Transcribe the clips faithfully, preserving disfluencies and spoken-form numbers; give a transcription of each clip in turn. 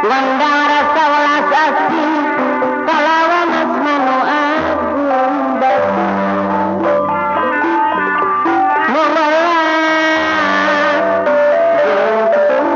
Landang rasa welas asih kalawan asmanu agung batu mewelas jeung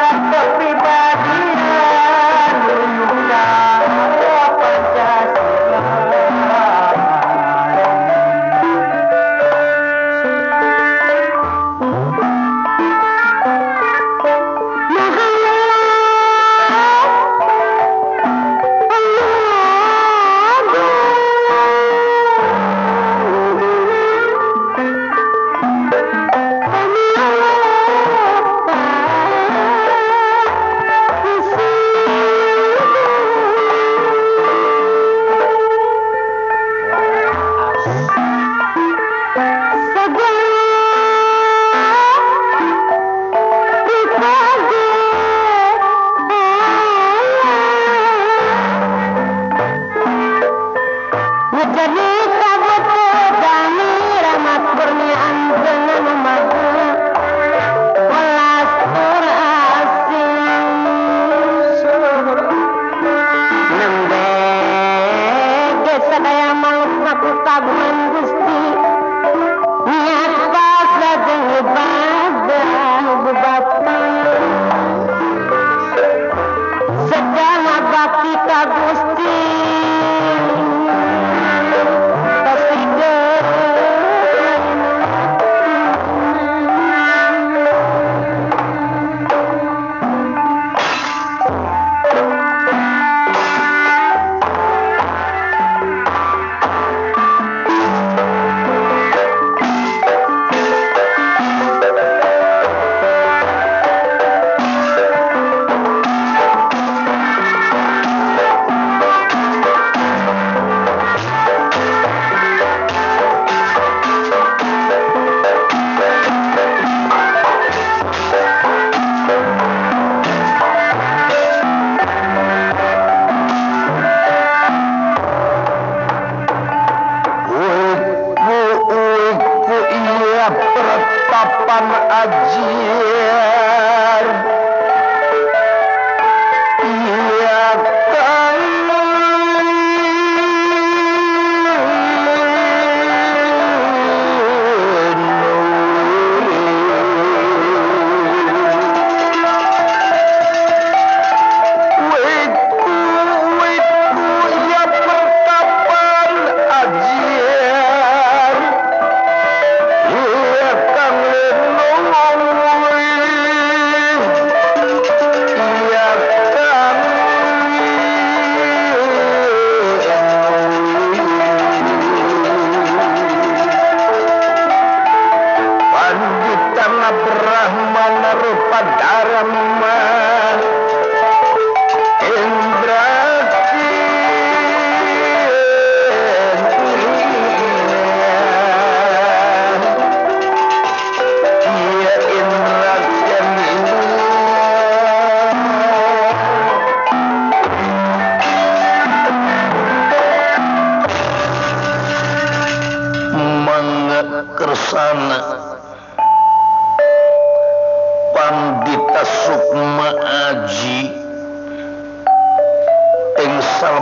Pancasila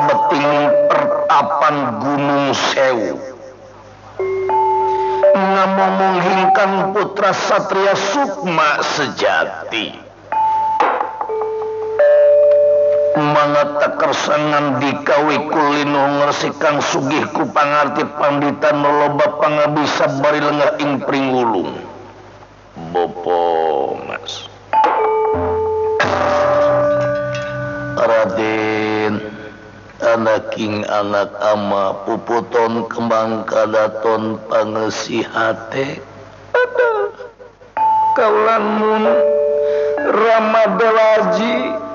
sabeting pertapan Gunung Sewu ngamomongingkan putra satria Sukma sejati mangata kersangan dikawi kulino ngersikang sugih ku pangarti pandita noloba pangabisa bari lenggah ing pringgulung Bopo Mas Raden anaking anak ama puputon kembang kadaton pangesihate kaulanmun Ramadewaji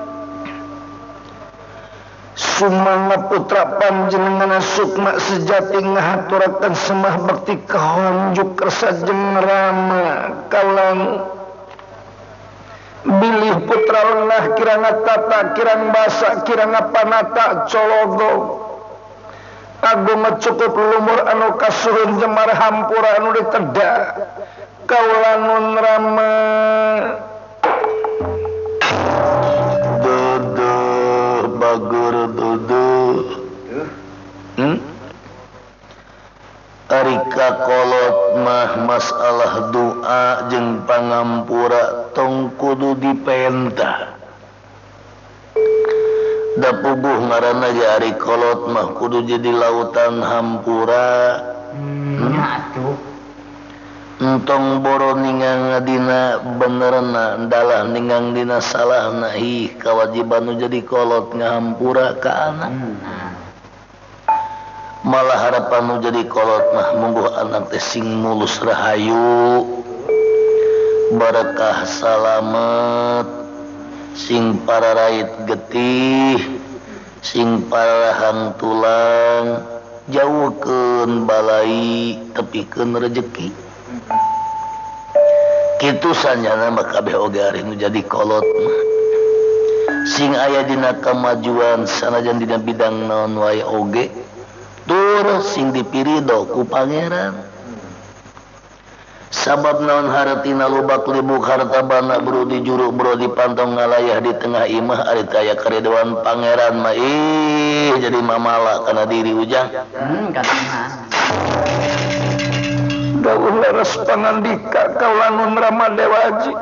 sumangga putra panjenengan Sukma sejati ngahaturaken semah bakti kahonjuk kersa jeung Rama kaulan bilih putra lenah kiranga tata kirang basa kiranga panata cologo agung cukup lumur anu kasuhun jemar hampura anu diteda kaulanun Rama dodo bagur dodo hmm? Arika kolot mah masalah doa jeung pangampura tong kudu dipenta da puguh ngaranna ge ari kolot mah kudu jadi lautan hampura hmm. Atuh entong boro ningang dina benerna dalah ningang dina salahna ih kewajiban nu jadi kolot ngahampura ka anak hmm. Malah harapan nu jadi kolot mah mungguh anak teh sing mulus rahayu barakah salamet sing pararait getih sing parahang tulang jauhkeun balai tepikeun rejeki kitu sanyana mah kabeh oge ari nu jadi kolot mah sing aya dina kamajuan sanajan dina bidang naon wae oge tur sing dipirido ku pangeran sabab naon hartina lobak libuk harta bana bro di juru bro di pantong ngalayah di tengah imah ari kaya karidwan pangeran mah ih jadi mamala kana diri ujang hmm kana dawuh leres pangandika kaulanun Ramadewaji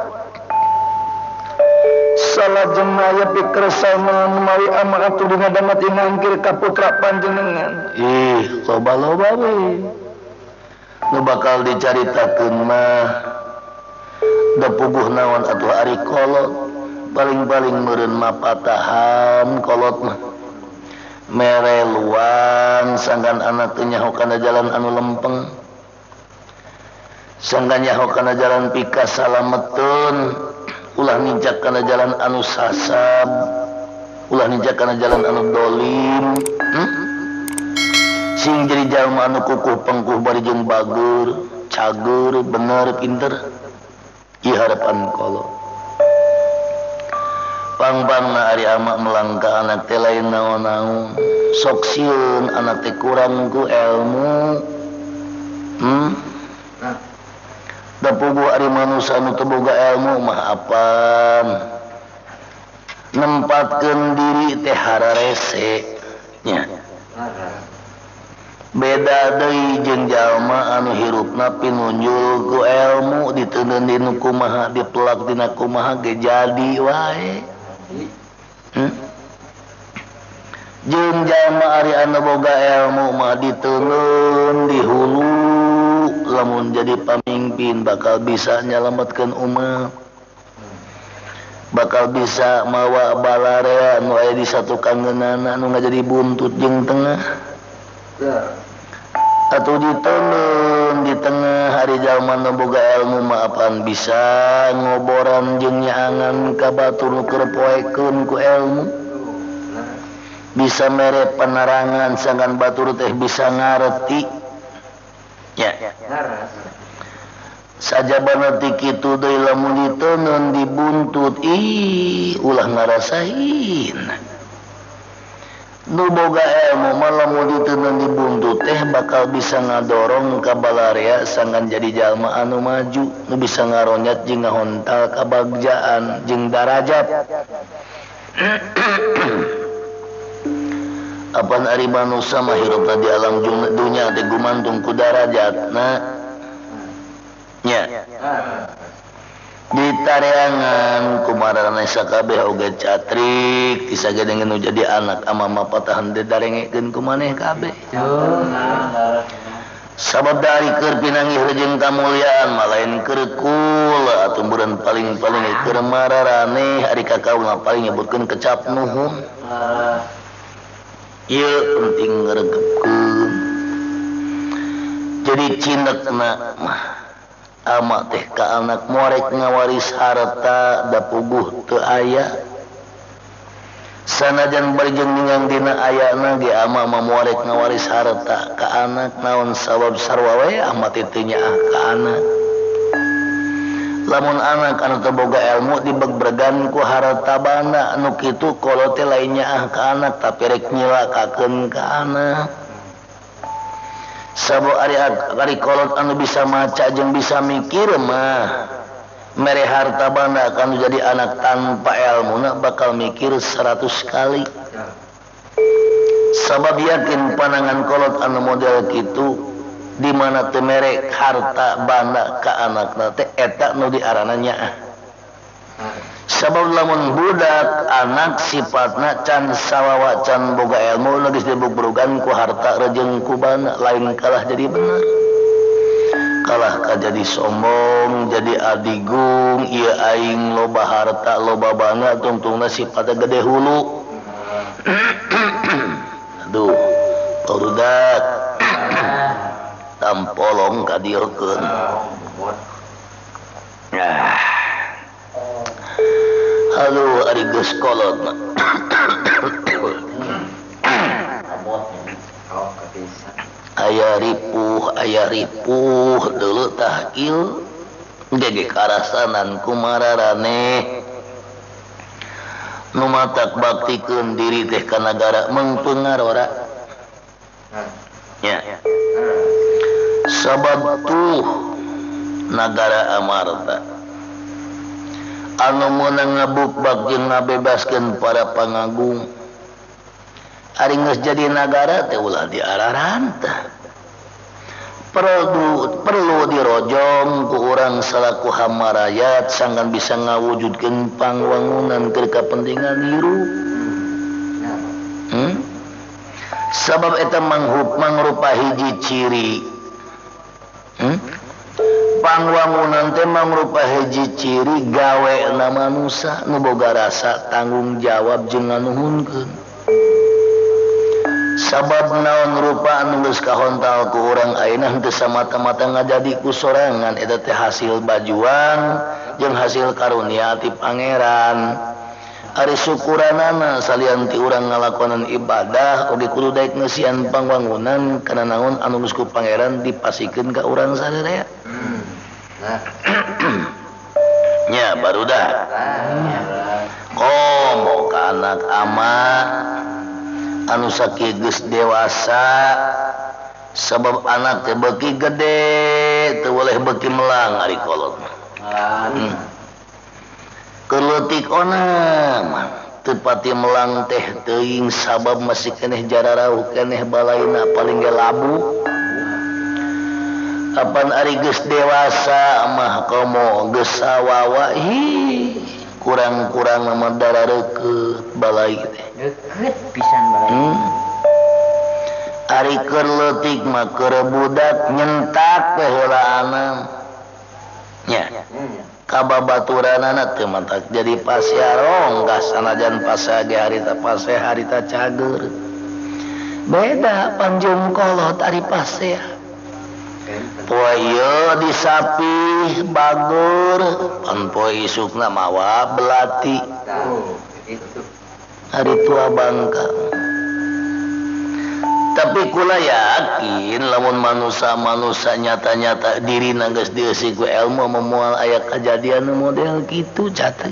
salajeng aya pikersana mawi amah atuh dina damat inangkir ka putra panjenengan ih loba-loba we nu bakal dicaritakeun mah da puguh naon atuh ari kolot paling-paling meureun mapatahan kolot mah mere luang sanggan anak teu nyaho kana jalan anu lempeng sanggan nyaho kana jalan pikas salametun ulah ninjak kana jalan anu sasab ulah ninjak kana jalan anu dolim hmm? Sing jadi jalma anu kukuh pengkuh bari jeung bagur cager bener pinter ieu harapan kolot pang-pangna ari ama melangkah anak teh lain naon-naon sok sieun anak teh kurang ku ilmu hmm da puguh ari manusia anu teu boga ilmu mah apaan nempatkeun diri teh hararese nya beda deui jeung jalma anu hirupna pinunjul ku ilmu diteundeun dina kumaha dipelak dina kumaha ge jadi wae hmm? Jeung jalma ari anu boga ilmu mah diteundeun di hulu lamun jadi pamimpin bakal bisa nyalametkeun umat bakal bisa mawa balarea anu aya di satu kangeunana anu ngajadi buntut jeung tengah atuh diteundeun di tengah hari jalma nu boga ilmu mah apaan bisa ngoboran jeung nyaangan ka batur nu keur poekeun ku ilmu bisa mere penerangan sangkan batur teh bisa ngareti ya saja banget kitu deui lamun diteunun dibuntut ih ulah ngarasain nu boga ilmu mah lamun diteunun dibuntut teh bakal bisa ngadorong ka balarea sangkan jadi jalma anu maju nu bisa ngaronyat jeung ngahontal kabagjaan jeung darajat Apan ari manusia mah hirupna di alam dunya teh gumantung ku darajatna nya ditareangan kumarana sakabeh oge catrik disagedengeun jadi anak amama patahan teh darengekeun ku maneh kabeh sabab dari keur pinanggih jeung kamulyaan malain keur kula tumburan paling-paling keur mararane ari kakaula paling nyebutkeun kecap nuhun ieu penting ngregepkeun jadi cindekna mah ama teh ka anak morek ngawaris harta da puguh teu aya sanajan bari jeung ningang dina ayana ge ama mah morek ngawaris harta ka anak naon sabab sarua wae ama teh teu nyaah ka anak lamun anak anu teu boga ilmu dibeg-bregan ku harta bana anu kitu kolot teh lain nyaah ka anak tapi rek nyilakakeun ka anak sabab ari ari kolot anu bisa maca jeung bisa mikir mah mere harta banda anu jadi anak tanpa ilmuna bakal mikir seratus kali sabab yakin panangan kolot anu model kitu di mana teu mere harta banda ka anakna teh eta nu diarana nyaah sabab lamun budak anak sifatna can sawawa can boga ilmu geus dibug-burugan ku harta rejeung ku bana lain kalah jadi bener kalah ka jadi sombong jadi adigung ieu aing loba harta loba bana tungtungna sifatna gede hulu aduh barudak tampolong ka dieukeun nah halo ari geus kolot aya ripuh aya ripuh deuleu tah ieu gege karasanan kumararane nu matak baktikeun diri teh ka nagara mengpengarora nya sabab tuh nagara amarta anu meunang ngabukbak jeung ngabebaskeun para pangagung ari geus jadi nagara teh ulah diararan tah perlu perlu dirojong ku urang salaku hama rakyat sangkan bisa ngawujudkeun pangwangunan keur kapentingan hirup hmm? sabab eta mangrup mangrupa hiji ciri hmm? pangwangunan teh mangrupa hiji ciri gawe na manusia nu boga rasa tanggung jawab jeung nganuhunkeun sabab naon rupa anu geus kahontal ku urang ayeuna teu samata-mata ngajadi ku sorangan eta teh hasil bajuan jeung hasil karunia ti pangeran ari syukuranana salian ti urang ngalakonan ibadah oge kudu daek ngeusian pangwangunan kana naon anu geus ku pangeran dipasikeun ka urang sadaya nya barudak komo ka anak ama anu sakieu geus dewasa sabab anak teh beuki gede teu boleh beuki melang ari kolot hmm. keleutik onam teu pati melang teh teuing sabab masih keneh jararauh keneh balaina paling ge labu apan ari geus dewasa mah komo geus sawawa hi kurang-kurang mah darareukeut balai teh deukeut pisan balai hmm. ari keur leutik mah keur budak nyentak teh heula anam nya kababaturanana teu mantak jadi pasiarong gas sanajan pasage harita paseh harita cager beda panjung kolot ari pasea poe ieu disapih bagur pan poe isukna mawa belati hari tua bangka tapi kula yakin lamun manusia-manusia nyata-nyata diri geus dieusi ku ilmu memoal aya kejadian model kitu catri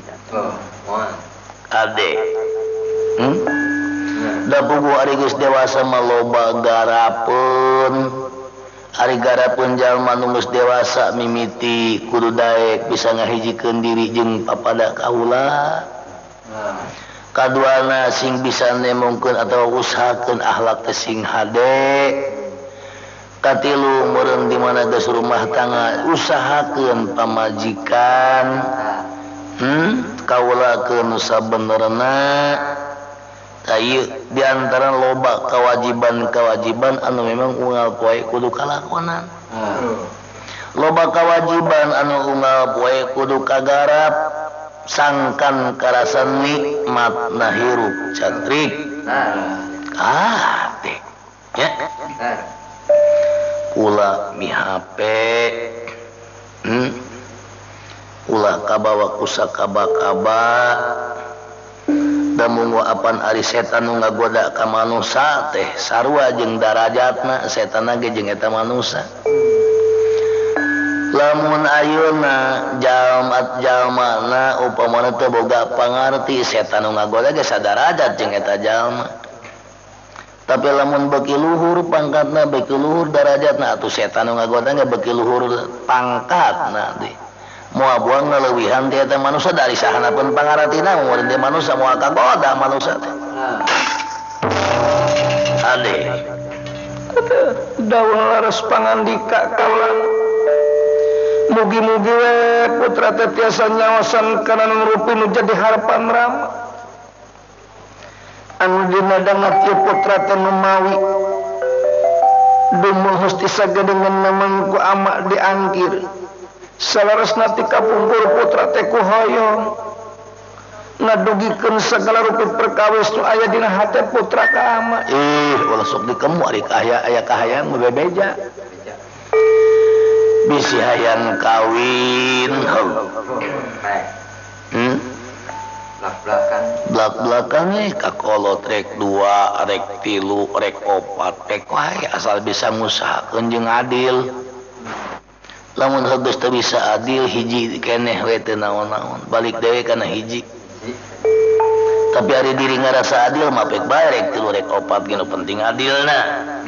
ade hmm? da puguh ari geus dewasa mah loba garapeun ari garapeun jalma nu geus dewasa mimiti kudu daek bisa ngahijikeun diri jeung papada kaula kaduana sing bisa nemongkeun atau usahakeun akhlak teh sing hade. Katilu meureun di mana geus rumah tangga usahakeun pamajikan hmm kaulakeun nu sabenerna. Ieu di antara loba kewajiban-kewajiban anu memang unggal poe kudu kalakonan. Loba kewajiban anu unggal poe kudu kagarap sangkan karasan nikmat na hirup cantrik. Ah, teh. Ya. Ulah mihape. Hmm. Ulah kabawa kusakaba-kaba. Da munggu apan ari setan nu ngagoda ka manusa teh sarua jeung darajatna setan ge jeung eta manusa. Lamun ayeuna jalma-jalmana upamana teu boga pangarti setan nu ngagoda ge sadarajat jeung eta jalma. Tapi lamun beuki luhur pangkatna beuki luhur darajatna atuh setan nu ngagoda ge beuki luhur pangkatna teh. Moal buang leuwihan teh eta manusia dari sahanapeun pangaratina mun teh manusia moal kagoda manusia teh. Ade. Dawuh laras pangandika kaulan. Mugi-mugi we putra teh tiasa nyaosan kana nurupi nu jadi harapan Rama. Anu dina dangat ieu putra teh nu mawi. Dumul husti sagedengan namangku ama diangkir. Salarasna ti kapungkur putra teh ku hoyong ngadugikeun sagala rupi perkawis nu aya dina hate putra ka ama. Ih, ulah sok dikemu ari kahaya aya kahayang bebeja. Bisi hayang kawin. Hmm? Blak-blakan. Blak-blakan eh kakolot rek dua, rek tilu, rek opat, rek wae asal bisa ngusahakeun jeung adil. Lamun geus teu bisa adil hiji keneh we teu naon-naon balik dewe kana hiji. Tapi ari diri ngarasa adil mah pek bae rek tilu rek opat ge nu penting adilna.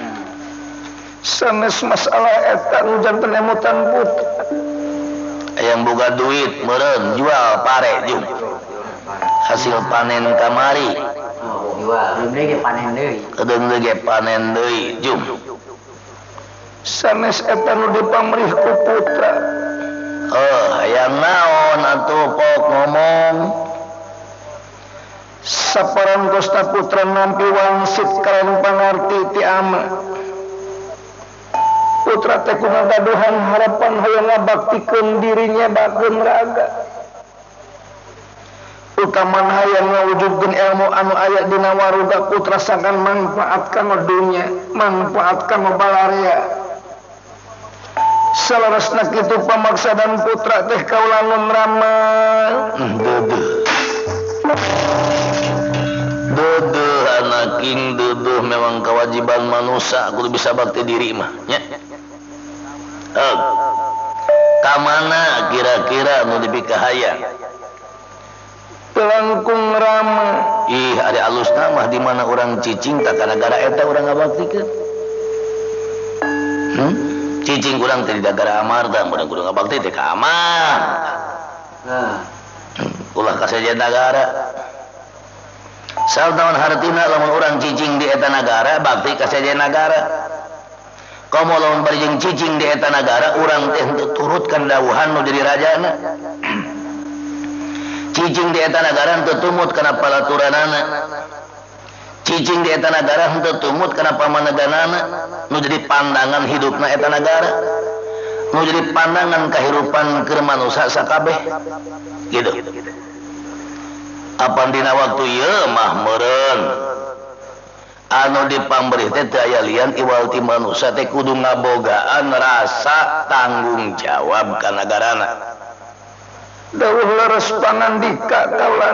Sanes masalah eta nu janten emutan putra. Hayang boga duit meureun jual pare jeung hasil panen kamari. Oh, jual. Deui ge panen deui. Kedeung ge panen deui jeung sanes eta nu dipamrih ku putra. Oh, hayang naon atuh pok ngomong. Saparangkosna putra nampi wangsit kalawan pangarti ti ama. Putra teh kumaha gaduhan harapan hoyong ngabaktikeun dirinya bageun raga. Utaman hayang ngawujudkeun ilmu anu aya dina waruga putra sakan manfaatkan dunya, manfaatkan balarea. Salarasna kitu pamaksadan putra teh kaulangun Rama. Duduh. Duduh anak king duduh memang kewajiban manusia kudu bisa bakti diri mah nya. Eh. Ka mana kira-kira nu dipikahayang? Telangkung Rama. Ih, ada alusna mah di mana orang cicing tak gara-gara eta urang ngabaktikeun. Hmm? Cicing kurang teh di negara amarta, mudah kudu ngabakti teh ka amar. Nah, Ulah ka saja negara. Saltaun hartina lamun urang cicing di eta negara, bakti ka saja negara. Komo lamun bari jeung cicing di eta negara, urang teh henteu turutkan dawuhan nu jadi rajana. Cicing di eta negara henteu tumut kana palaturanana. Cicing di eta negara henteu tumut kana pamaneganana nu jadi pandangan hidupna eta negara, nu jadi pandangan kahirupan keur manusia sakabeh gitu. Apan dina waktu ieu mah meureun anu dipamrih teh teu aya lian iwal ti manusia teh kudu ngabogaan rasa tanggung jawab ka nagarana. Dawuh leres pangandika kaulan.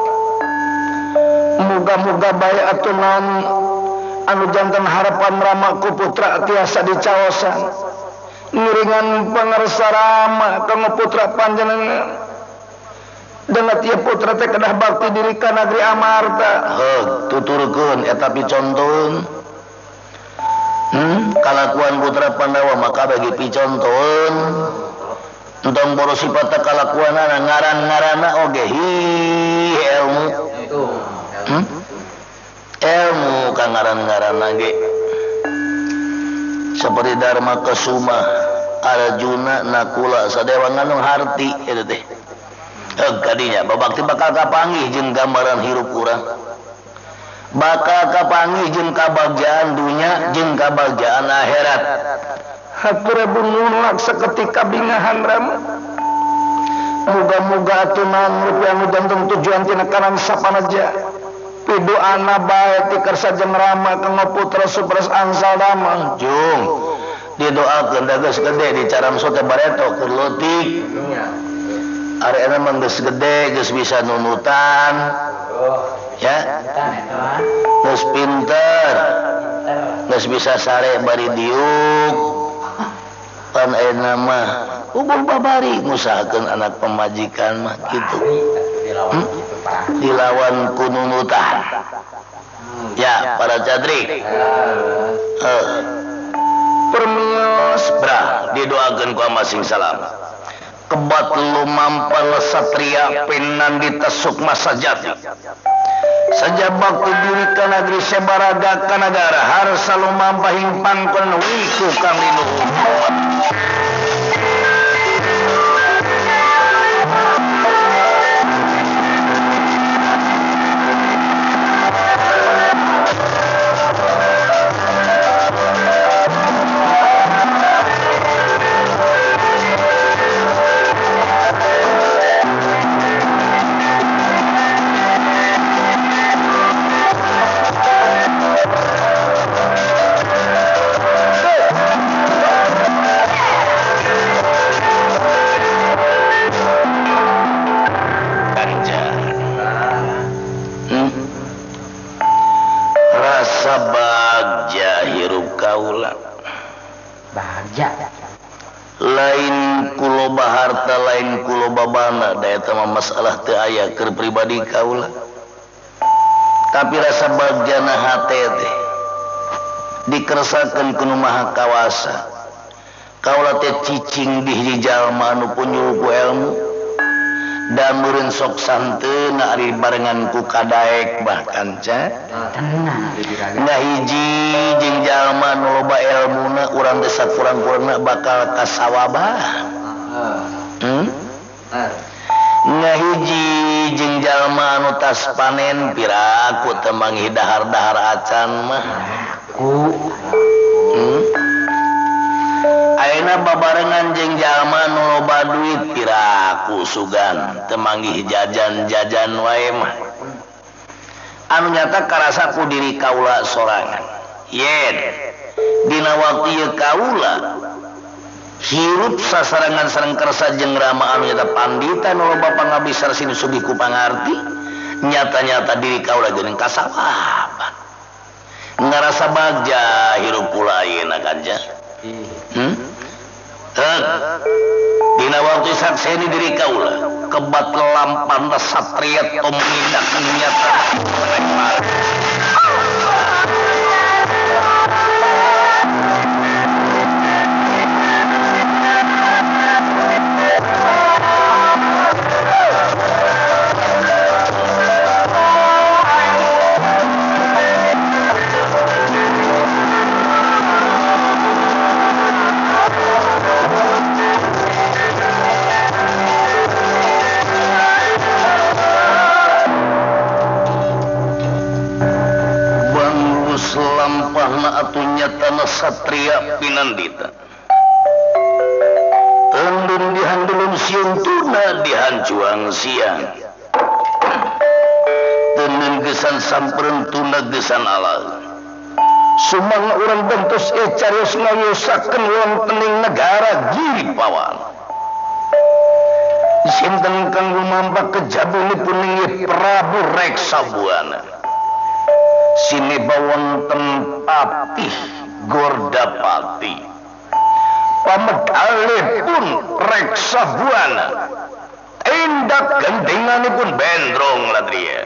Muga-muga bae atunan anu janten harapan Rama ku putra tiasa dicaosan. Ngiringan pangarsa Rama kanggo putra panjenengan. Dengan tiap putra teh kedah bakti diri ka negeri Amarta. Heug tuturkeun eta picontoheun. Hmm, kalakuan putra Pandawa maka bagi picontoheun. Entong boros sifat kalakuanana ngaran-ngaranna oge hi ilmu. itu Dharma Kesuma Arjuna nakula sadewa nganu harti eta teh. Heug kadinya babakti bakal kapanggih jeung gambaran hirup urang. Bakal kapanggih jeung kabagjaan dunya jeung kabagjaan akhirat. Hatur bunulak saketika bingahan rama. Muga-muga atunan rupiah anu jantung tujuan tina kanan sapanaja. Pidoana bae ti kersa jeung rama kanggo putra supras angsal damang. Jung didoakeun da geus gede di caramso teh bareto keur leutik. Ari ana mah geus gede geus bisa nunutan. Ya. Geus pinter. Geus bisa sare bari diuk. Pan ayeuna mah ubuh babari ngusahakeun anak pemajikan mah kitu. Hmm? Dilawan kununutan. Ya, para cadrik. Uh, permios brah didoakeun ku masing salam. Kebat lumampah satria pinan ditasuk masa jati. Sajabak diri ka negeri sebaraga ka negara harsa lumampah himpan kun wiku kang linuhung. Lain kuloba harta lain kuloba bana da eta mah masalah teu aya keur pribadi kaula. Tapi rasa bagjana hate teh dikersakeun ku Nu Maha Kawasa. Kaula teh cicing di hiji jalma anu punyul ku ilmu. Da meureun sok santeun ari barengan ku kadaek bahkan ca. Nah hiji jeung jalma nu loba ilmuna urang teh sakurang-kurangna bakal kasawabah. Hmm? Nah hiji jeung jalma anu tas panen piraku teu manggih dahar-dahar acan mah. Hmm? Ayeuna babarengan jeung jalma nu loba duit piraku sugan teu manggih jajan-jajan wae mah. Anu nyata karasa ku diri kaula sorangan. Yen dina waktu ieu kaula hirup sasarangan sareng kersa jeung rama anu nyata pandita nu loba pangabdi sarsi nu sugih ku pangarti, nyata-nyata diri kaula geuning kasawaban. Ngarasa bagja hirup kula ayeuna kanja. Hmm? Heh. Dina waktu sakseni diri kaula kebat lampan satria tumindak nyata rekmar. Nyatana satria pinandita tendun dihandulun siang tuna dihancuang siang tendun gesan sampereun tuna gesan ala sumang urang bentos e carios ngayosakeun wontening negara giri pawan sinten kang lumampah kejabunipun inggih Prabu Reksabuana sini bawonten Patih Gordapati pamedalipun Reksabuana tindak gendinganipun bendrong ladria.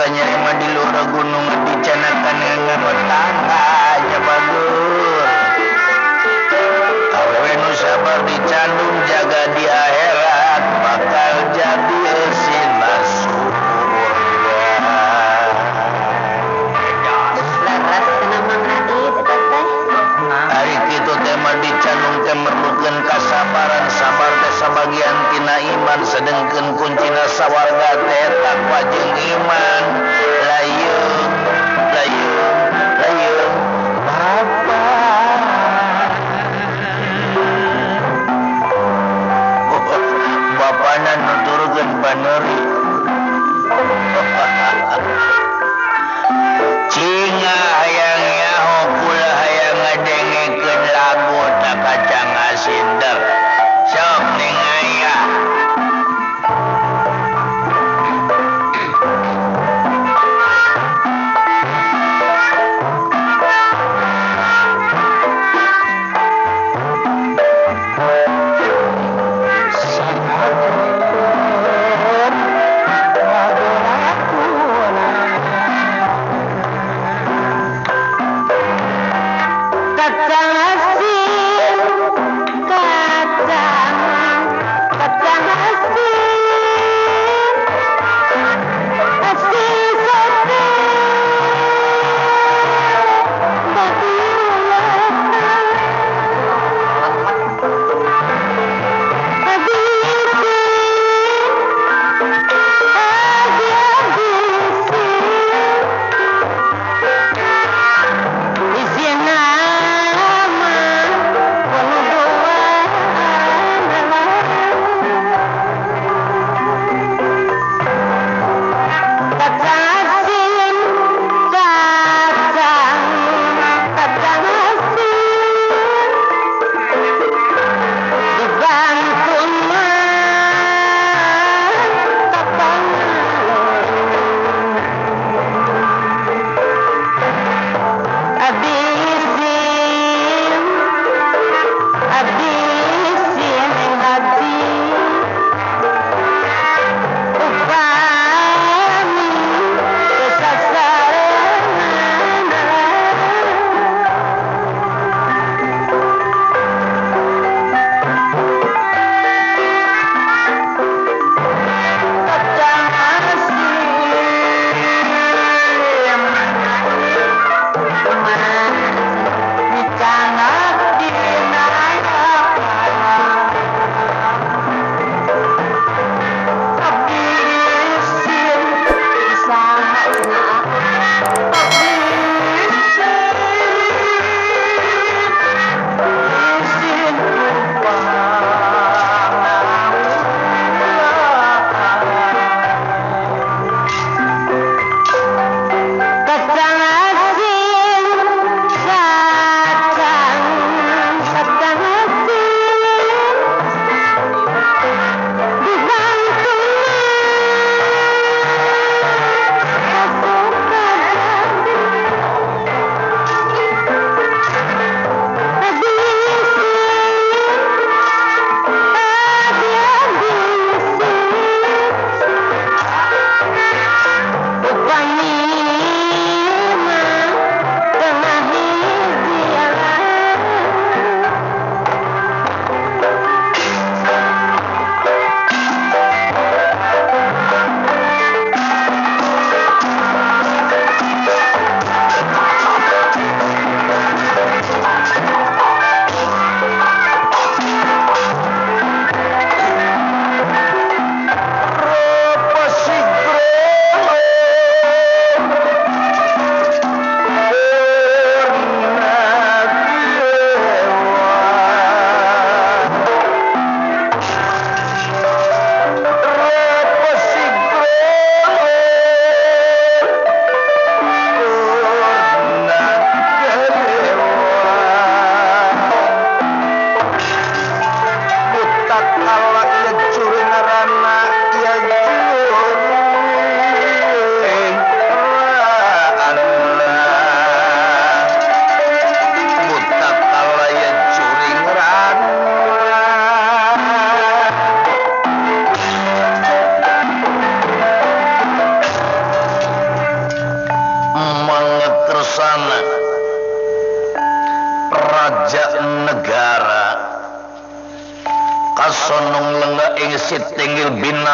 banyerema di luar gunung dicanakan ngamot tangga aja bagur awewe nu sabar dicandung jaga di akhirat bakal jadi esina surga laras kena mangait eta teh hari kitu teh mah dicandung teh merlukeun kasabaran sabar teh sabagian tina iman sedengkeun kuncina sawarga teh takwa jeung iman layung layung layung bapa bapana nuturkeun paneuri cinga hayang nyaho kula hayang ngadengekeun lagu tak kacang asinder sok ning aya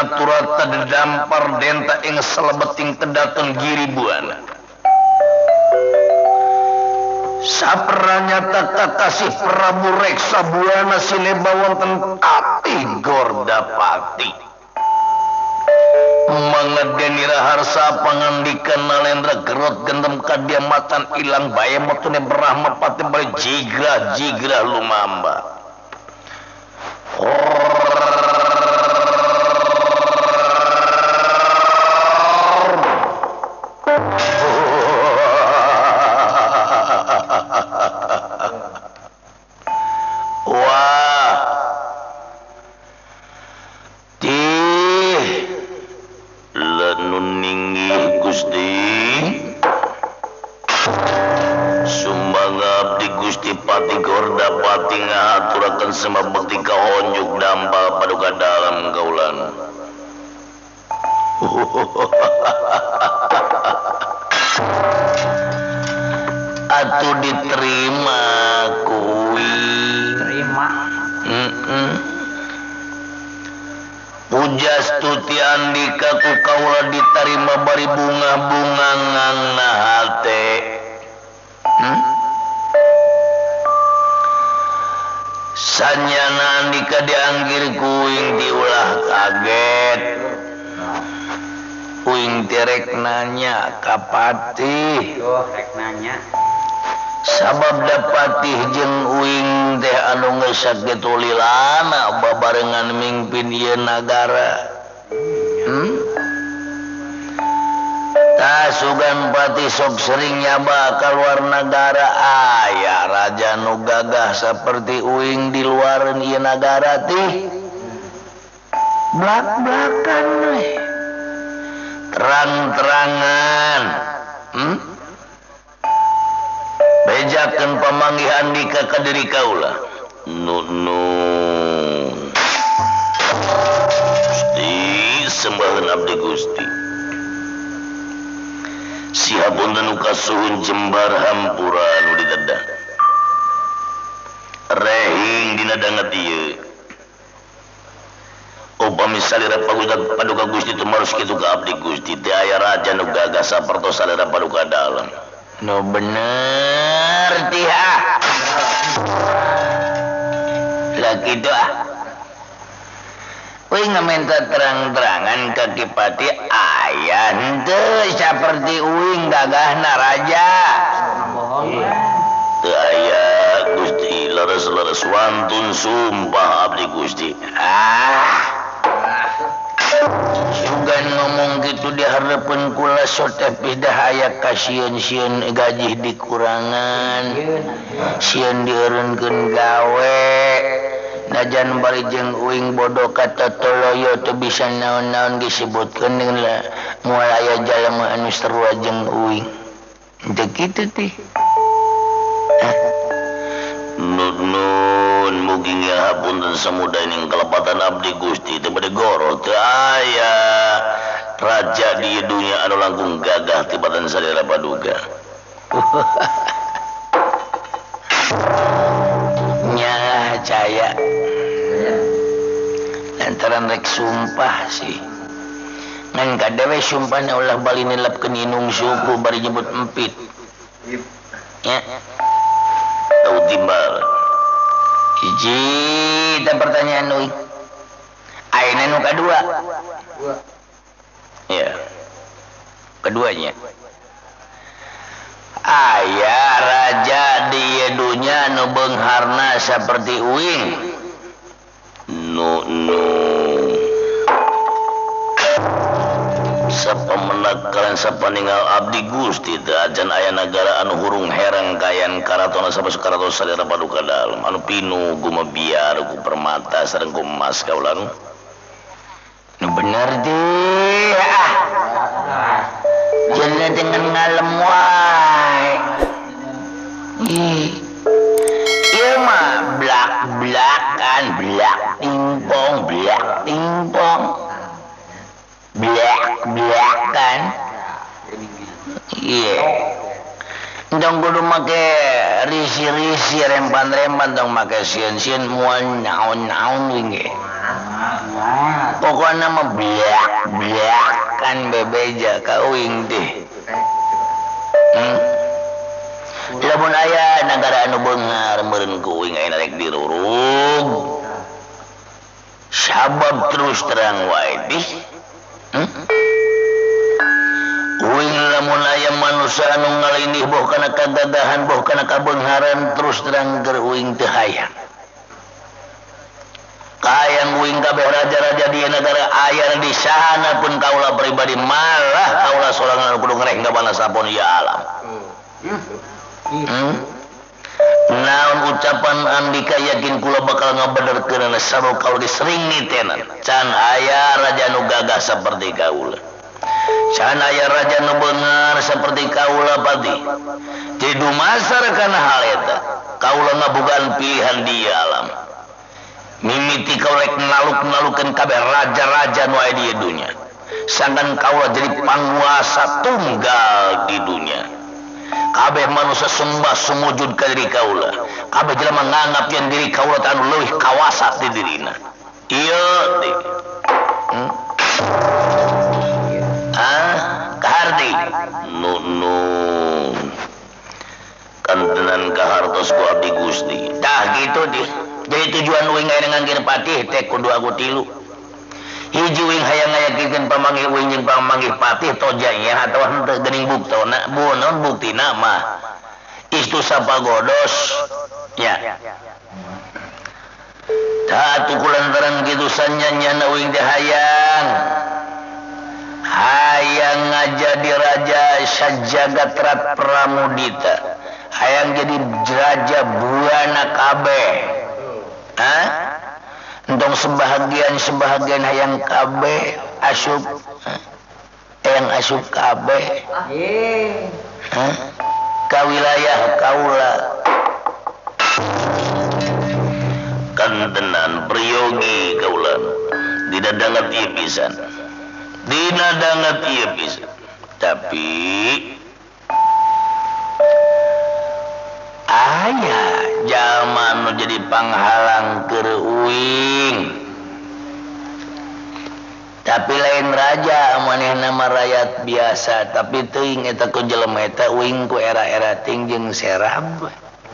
natura tadampar denta ing salebeting kedaton giribuana saperanya kakasih Prabu Reksa buana sineba wonten ati Gordapati mangedeni raharsa pangandikan Nalendra gerot gendem kadiamatan ilang baya metune Brahma pati bari jigrah-jigrah lumamba wah tih lenun ninggih Gusti sumbang abdi Gusti Pati Gordapati ngahaturaken semua bekti kahonjuk dampal paduka dalam gaulan atuh diterima kuwi terima heeh puja stuti andika ku kaula diterima bari bunga-bunga ngangna hate hmm? sanyana andika dianggir kuing diulah kaget kuing terek nanya kapati yo rek nanya sabab dapatih jeung uing teh anu geus sakitu lilana babarengan mingpin ieu nagara hmm? Tasugan pati sok sering nyaba ka luar negara aya raja nu gagah saperti uing di luar ieu nagara tih blak-blakan we terang-terangan hmm? bejakeun pamanggihan dika ka diri kaula nun Gusti sembaheun abdi Gusti sihapunten kasuhun jembar hampura anu didadah rehing dina danget ieu upami salira paduka Gusti tumaros kitu ka abdi Gusti teh aya raja nu gagah sapertos salira paduka dalem no bener tiha lagi doa wih ngaminta terang-terangan ke Kipati ayah henteu seperti uing gagahna raja teu aya Gusti leres-leres wantun sumpah abdi Gusti ah sugan ngomong gitu dihareupeun kula soteh pidah aya kasieun-sieun gajih dikurangan sieun dieureunkeun gawe najan bari jeung uing bodoh kata toloyo teu bisa naon-naon disebutkeun dengan moal aya jalema anu sarua jeung uing teu kitu teh nun mugi ngahapunten samudayan ing kalepatan abdi Gusti teu bade goro teu aya raja di dunia anu langkung gagah tibatan salira paduka nya caya lantaran rek sumpah sih ngan kadewe sumpahna ulah bali nilapkeun inung suku bari nyebut empit nya tau timbal hiji teh pertanyaan deui ayeuna nu kadua ya keduanya aya raja di dunya nu beungharna saperti uing nu nu sapamenak kalian sapaninggal abdi Gusti teu ajan aya nagara anu hurung herang kayan karatona sabab karatos salira paduka dalem anu pinu gumabiar ku permata sareng ku emas kaula nu nu bener teh ah jangan dengan ngalem wae ih ieu mah blak-blakan blak tingpong blak tingpong blak-blakan iya dong kudu make risi-risi rempan-rempan dong make sieun-sieun moal naon-naon we ge pokoknya mah biak biak kan bebeja kauing teh. Hmm? Lamun aya negara anu beungar meureun kuing aya rek dirurug. Sabab terus terang wae deh. Hmm? Uing lamun aya manusia anu ngalinih boh kana kagagahan boh kana kabeungharan terus terang keur uing teu hayang. Kayang uing kabeh raja-raja di negara aya di sahana pun kaula pribadi malah kaula sorangan anu kudu ngreh ngabana sapon ya alam. Hmm? Naon ucapan andika yakin kula bakal ngabenerkeun sabab kaula disering nitenan can aya raja nu gagah saperti kaula. Can aya raja nu beungar saperti kaula pati. Ti dumasar kana hal eta kaula ngabogaan pilihan di alam. Mimiti kaula rek naluk-nalukeun kabeh raja-raja nu aya di dunya. Sangkan kaula jadi panguasa tunggal di dunya. Kabeh manusia sembah sumujud ka diri kaula. Kabeh jelema nganggap yen diri kaula teh anu leuwih kawasa di dirina. Ieu teh. Hmm? Ah, kaharti. Nu nu. Kantenan kahartos ku abdi Gusti. Tah gitu deh. Jadi tujuan uing aya ngangge patih teh kudu aku tilu. Hiji uing hayang ngayakikeun pamanggih uing jeung pamanggih patih toja nya atawa henteu geuning buktona bueun buktina mah istu sapagodos nya. Tah atuh kulantaran kitu sanyanyana uing teh hayang hayang ngajadi raja sajagat rat pramudita. Hayang jadi raja buana kabeh. Hah? Entong sebahagian sebahagian hayang kabeh asup hayang asup kabeh Hah? Ka wilayah kaula kantenan priyogi kaula dina danget ieu pisan dina danget ieu pisan tapi aya jalma nu jadi panghalang keur uing. Tapi lain raja manehna mah rakyat biasa, tapi teuing eta ku jelema eta uing ku era-era ting jeung serab.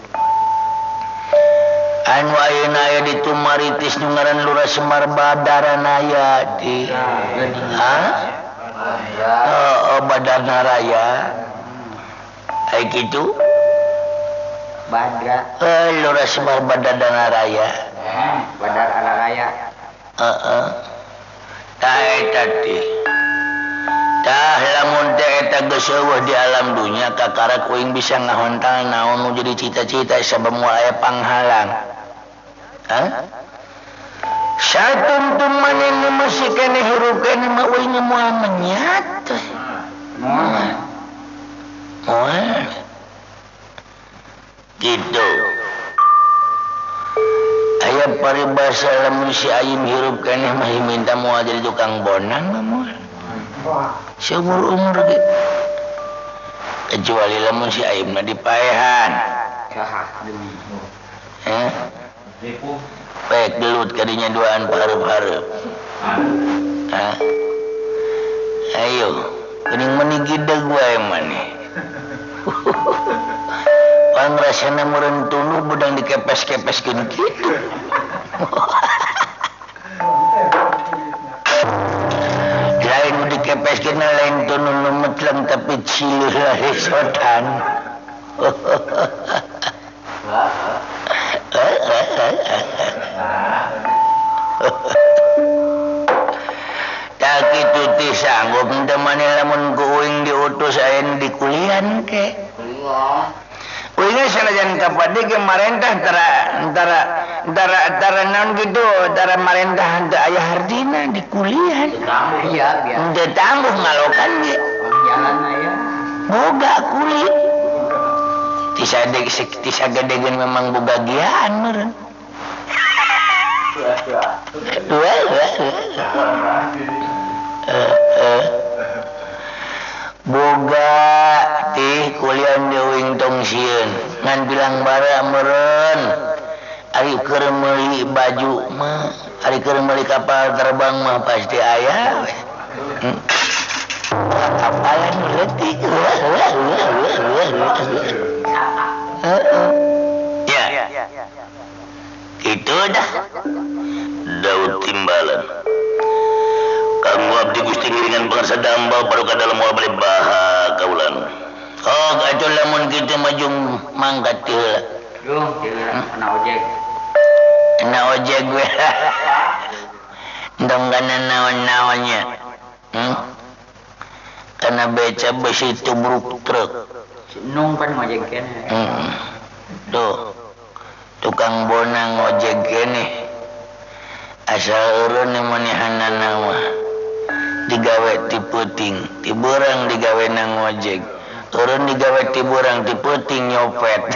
Anu ayeuna aya di Tumaritis nu ngaran Lurah Semar Badaran aya di. Hah? Oh, Badarna Raya. Aya kitu? Badra. Eh, Lurah Semar Badadana Raya. Eh, Badar ala raya. Heeh. Tah eta teh. Tah lamun teh eta geus eueuh di alam dunya kakarek uing bisa ngahontal naon nu jadi cita-cita sabab moal aya panghalang. Hah? Satuntum manehna masih keneh hirup keneh mah uing moal menyat. Moal. Moal. Gitu. Aya paribasa lamun si Ayim hirup keneh mah minta moal jadi tukang bonang mah moal. Seumur umur gitu. Kecuali lamun si Ayim na dipaehan. Eh? Pek gelut kadinya duaan pareup-hareup. Hah? Ayo, geuning meuni gideg wae maneh. Pangrasana meureun tuluh budang dikepes-kepeskeun kitu. Lain nu dikepeskeun lain tunu nu metleng tapi ciluh lari sodan. Tak kitu teh sanggup teu maneh lamun ku uing diutus aya di kulian ke. Uingnya sanajan kapade ke marentah tara tara tara tara naon gitu tara marentah teu aya hardina di kuliah. Iya, biar. Teu tangguh ngalokan ge. Jalan aya. Boga kuli. Tisade tisagedegeun memang boga giaan meureun. Dua dua. Eh eh. Boga teh kuliah di uing tong sieun ngan bilang bara meureun ari keur meuli baju mah ari keur meuli kapal terbang mah pasti aya we. Hmm. Kapalan nu leutik. Heeh. Ya. Kitu dah. Daud Timbalan. Kamu abdi Gusti ngiringan pangarsa damba baru ka dalam moal balik baha kaulan. Oh, atuh lamun kitu mah jung mangkat teu. Jung, teu kena ojek. Kena ojek gue. Ndong kana naon-naonnya. Hmm? Karena beca besi tubruk truk. Nung pan ngojek kene. Hmm. Tuh. Tukang bonang ngojek kene. Asal eureun manehanana mah. Digawe ti peuting, ti beurang digawe na ngojek. Eureun digawe ti beurang ti peuting nyopet.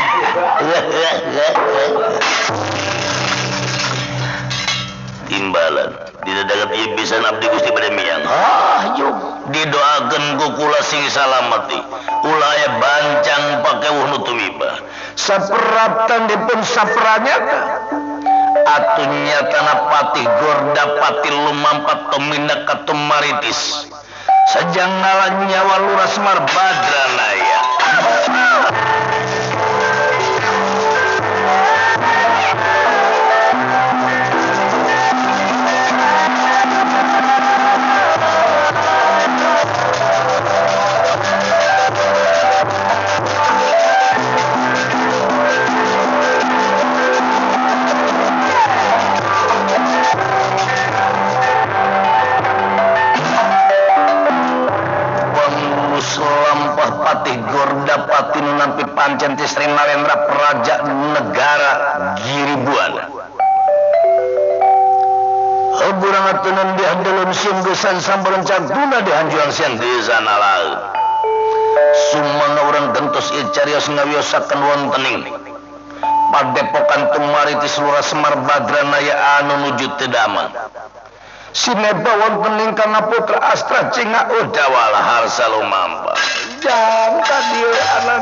Timbalan di dadagat ieu pisan abdi Gusti bade miang. Ah, yuk didoakeun ku kula sing salamati. Ulah aya bancang pakeuh nu tumiba. Saperatan dipun sapranyata. Atunya tanah patih gorda pati lumampat tomindak katum maritis. Sajang ngalan nyawa luras marbadranaya. Patih gorda pati nampi pancen ti Sri Narendra Praja Negara Giribuana. Haburang atunan di handalun siung gesan sambaran cagduna di hanjuang sian desa nalaeu. Sumangga urang gentos ieu carios ngawiosakeun wontening padepokan tumari ti Lurah Semar Badranaya anu nuju teu damang. Sineba wonten ing kana putra Astra Cinga udawala harsa lumampa. Jam tadi anak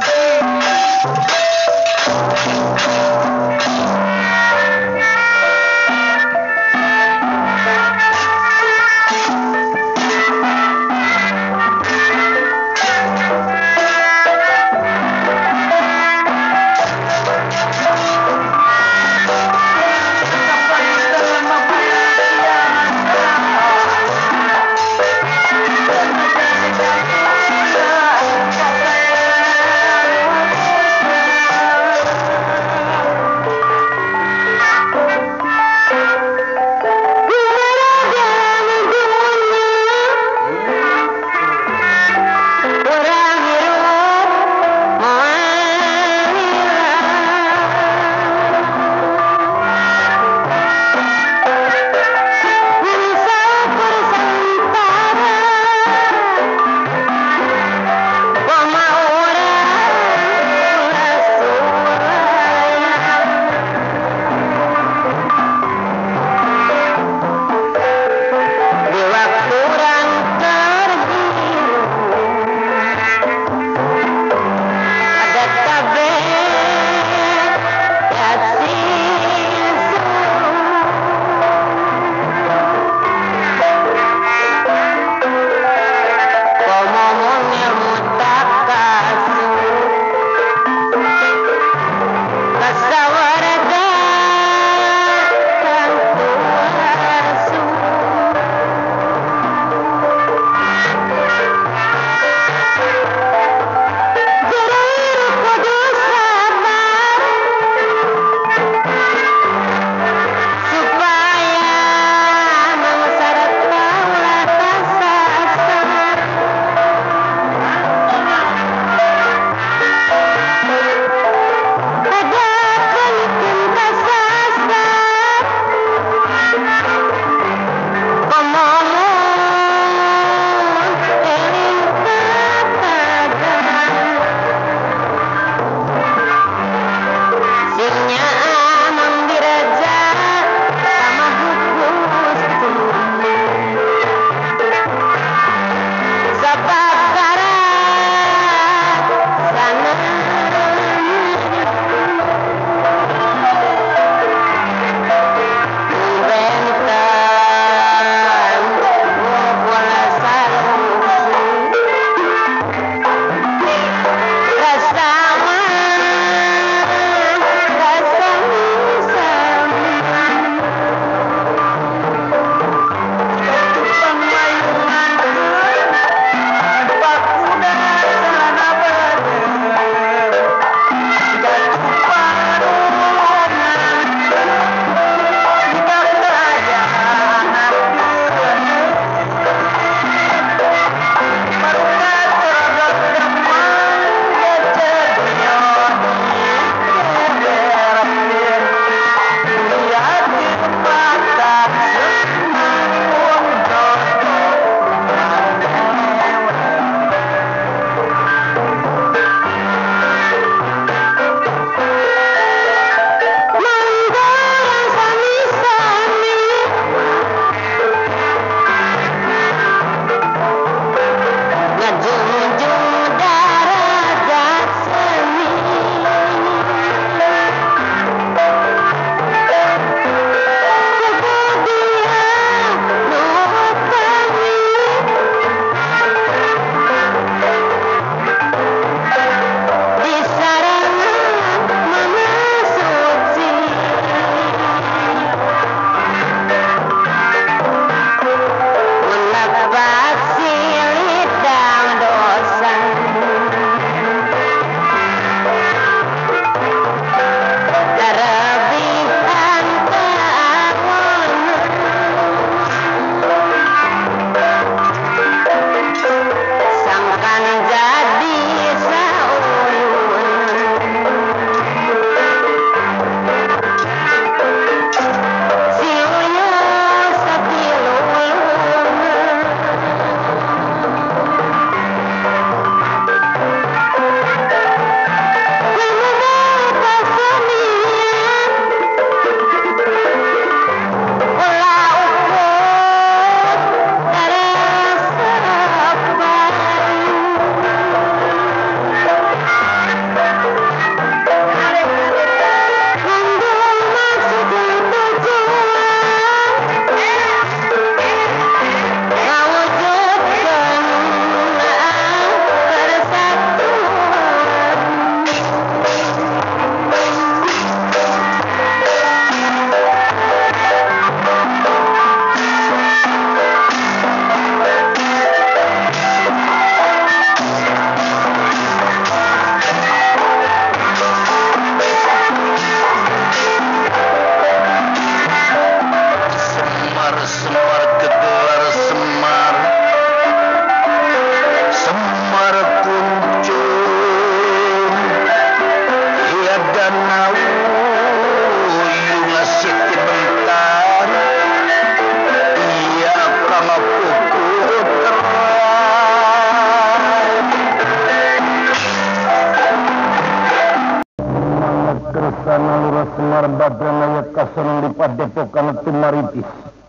Semar Badranaya kaseneng di padepokan Tumaritis.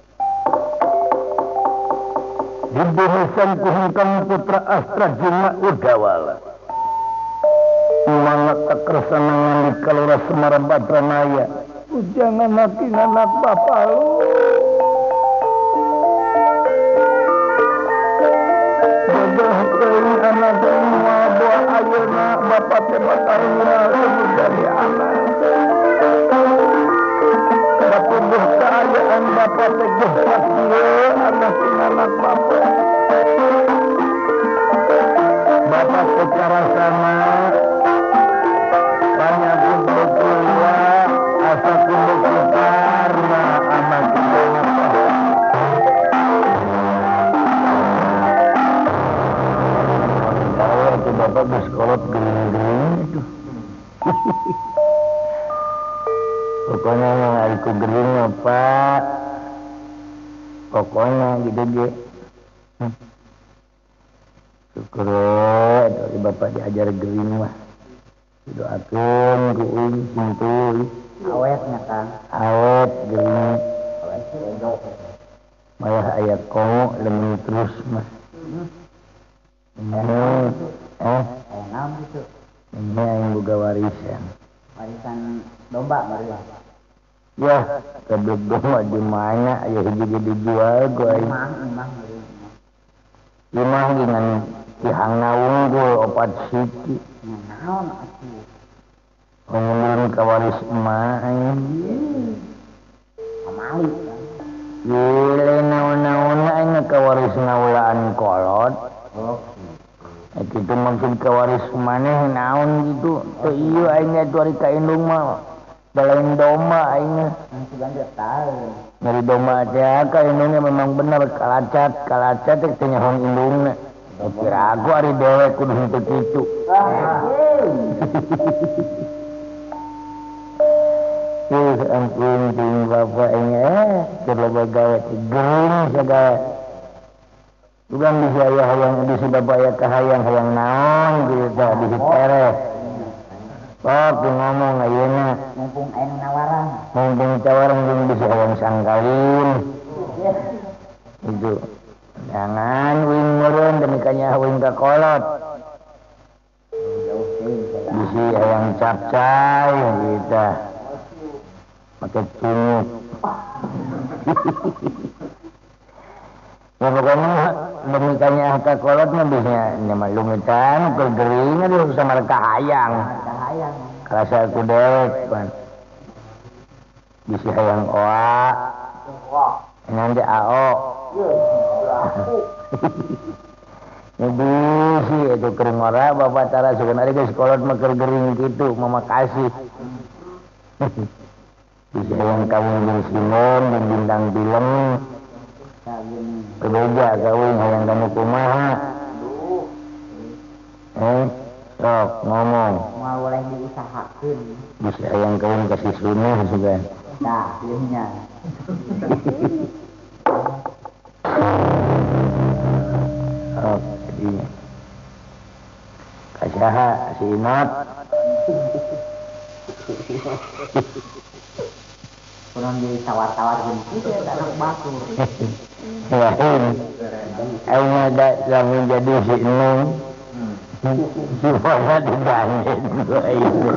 Dibunusan kuhingkang putra Astra Juma Udawala. Mangat kekersanangan di Kalura Semar Badranaya. Jangan makin anak bapak lu. Bodoh kering anak semua buah ayeuna bapak tebak ayeuna dari anak. Bapak buh keadaan bapak teguh hati anak anak bapak. Bapak secara sama banyak kumpul keluar asa kumpul karena anak anak kalau itu bapak bersekolot gering-gering itu. Pokoknya yang aku gering apa pokoknya gitu dia. Syukur dari bapak diajar gering mah doakan ku uing sintuy Awetnya kan. awet gering Awet sendok. malah ayat komo lemen terus mah ini eh Kayak naon gitu. ini yang boga warisan Warisan domba Maria. ya kedua domba di mana ya hiji dijual gua Imah, imah Maria. imah dengan tihang unggul opat siki Nah, naon atuh. ngomongin kawaris emak Pamali kan. gile naon-naon aing kawaris ngaulaan kolot Oh, itu maksud kawaris maneh naon gitu teu ieu aing atuh ari ka indung mah balain domba aing yang sudah dia tahu. nyari domba teh ka indungnya memang bener kalacat kalacat teh teh nyahoan indungna kira aku ari dewek kudu henteu kitu Ih, ampun, ting bapak ini, eh, terlalu gawe, gering segala. Bukan bisa ya hayang, bisa bapak ya kahayang-hayang naon, gitu, bisa teres. Oh, ngomong ayeuna, Mumpung anu nawaran. mumpung tawaran belum bisa hayang sangkalin. Itu, jangan wing meureun demi kanya wing ka kolot. Bisa hayang capcay, gitu. Pakai cunyuk. Ya pokoknya demi kanya ka kolot mah bisa nyaman lumitan kegering aduh sama kahayang. Kahayang. Rasa aku dewek pan. Bisa hayang oa. Nanti ao. Ini sih itu kering ora bapak tara sebenarnya ke sekolah mah kegering gitu mama kasih. Bisa yang kamu yang Simon dan bintang film berbeda kawin yang kamu kumaha eh sok ngomong Mau boleh diusahakan. bisa yang kawin kasih sunnah juga Nah, filmnya. oh jadi kasaha si Inat Kurang di tawar-tawar gitu ya, tak baku. lain aing ada lamun jadi si Enung gimana digandeng gua itu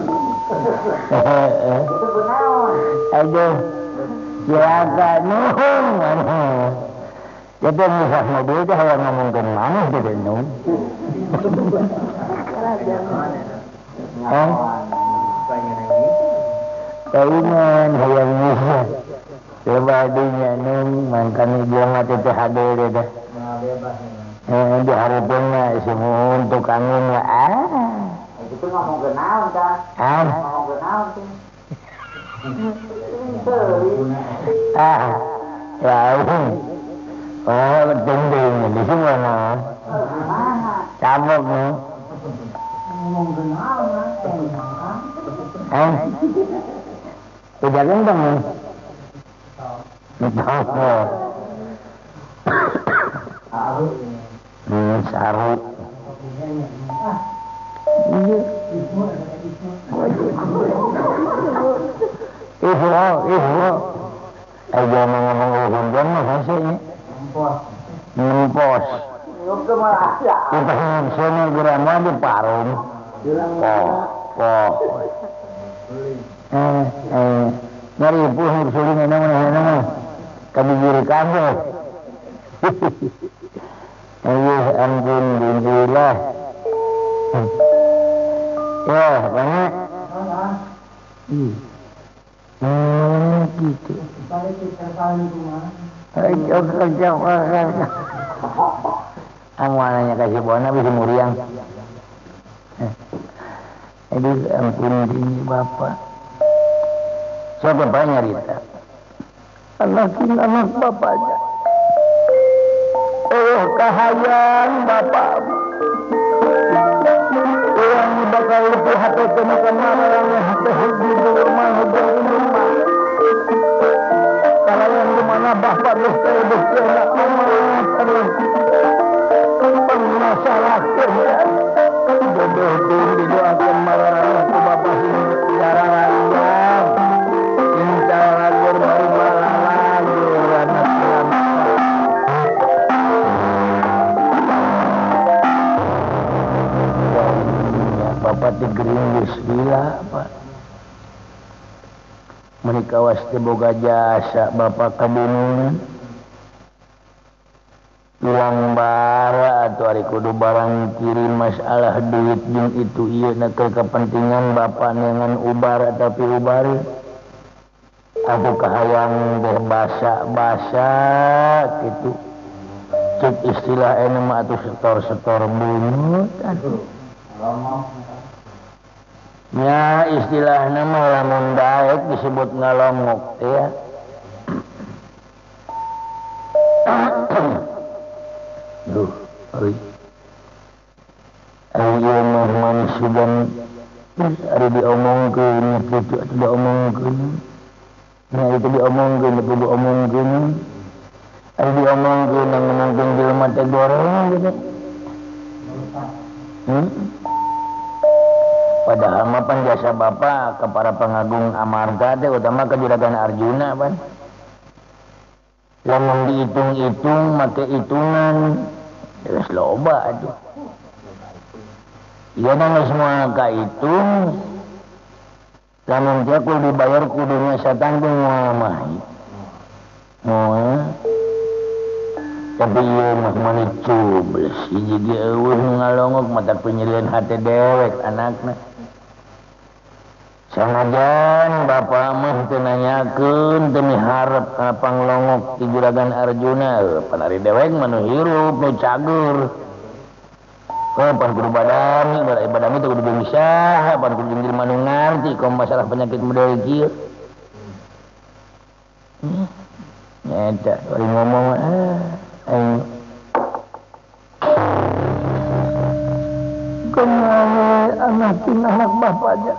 Itu benawan. aduh silakan nuhun mana jadi misah mobil dah yang ngomongkan mana jadi Enung eh kawinan hayang misah coba adinya Enung mangkani bilang ati teh hade deh dah eh di hareupeunna semua untuk angin lah ah Itu ngomong ke naon kan? ah Ngomong ke naon tuh. ah ya oh tingting di semua nah Gimana? cabok nih Ngomong ke naon kan? eh tidak gendong nih betul hmm saru iya Kita sini geram aja parung. Oh, oh. Eh, eh, nyari puh suling enak mana mana. Kami diri kamu. Ayo ampun alhamdulillah. Ya, banyak. Hmm. Hmm, gitu. Ayo kerja orang. Angwananya kasih bona bisa muriang. Jadi ampun ini bapak. Siapa banyak Rita? Anak anak bapaknya. Oh kahayang bapak. Yang bakal lebih hati kenakan marahnya hati di rumah hubung rumah. Kalau yang di mana bapak dosa dosa nak amat terus. Masalah kerja. Jodoh pun didoakan marahnya ke bapak ini jarang aja. Cinta lagur baru malah lagur anak anak. Bapak digeringgis gila Pak. Menikah wasti boga jasa bapak kabinungan. Uang bara atau hari kudu barang kirim masalah duit jeung itu iya nak kepentingan bapak dengan ubar tapi ubari. Aku kahayang teh basa-basa gitu. Cek istilah ena mah atuh setor-setor bunut aduh. Ya istilahnya mah lamun daek disebut ngalongok ya. Duh, oi. Ayo mah manusia dan ada diomongkeun kitu atuh diomongkeun. Nah itu diomongkeun itu diomongkeun. Ada diomongkeun nang menangkeun jelema teh goreng gitu. Hmm? Padahal mah jasa bapak ke para pengagung amarga teh utama ke juragan Arjuna pan. Lamun dihitung-hitung make hitungan terus loba aduh. Iya nang semua kahitung. Lamun dia kudu dibayar kudunya satanggung moal mah. Moal. Tapi iya mah mani cubles hiji ge eueuh ngalongok mata penyelian hati dewek anakna. Sanajan bapak mah teu nanyakeun teu miharep kana panglongok ti juragan Arjuna panari dewek mah nu hirup nu cager. Oh pan kudu badami bari badami teh kudu bisa pan kudu jeung jelema nu ngarti ka masalah penyakit model kieu. Nyata bari ngomong ah aing kenal anak anak bapaknya.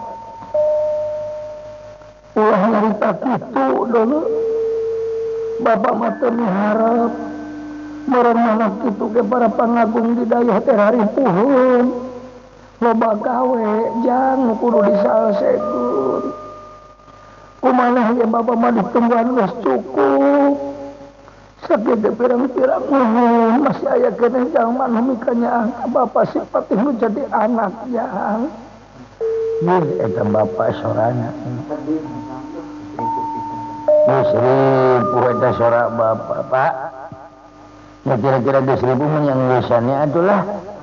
Ulah nyarita kitu dulu. Bapak mah teu miharep meureun anak kitu ke para pangagung di dayeuh teh haripuheun. Loba gawe jang kudu disalsekeun. Kumaneh ge bapak mah ditungguan geus cukup. Sakit pirang-pirang nuhun masih aya keneh jalma nu mikanya bapak sipatih nu jadi anak jang. Nih eta bapak sorana. Nih seribu eta sorak bapak pak. Ya kira-kira geus seribu menyang lisannya atulah.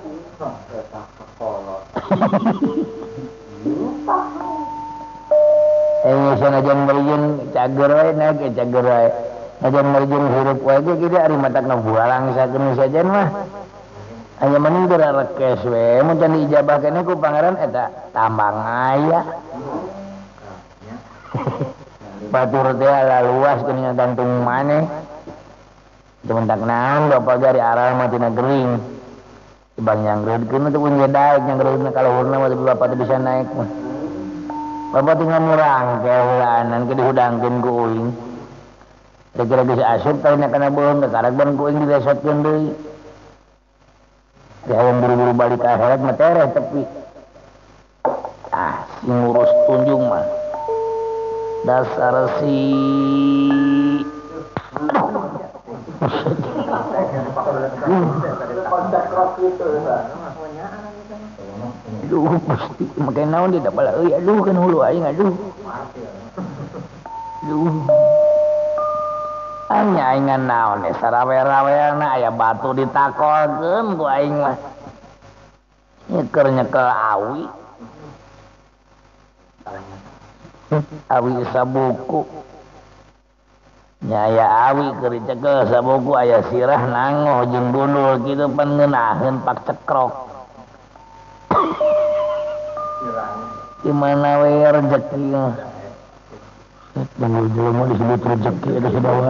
Eh sanajan meureun cager wae na ge cager wae. Ajan meureun hirup wae ge kitu ari matakna bualang sakeun sajen mah. Aya mending geura rekes we mun can diijabah keneh ku pangeran eta tambang aya. Batur teh luas geuning gantung maneh. Tementak naon bapak gari aral mah tina gering. Ibang nyangreudkeun teh pun daek nyangreudna kaluhurna mah bapak teh bisa naik mah. Bapak tinggal murangkel heulaan ke dihudangkeun ku uing. Kira-kira geus asup taina kana beung teh karek ban ku uing diresotkeun deui. Dia yang buru-buru balik ke akhirat mah tereh tepi. Ah, si ngurus tunjung mah. Dasar si Aduh, pasti makin naon dia dapat euy aduh kan hulu aing aduh. Aduh. Anya aingan naon nih sarawe-raweana aya batu ditakolkeun ku aing mah. Nyeker nyekel awi. Awi sabuku. Nyaya awi keur dicekel sabuku aya sirah nangoh jeung bundul kitu pan ngeunaheun pak cekrok. Gimana we rezeki mah. Bangul jelema disebut rezeki ada sedawa.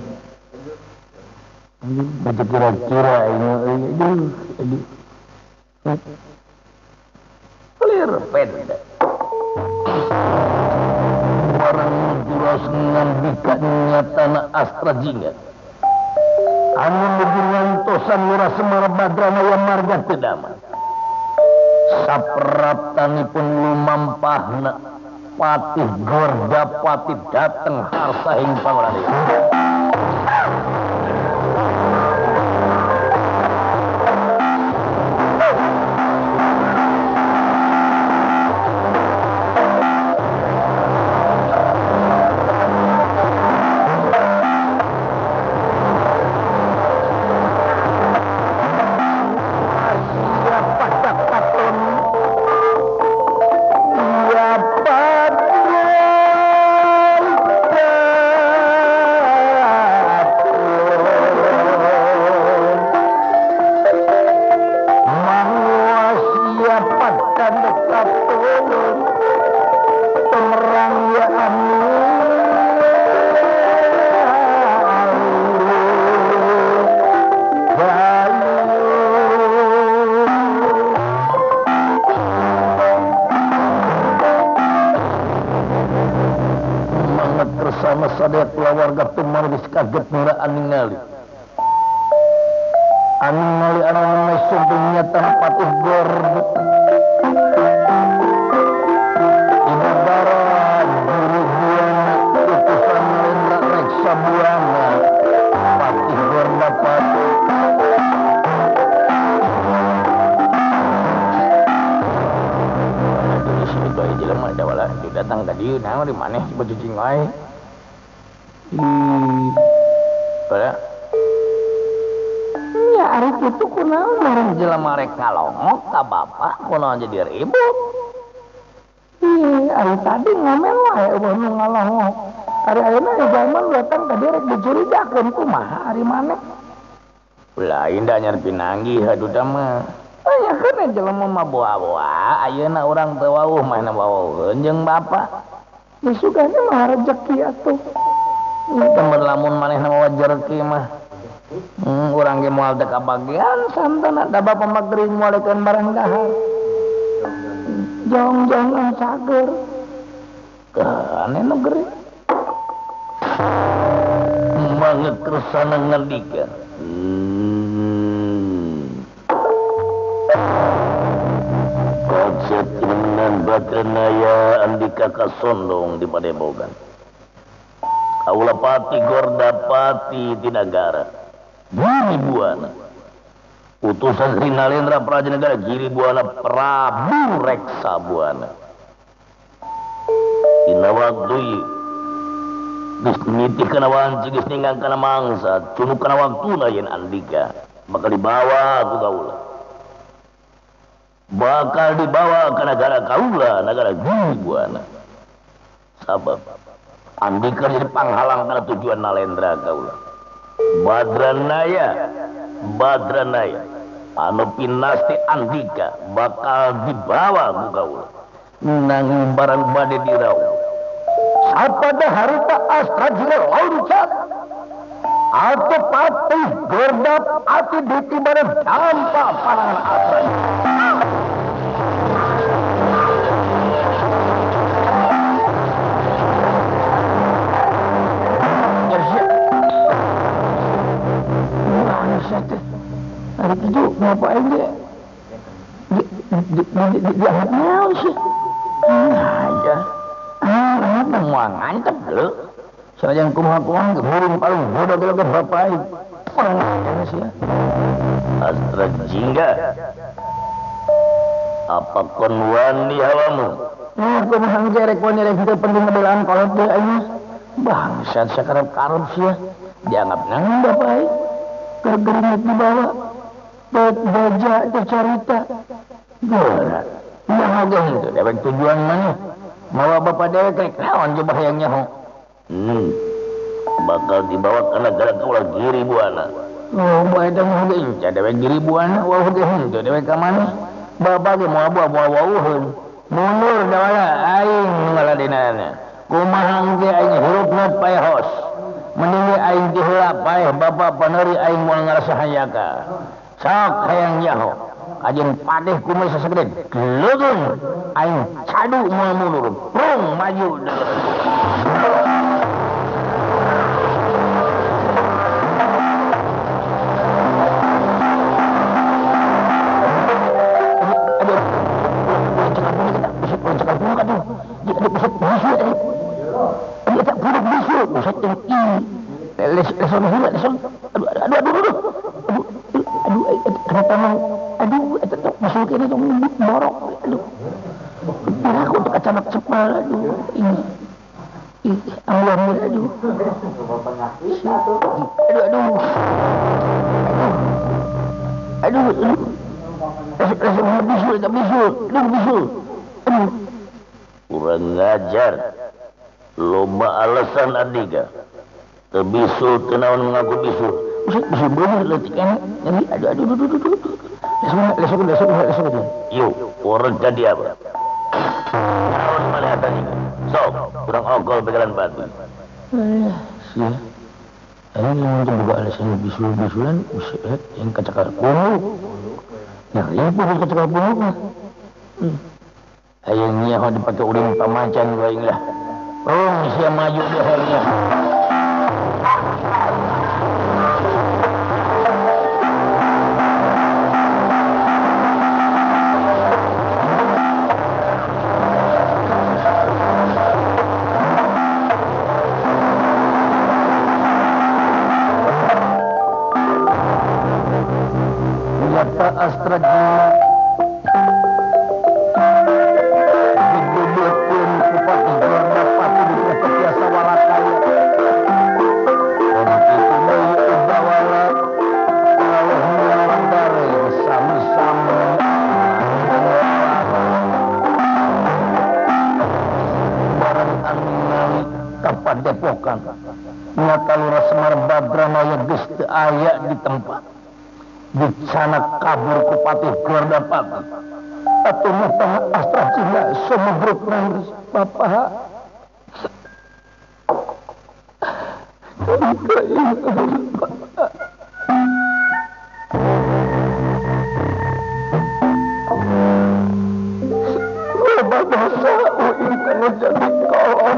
Ini baca kira-kira ini aduh aduh. Clear peda. Barang jelas ngambika nyatana astra jingga. Anu nuju ngantosan lurah Semar Badrana yang marga teu damai. Sapratanipun lumampahna Patih Gordapati dateng harsahing pangradya. Sadaya keluarga tumarwis kaget mira aningali aningali anu mesum nyatan Patih Gordo Inagara Guru Buana utusan Lendra Reksa Buana Patih Gordapati wana dulu si bayi jelema dawala datang tadi naon di maneh si baju cingai. Hmm, pada ya hari itu kunaon bareng jelema rek ngalongok ka bapak kunaon jadi ribut. Ih, hari tadi ngomel wae eueuh nu ngalongok. Hari ayeuna di zaman datang tadi rek dicurigakeun kumaha ari maneh. Ulah indah nyar pinanggi haduda mah. Aya kana jelema mah boa-boa, ayeuna urang teu wauh mah na wauheun jeung bapak. Ya sugana mah rezeki atuh. Temen lamun maneh nama wajar ki mah hmm, urang ge moal teu kabagian santana da bapa magering moalekeun barang dahar jong-jongan sager kane negeri manget kersana ngendika hmm. Konsep kemenangan Badranaya Andika kasondong di Padepokan Aula Patih Gordapati di negara Giri Buana utusan Sri Nalendra Praja Negara Giri Buana Prabu Reksa Buana ina waktu geus nitih kana wanci geus ninggang kana mangsa cunuk kana waktuna yen Andika bakal dibawa ku kaula bakal dibawa ke negara kaula negara Giri Buana sabab Andika jadi panghalang karena tujuan Nalendra kaula. Badranaya, Badranaya, anu pinasti Andika bakal dibawa ku kaula. Nanging barang bade dirau. Sapada harita astra jira loncat. Atau Patih Gordapati ditibana dampak panangan astra. Hari itu ngapain dia? Diangkat naon sih? Aja. Ah, mau ngancep dulu. Sajang kumaha-kumaha burung paling bodoh kalau ke bapak itu. Orang ini sih ya. Astra jingga. Apa kon wani hawamu? Nah, kumaha ngerek wani rek itu penting ngebelaan kolot deh aja. Bangsat sakarep-karep sih ya. Dianggap nang bapak itu. Kergeringat dibawa. Buat baja itu cerita. Gila. Iya ngogeng itu. Dewek tujuan mana? Mawa bapak dewek kayak kawan coba yang nyaho. Hmm. Bakal dibawa karena gara kaulah giri buana. Oh, bae teh ngogeng. Dewek giri buana. Wah geuheun teh dewek ka mana? Bapak ge moal moal wauheun. Mundur dawala aing ngaladenana. Kumaha ge aing hirupna paehos. Mending aing teh heula paeh bapak paneuri aing moal ngarasahayaka. Sok hayang nyaho. Ajen padeh kumai sasegede gelutung aing cadu moal mundur prung maju kenapa mau aduh itu masuk ini dong borok aduh aku udah kecanak cepal aduh ini ih ambil ambil aduh aduh aduh aduh aduh rasa rasa bisul tak bisul aduh bisul aduh kurang ngajar loba alasan adiga terbisul tenawan mengaku bisul bisul bisul bener letik enak jadi aduh aduh aduh aduh aduh lesuk lesuk lesuk lesuk lesuk yuk orang jadi apa tahun mana tadi sok kurang ogol pegalan batu eh sih ini yang juga alasan bisul bisulan uset yang kacakar kuno nah ini pun kacakar kuno mah hayangnya kalau dipakai uring pamacan baik lah oh siapa maju dia harinya Astra Jina didudukkan Bupati Gornapati di Prefektiasa Warakaya untuk itu bayi Udawala olehnya Landare sami-sami barang aningali kapadepokan nyata lurah Semar Badranaya geus teu aya di tempat di sana kabur Kupati Gordapati atau mutah Astra Jina semugruk nangis bapak bapak dosa uing kanu jadi kolom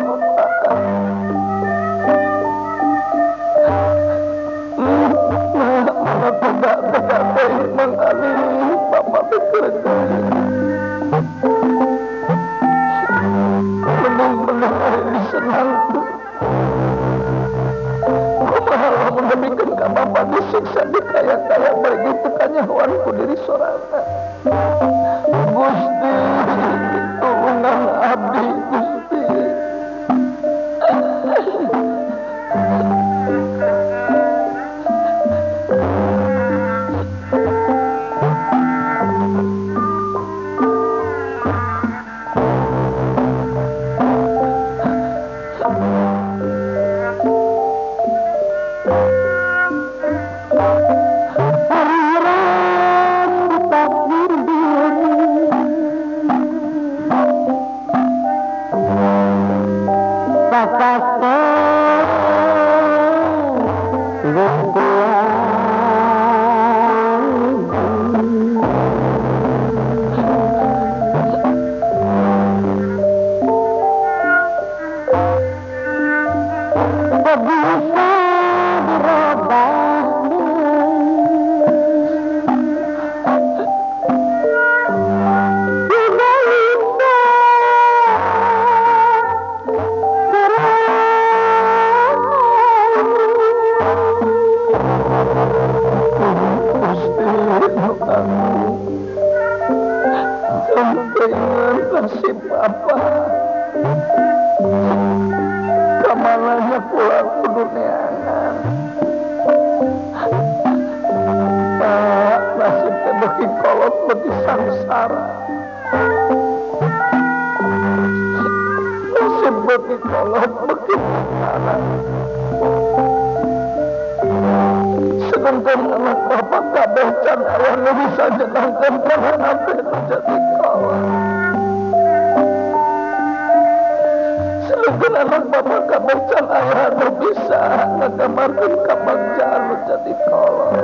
tegak-tegak mengkali bapak bekerja bening-bening ini senang kumaha mendebikan ke bapak Tuntungan nasib apa kamananya kula kudu neangan Pak nasib teh beki kolot beki sangsara nasib beki kolot beki sangsara sedangkan anak bapak kabeh can aya nu bisa nyenangkeun panganan teh jadi kolot sedangkan anak bapak kabeh can aya nu bisa ngagamarkeun kabagjaan nu jadi kolot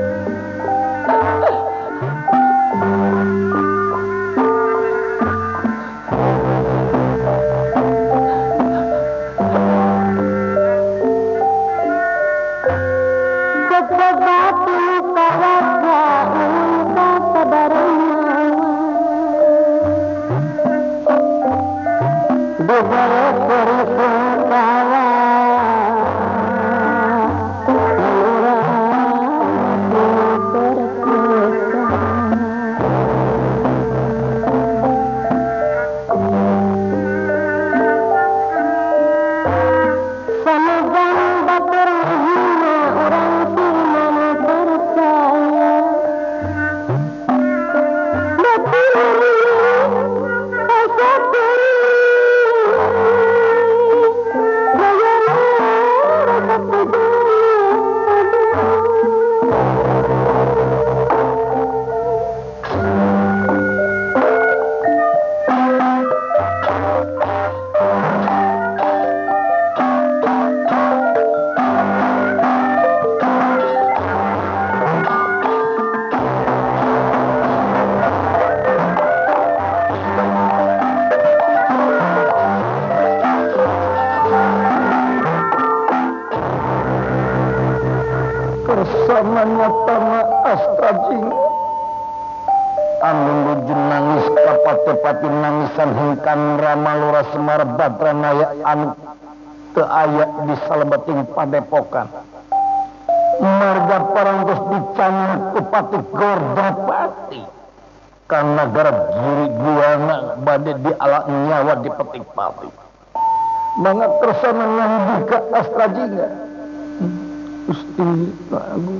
kersananya tanah astajing anu nuju nangis kapate-pati nangisan hengkan Ramalura Semar Badranaya anu teu aya di salebeting padepokan marga parangtos dicanang ku Pati Gordapati karena gara giri guana bade dialak nyawa di petik pati mangga kersana ngandi ka astajinga Gusti Agung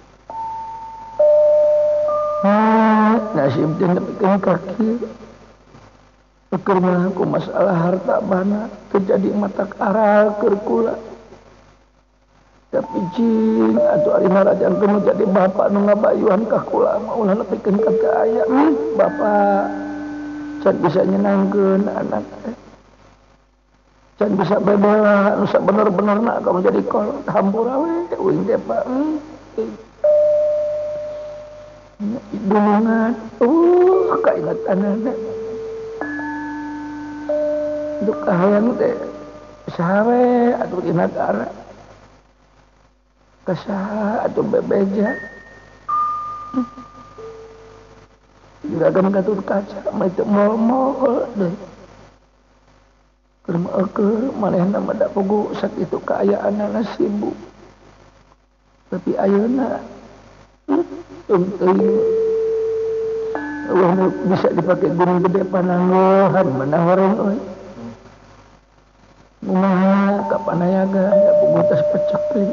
nasib dia nepikeun kaki keur mah ku masalah harta bana terjadi mata aral keur kula tapi cing atuh ari marajan nu jadi bapak nu ngabayuhan ka kula mah ulah nepikeun ka teu aya bapak can bisa nyenangkeun anak can bisa bebela nu sabener-benerna kamu jadi kol hampura we uing teh Pak dulungan uh kaingatanana untuk kahayang teh sawe atuh di negara kasaha atuh bebeja juragan Gatot Kaca mah teu moal-moal deui keur meukeur manehna mah da pugu sakitu kaayaanna sibuk tapi ayeuna teuing Allah bisa dipakai gunung gede pananggohan menahoreng euy kumaha ka panayaga da pugu tos pecekli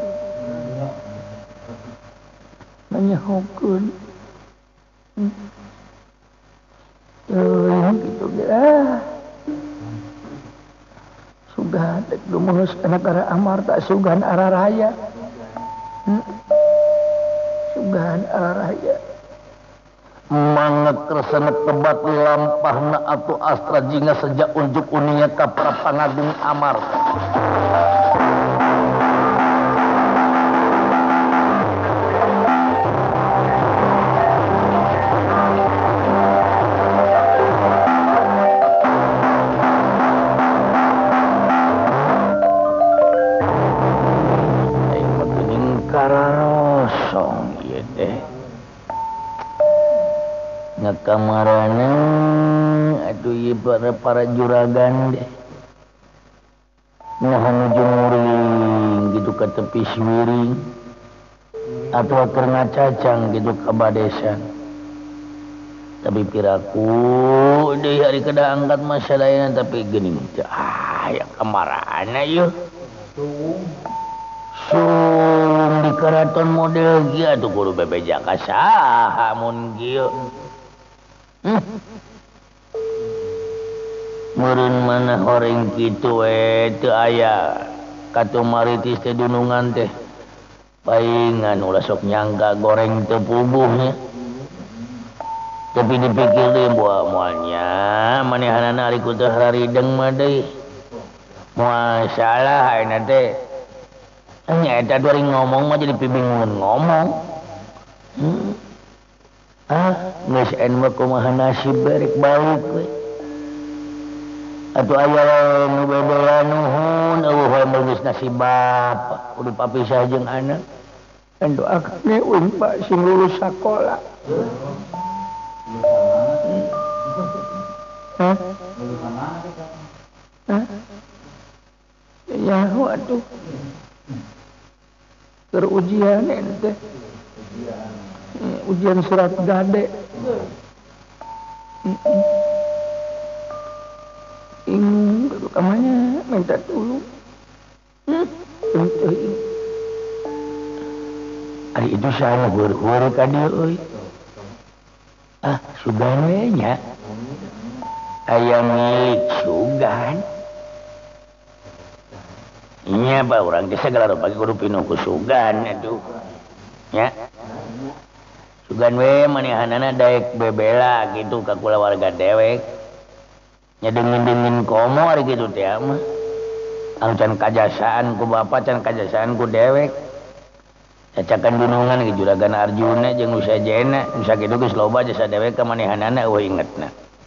nanyahokeun teuing kitu ge ah sugan dek lumus ka negara Amarta sugan araraya hmm. sugan araraya manget kersana tebat lampahna atuh astra jinga sejak unjuk unia ka para pangagung Amarta karosong ieu teh ngakamarana atuh ieu para para juragan deh nah nuju nguring gitu ka tepi siwiring atuh keur ngacacang gitu ka badesan tapi piraku deui hari kada angkat masalahna tapi geuning teh ah ya kamarana yeuh. Sung di karaton model kieu atuh kudu bebeja ka saha mun kieu. Hmm. Meureun mana horeng kitu we teu aya katumaritis teh dunungan teh. Paingan ulah sok nyangka goreng teu puguhnya. Tapi dipikir deui moal moalnya manehanana ari ku teu hararideng mah deui. Moal salah ayeuna teh. Nya eta dua ngomong mah jadi pibingungan ngomong. Hmm. Ah, geus en mah kumaha nasib berek balik we. Atuh aya nu bebela nuhun eueuh we mah geus nasib bapa kudu papisah jeung anak. Dan doakan neuing Pak sing lulus sakola. Hah? Hah? Ya waduh. Keur ujian ente. Ujian surat gade. Ing kamanya minta tolong. Hmm. Ari itu saya heur-heur ka dieu euy. Ah, sugan we nya. Aya milik sugan. Nya ba urang teh segala rupa kudu pinuh ku sugan atuh. Nya. Sugan we manehanana daek bebela gitu ka kulawarga dewek. Nya dengin-dengin komo ari kitu teh mah. Anu can kajasaan ku bapa can kajasaan ku dewek. Cacakan dunungan ke Juragan Arjuna jeung Usajena nu sakitu geus loba jasa dewek ka manehanana eueuh ingetna.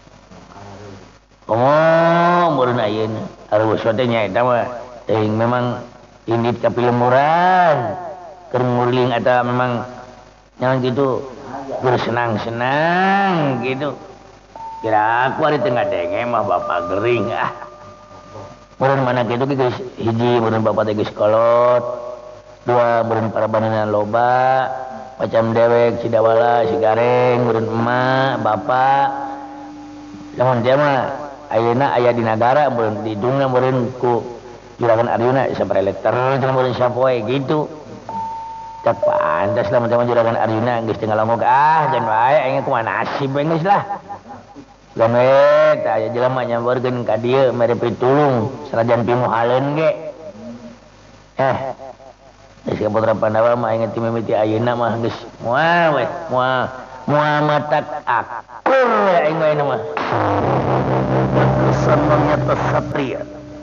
Oh, meureun ayeuna areuweus teh nya eta mah teuing memang indit ka pilemuran. Keur ngurling eta memang nyaon kitu keur senang-senang gitu. Kira aku ari teu ngadenge mah bapa gering ah. Meureun mana kitu geus hiji meureun bapa teh geus kolot. Dua meureun parabaneuna loba macam dewek si dawala si gareng meureun emak bapak lamun dia mah ayeuna aya di nagara meureun di dungna meureun ku Juragan Arjuna sabarelek terus meureun sapoe gitu tak pantas lah macam Juragan Arjuna geus teu ngalongok ah jan wae aing kumaha nasib we geus lah lan we tah aya jelema nyamborkeun ka dieu mere pitulung sanajan pinuh haleun ge eh geus ka putra Pandawa mah inget ti mimiti ayeuna mah geus moal we moal moal matak akur aing we mah kesan nyata satria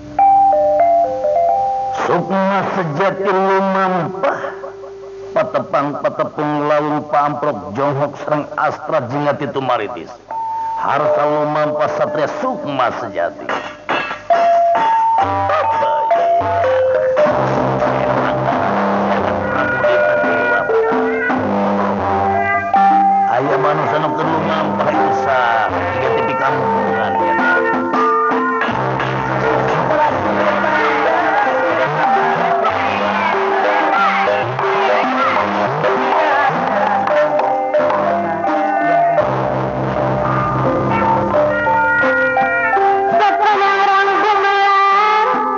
sukma sejati lumampah patepang patepung laung pamprok jonghok sareng astra jingati tumaritis harta lumampah satria sukma sejati. Aya manusia nu keur lumampah usah tiga tipi kampungan ya. Setelah orang gumelar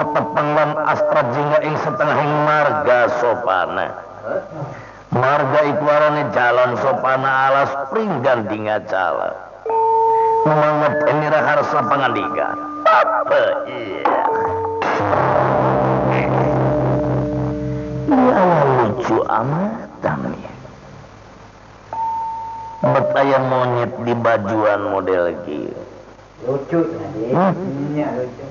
tepenglan astra jingga ing setengahing marga sopana. Marga ikwarane jalan sopana alas pringgan dingacala. Manget ini raharsa pangandika. Apa iya? Ya lucu amat tami. Betaya monyet di bajuan model gitu. Lucu tadi. Hmm? Iya lucu.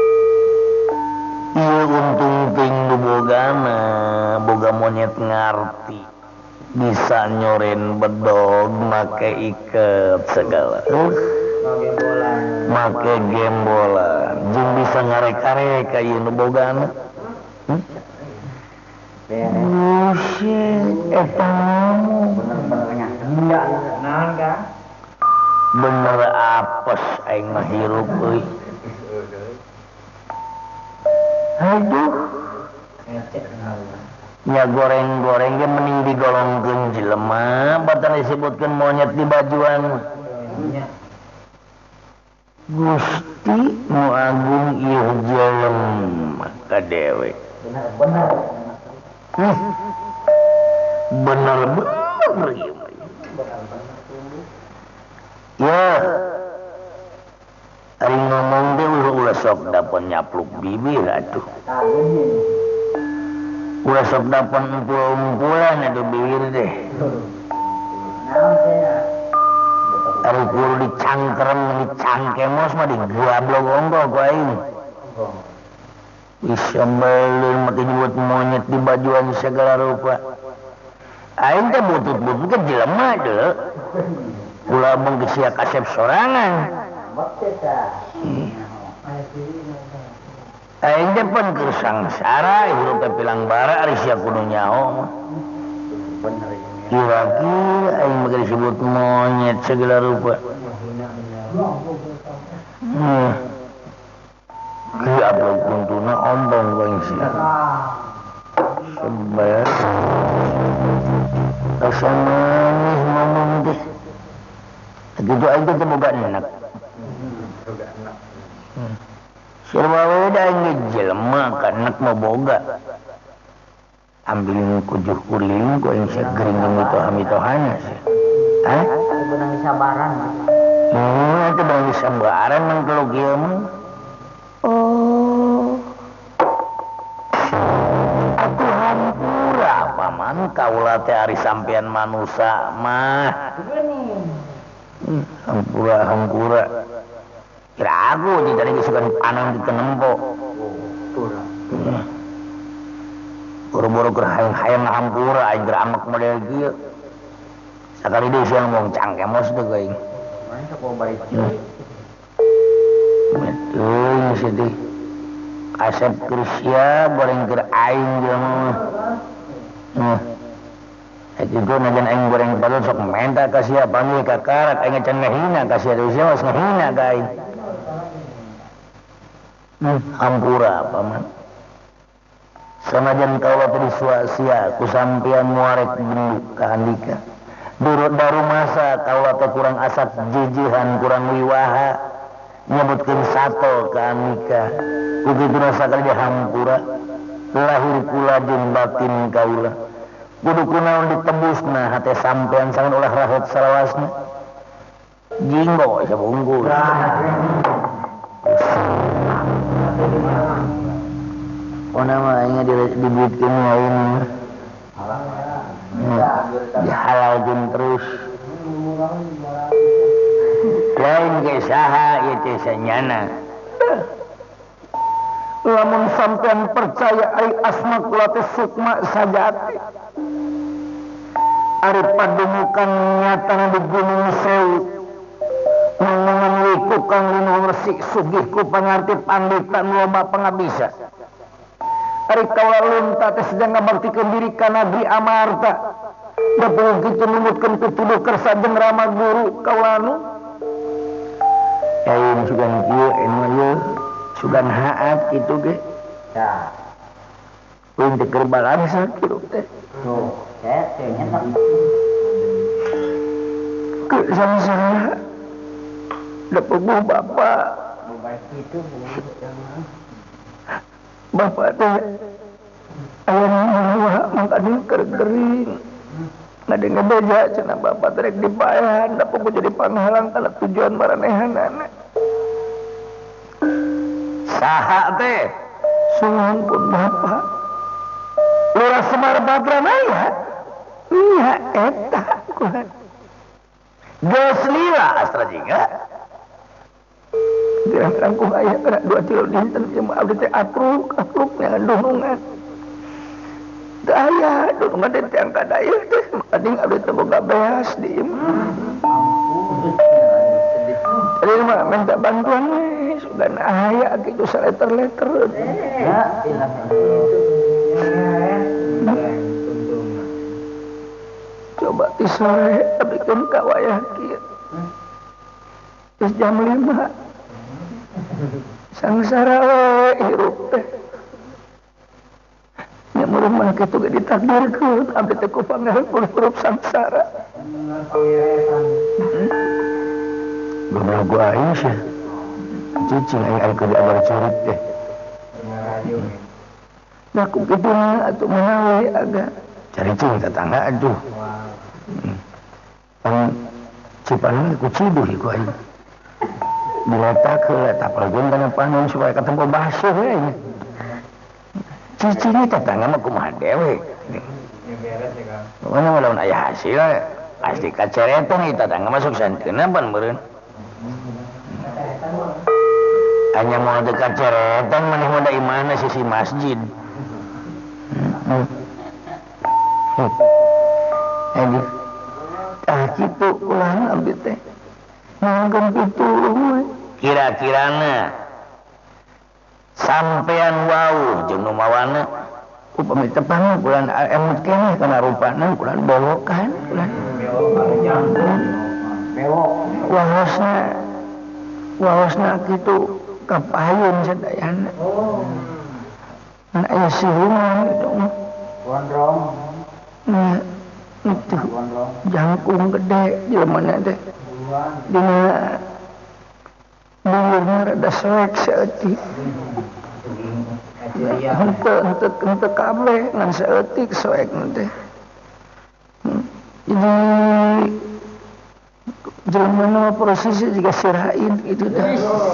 Iya untung ting bogana, boga monyet ngarti. Bisa nyoren bedog, make iket segala. Uh, Make bola. make gembolan. Jung bisa ngarek-arek kayu nu bogana. Hmm? Buset, eta ngomong. Bener-bener enggak. Nah kan. Bener apes aing mah hirup euy. Aduh. Nya goreng-goreng ge mending digolongkeun jelema, batan disebutkeun monyet di bajuan. Gusti nu agung ieu jelema kadewe. Bener-bener. Hmm. Bener-bener ieu. Ya. Ari ngomong teh ulah sok dapon nyapluk bibir atuh. Ulah sok dapon empul-empulan atuh bibir teh. Ari kudu dicangkrem dicangkemos mah digablok onggol ku aing. Bisa melun mati buat monyet di bajuan segala rupa. Aing teh butut-butut ke jelema deh. Ulah mung sia kasep sorangan. Aing teh pun keur sangsara hirup teh pilang bara ari sia kudu nyaho. Kira-kira aing mah disebut monyet segala rupa. Hmm. Iya belum kuntuna ombong going sih. Sebar. Rasa manis ngomong deh. Gitu aja tuh boga enak. Sirwa weda aing jelema ka enak mah boga. Ambilin kujuh kuriling ku aing segering mitoha-mitohana sih. Hah? Beunang sabaran. Hmm, itu beunang sabaran mah kalau kieu mah. Oh. Aku hampura paman kaula teh ari sampean manusa mah. Hmm, hampura hampura. Kira aku di tadi kesukaan panon di kenempo. Hmm. Boro-boro keur hayang-hayang hampura aing keur amek model kieu. Sakali deui sia ngomong cangkemos teh geuing. Mantap kok balik. Betul sedih. Kasep Krisya goreng keur aing jelema. Nah. Itu gua najan aing goreng padahal sok menta ka sia panggil ka karak aing can ngahina ka sia deui sia mas ngahina ka aing. Hmm, hampura paman. Sanajan kaula teh disuasia ku sampean muarek benduk ka andika. Durut daru masa kaula teh kurang asap jijihan kurang wiwaha. Nyebutkeun sato ka andika. Kudu sakali dia hampura. Lahir kula jeung batin kaula. Kudu kunaon ditebusna hate sampean sangan ulah rahot salawasna. Jinggo sabungkus. Ona mah aing dibuitkeun lain. Dihalalkeun terus. Lain ge saha ieu teh sanyana. Lamun sampean percaya ai asma kula teh sukma sajati. Ari padumukan nyatana di Gunung Sewu. Mangungan wiku kang linu resik sugih ku pangarti pandita loba pangabisa. Ari kaula lunta teh sedang ngabaktikeun diri ka Nagri Amarta. Da peuh kitu numutkeun pituduh kersa jeung Rama Guru kaula nu. Ayeuna sugan kieu anu ieu sugan haat kitu ge. Ya. Peuh teh keur balangsa kitu teh. Tuh, set teh nyetak. Ke sangsara. Da peuh bapak. Baik itu bapak teh ayam nyawa makanya kering nggak ngebeja cina bapak terek dipayahan dapat ku jadi panghalang karena tujuan maranehan anak saha teh suhun pun bapak Lurah Semar Badranaya iya eta kulan geus lila astra jingga gerang-gerang ku aya kena dua kilo dinten jeung abdi teh akruk akruk ngan dunungan teu aya dunungan teh teh angka daya teh makading abdi teh boga beas di imah jadi mah minta bantuan we sugan aya kitu saleter-leter ya coba di sore bikin kawayah kieu geus jam lima sangsara we hirup teh nya muruh mah kitu ge ditakdirkeun abdi teh ku pangaran huruf sangsara bener gua aing sih cicing aing aya kudu abar curit teh nah ku kitu mah atuh menawi agak cari cing tetangga aduh pan cipanan ku ciduh iku aing diletak ke tapalkeun kana panon supaya katempo basuh we nya cicing tetangga mah kumaha dewe mana lamun aya hasil pasti kaceretan ieu tetangga masuk santeuna pan meureun hanya mau ada kaceretan maneh mah da imana sisi masjid Edi, ah gitu ulang abdi teh, nganggen pitulung. Kira-kirana sampean wau jeung nu mawana, upami tepang kulan emut keneh kana rupana kulan bewokan kulan. Bewok. Wahosna, wahosna kitu kapayun sadayana. Oh. An aya siluman gitu. Gondrong. Nah, itu jangkung gede jelema teh. Dina bungurna rada soek saeutik. Ya, henteu henteu henteu kabeh ngan saeutik soek teh. Jadi jelema nu prosesnya juga sirain gitu dah.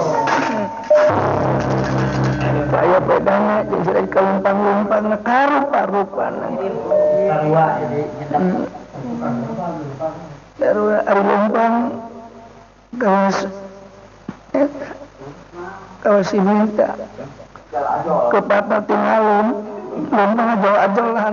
Saya bedana jeung sira kalumpang-lumpang karupa-rupana. Sarua jadi nyedak. Sarua ari lumpang kawas eta kawas minta ke papa tingalun lumpang ajol-ajolan.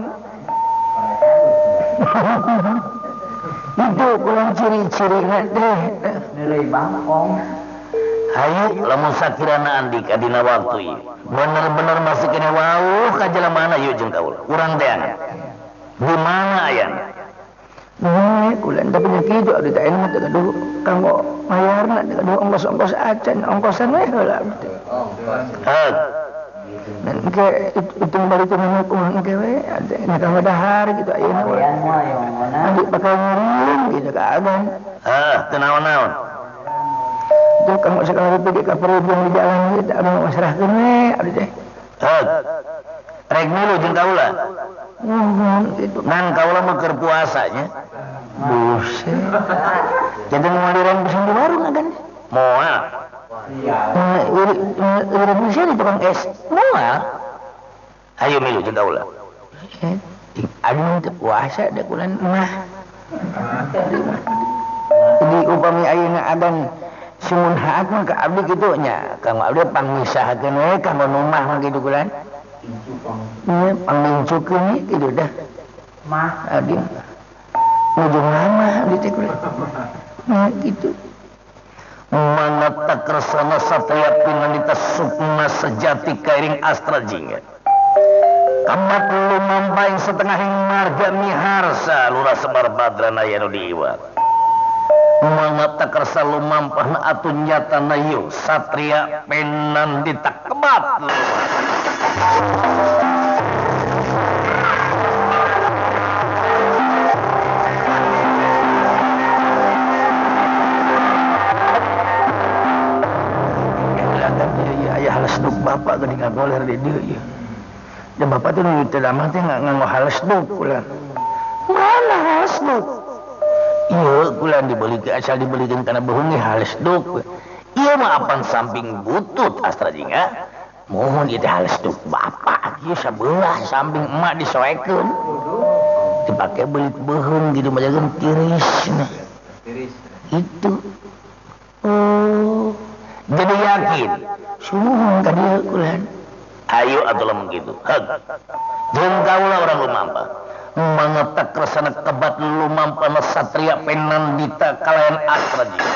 Itu kurang ciri-cirina deh. Nilai bangkong. Hayu lamun sakirana andika dina waktu ieu bener-bener masih kene wauh ka jelemana ieu jeung kaula urang teh di mana ayana nah kulan teh punya kitu abdi teh anu teh kudu kanggo mayarna teh kudu ongkos-ongkos acan ongkosan we heula abdi heuh dan ke hitung balik teh mah kumaha engke we ade nya kanggo dahar gitu ayeuna we adi pakai ngirim gitu ka agan heuh teu naon-naon tuh kamu sekarang pergi ke perhubungan di jalan ini tak mau masyarakat ini abdi teh heuh rek milu jeung kaula itu nan kaula mah keur puasa nya buset jadi mau direm pisan di warung agan moal iya iri bisa di tukang es moal ayo milu jeung kaula anu teh puasa da kulan mah jadi upami ayeuna adan simun haat mah ka abdi kitu nya kang abdi pangmisahkeun we kanggo numah mah kitu kulan ieu pangmincukeun kitu dah mah abdi ujung lama abdi teh kulan nah kitu manata kresana satya pinanita sukma sejati kairing astra jingga kamat lumampaing setengah hing marga miharsa Lurah Semar Badranaya nu diiwat mangata kersa lumampahna atun nyatana yu satria penan ditakebat ayah halas nuk bapak geuningan goler di dieu Dan bapak tuh nunggu teramah teh nggak nganggo halus duk kulan. Mana halus duk? Iya kulan dibeli ke asal dibelikan karena behungi halus duk. Iya mah apan samping butut astra jingga. Mohon itu halus duk bapak. Iya sebelah samping emak disoekeun. Dipakai belit behung gitu majakan tiris nah. Tiris. Itu. Oh. Jadi yakin. Sumuhun ka dieu kulan. Ayo atuh lamun kitu. Heg. Jeung kaula urang lumampa. Mangetak resana kebat lumampana satria penandita kalayan astra jiwa.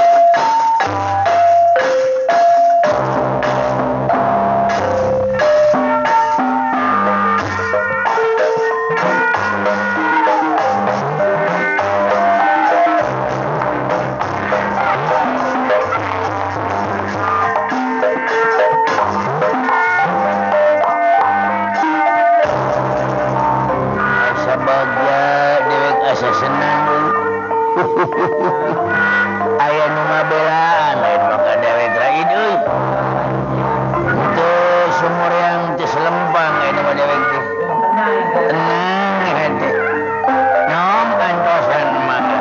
Aya nu ngabelaan lain maka dewek raid euy. Itu sumur yang teu selempang aya nu dewek teh. Tenang hade. Nom kantosan maka.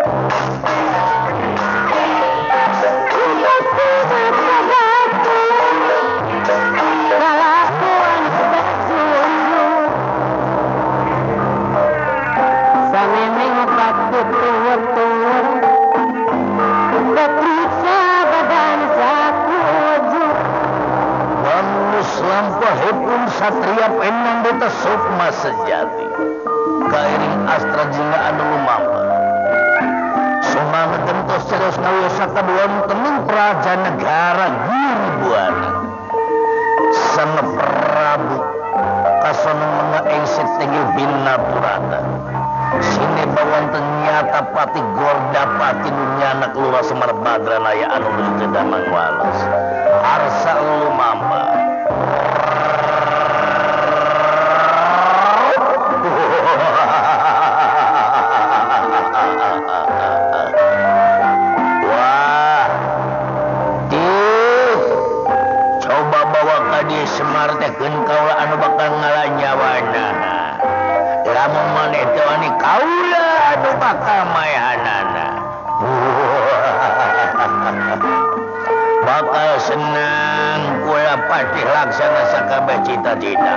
Lampahipun satria penandita sukma sejati kairing astra jingga anu lumampa sumangga gentos serius ngawiyo sakaduan tening praja negara giribuana sana Prabu kasonong mga engsit tinggi bina purata sini bawan ternyata pati gorda pati dunyana keluar Semar Badranaya anu nuju damang walas arsa lumampa. Semar teh keun kaula anu bakal ngalanyawana. Lamun maneh teh wani kaula anu bakal mayahanana. Bakal senang kula patih laksana sakabeh cita-cita.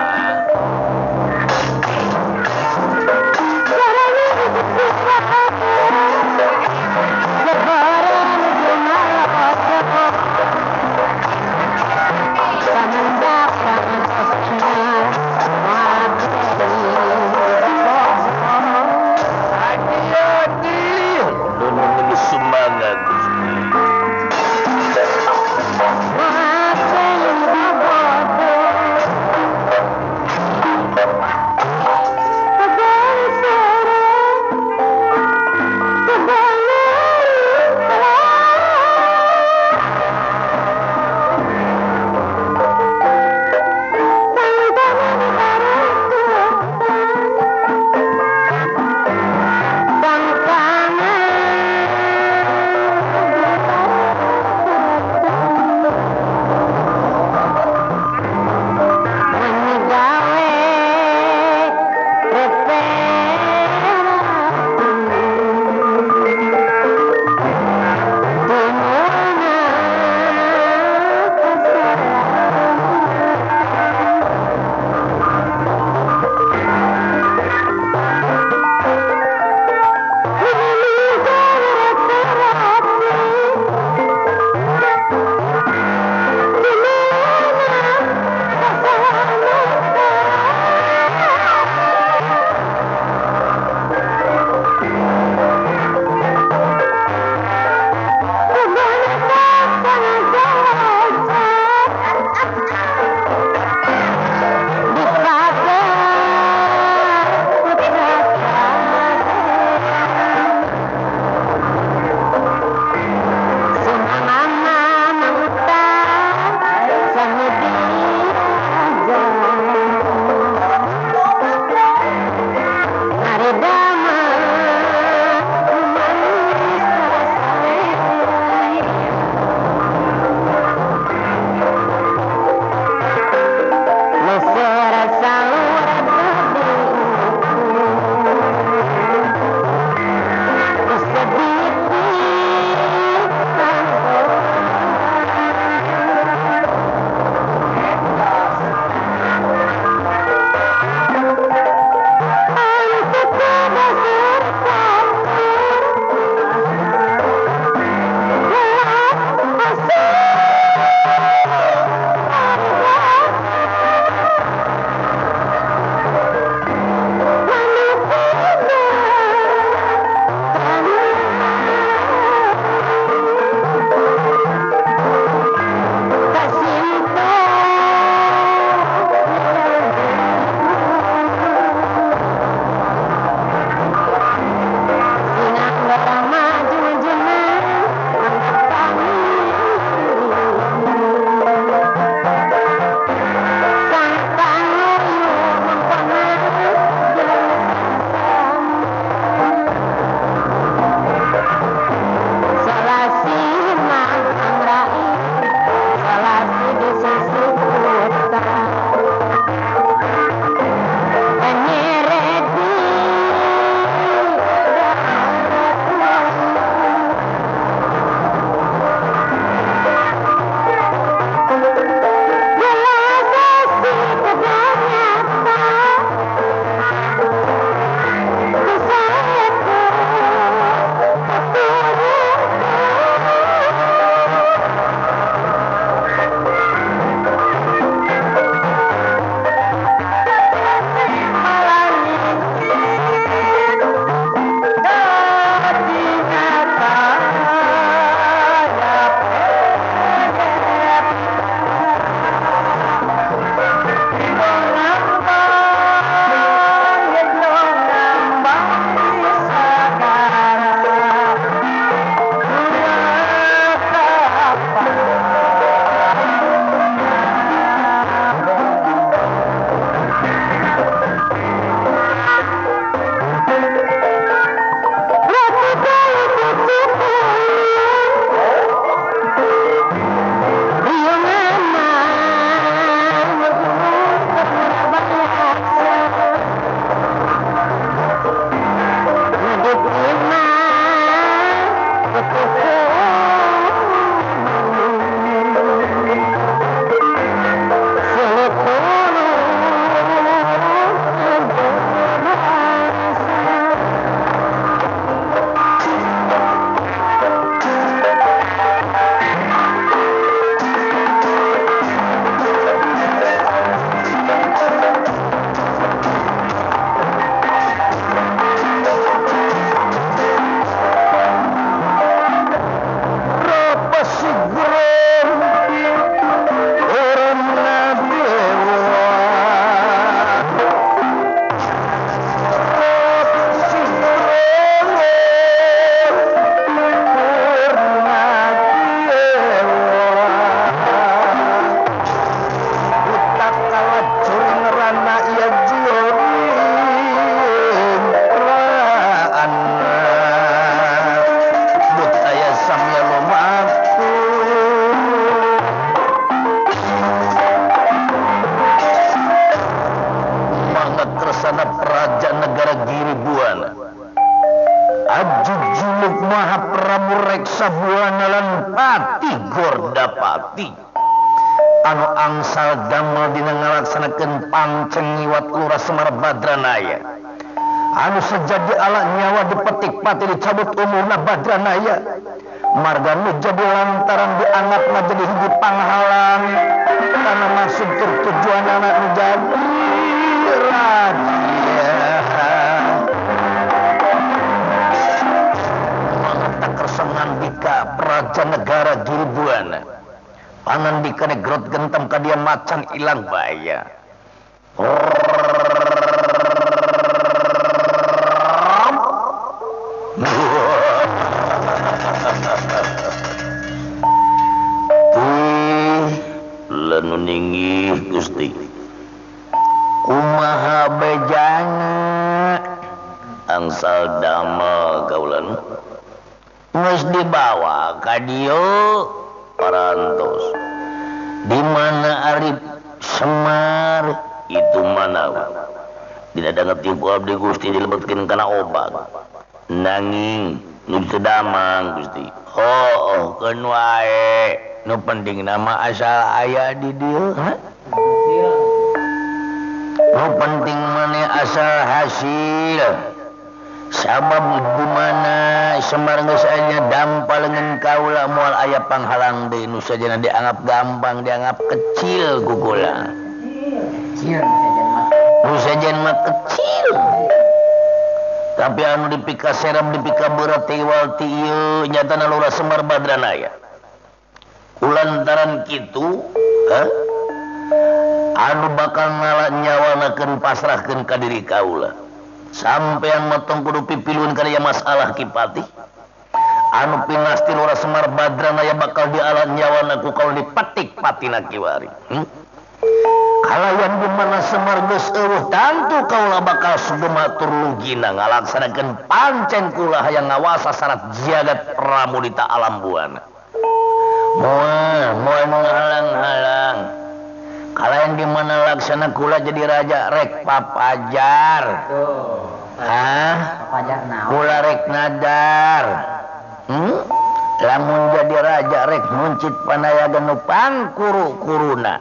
Ajujuluk Mahaprabu reksa buana lan pati Gordapati anu angsal damel dina ngalaksanakeun pancen ngiwat Lurah Semar Badranaya anu sejadi ala nyawa dipetik pati dicabut umurna Badranaya marga nu jadi lantaran dianggap jadi hiji panghalang karena maksud tujuan anak nu jadi raja mangata kersengan bika praja negara Juribuana panandika negrot gentam ka dia macan ilang baya lanu ninggih Gusti kumaha bejana angsal damel kaulan geus dibawa ka dieu parantos di mana Arif Semar itu mana dina danget tipu abdi Gusti dilebetkeun kana obat nanging nu sedamang Gusti oh oh keun wae nu penting nama asal aya di dieu ha nu penting maneh asal hasil sabab di mana Semar geus aya dampal ngan kaula moal aya panghalang deui nu sajana dianggap gampang dianggap kecil ku kula Kecil nu sajana mah kecil tapi anu dipika serap dipika berat tiwal ti ieu nyatana Lurah Semar Badranaya kulantaran kitu ha anu bakal nyawa-nyawanakeun pasrahkeun ka diri kaula sampean motong kudu pipilun kana masalah Kipati anu pinasti Lurah Semar Badranaya bakal dialan nyawana ku kaula dipetik patina kiwari hmm? Kalayan di mana Semar geus eueuh tantu kaula bakal sugematur lugina ngalaksanakeun pancen kula hayang ngawasa syarat jagat pramudita alam buana moal moal menghalang-halang kalayan di mana laksana kula jadi raja rek papajar hah papajar naon kula rek nadar hmm? lamun jadi raja rek muncit panayagan nu pangkuru-kuruna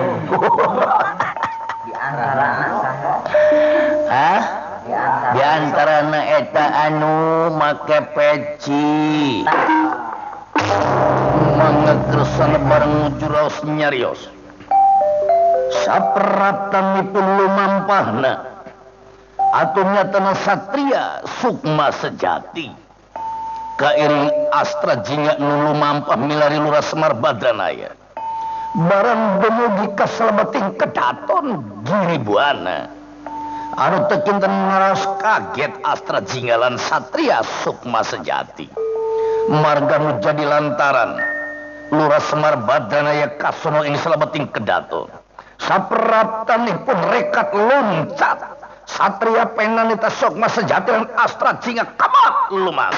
di antarana saha hah di antara di antarana eta anu make peci mangekersana bareng juraos nyarios sapratanipun lumampahna atumnya tanah satria sukma sejati kairing astra jingga nu lumampah milari Lurah Semar Badranaya barang dumugi ka salebeting kedaton Juribuana anu teu kinten ngaras kaget astra jinggalan satria sukma sejati marga nu jadi lantaran Lurah Semar Badranaya kasono ing salebeting kedaton sapraptanipun rekat loncat satria penanita sukma sejati lan astra jingga kamat lumas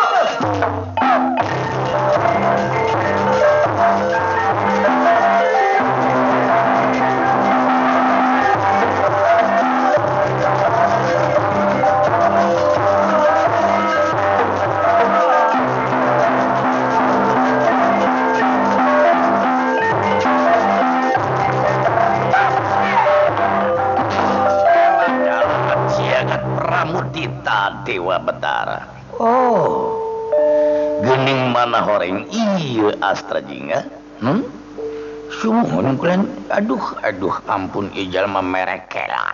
Pramudita Dewa Betara oh gening mana horeng iya astra jingga hmm? sumuhun kulen aduh aduh ampun ijal mah merekela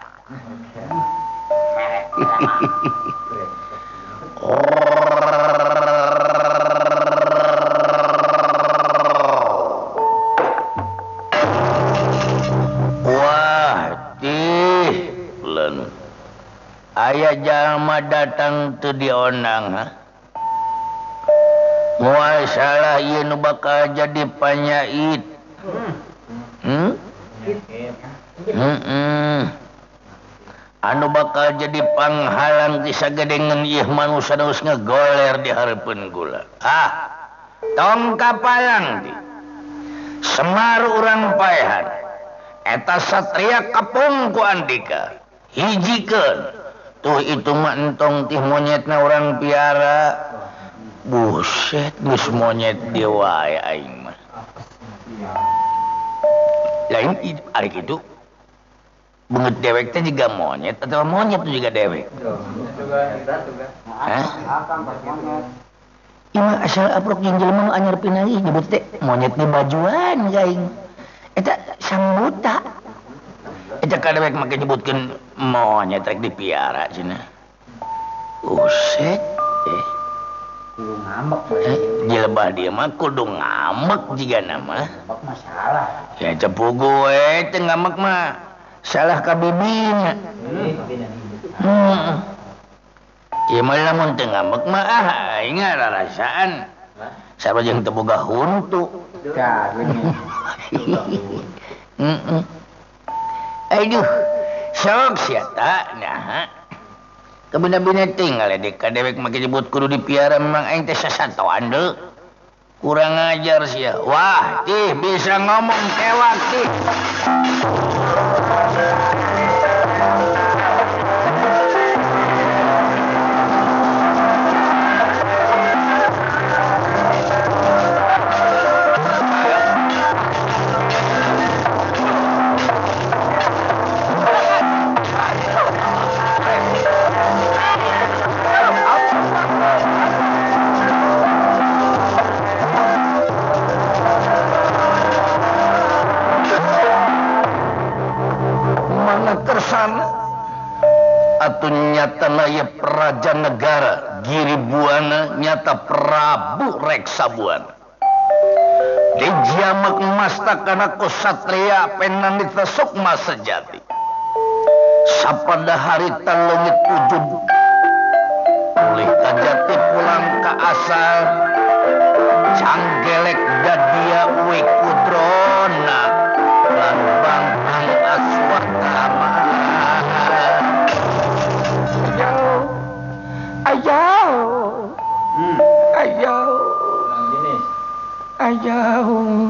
wah tih len aya jalma datang teu dionang ha moal salah ieu nu bakal jadi panyait hmm heeh anu bakal jadi panghalang di sagedengan ieu manusia geus ngegoler di hareupeun kula ah tong kapalang di Semar urang paehan eta satria kapung ku Andika hijikeun tuh itu mah entong tih monyetna orang piara. Buset, geus monyet dia wae aing mah. Lain ari kitu. Beungeut dewek teh juga monyet atau monyet juga dewek? Hah? Ima asal aprok jeung jelema nu anyar pinangih nyebut teh monyet di bajuan aing. Eta sang buta. Eta kadewek make nyebutkeun monyet rek dipiara cenah. Buset. Eh. Kudu ngambek. Eh, jelebah dia mah kudu ngambek jiga nama. Ngambek masalah. Ya cepu gue teh ngambek mah salah ka bibina. Hmm. Ya mah lamun teu ngambek mah ah aing rarasaan. Sarua jeung teu boga huntu. Ya, gini. Heeh. Aduh, sok sia ta nah. Kabina-bina tinggal dek kadewek make nyebut kudu dipiara memang aing teh sasatoan deuk. Kurang ajar sia. Wah, tih bisa ngomong kewak tih. Atuh nyata naya praja negara Giri Buana nyata Prabu Reksabuana dijamak mastakana kusatria penanita sukma sejati sapada harita leungit ujub oleh kajati pulang ka asal canggelek dadia wikudrona lan bangkang aswatama. Ayaw, hmm. ayaw, ayaw,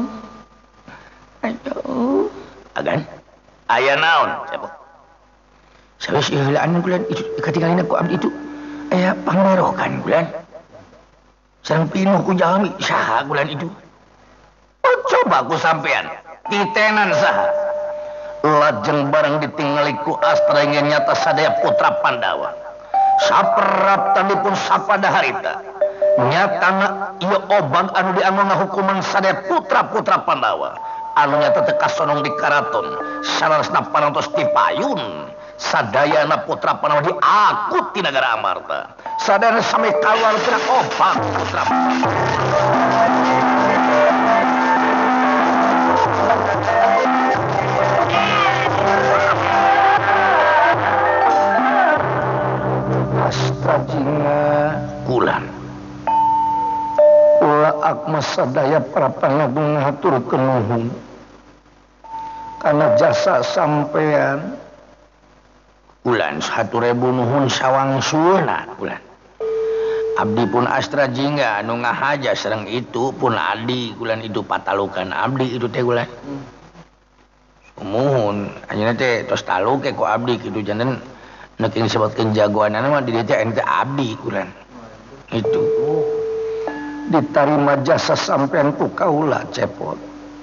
ayaw. Agan, ayah naon, siapa? Saya sih helaan bulan itu ketinggalan aku abdi itu, ayah pangerokan bulan. Sareng pinuh ku jalmi saha bulan itu. Oh, coba ku sampean, titenan saha. Lajeng bareng ditinggaliku astra ingin nyata sadaya putra Pandawa. Saperap tandipun sapada harita nyatana ieu obang anu dianggo ngahukuman sadaya putra-putra Pandawa anu nyata teu kasonong di karaton salarasna panontos ti payun sadayana putra Pandawa diakut ti nagara Amarta sadayana sami kaluar tina obang putra Astajinga kulan kula akma sadaya para pangagung ngaturkeun nuhun kana jasa sampean kulan satu ribu nuhun sawangsulna kulan abdi pun astra jingga anu ngahaja sareng itu pun adi kulan itu patalukan abdi itu teh kulan muhun anjeunna teh tos taluke ku abdi kitu janten neking sebutkeun jagoanana mah di dieu teh ente abdi kuran. Itu. Diterima jasa sampean ku kaula cepot.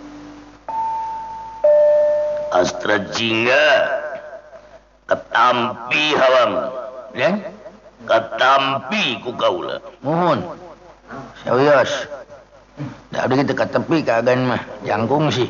Astra jingga ketampi hawang. Ya? Ketampi ku kaula. Mohon. Sawios. Da abdi kitu ketepi kaagan mah jangkung sih.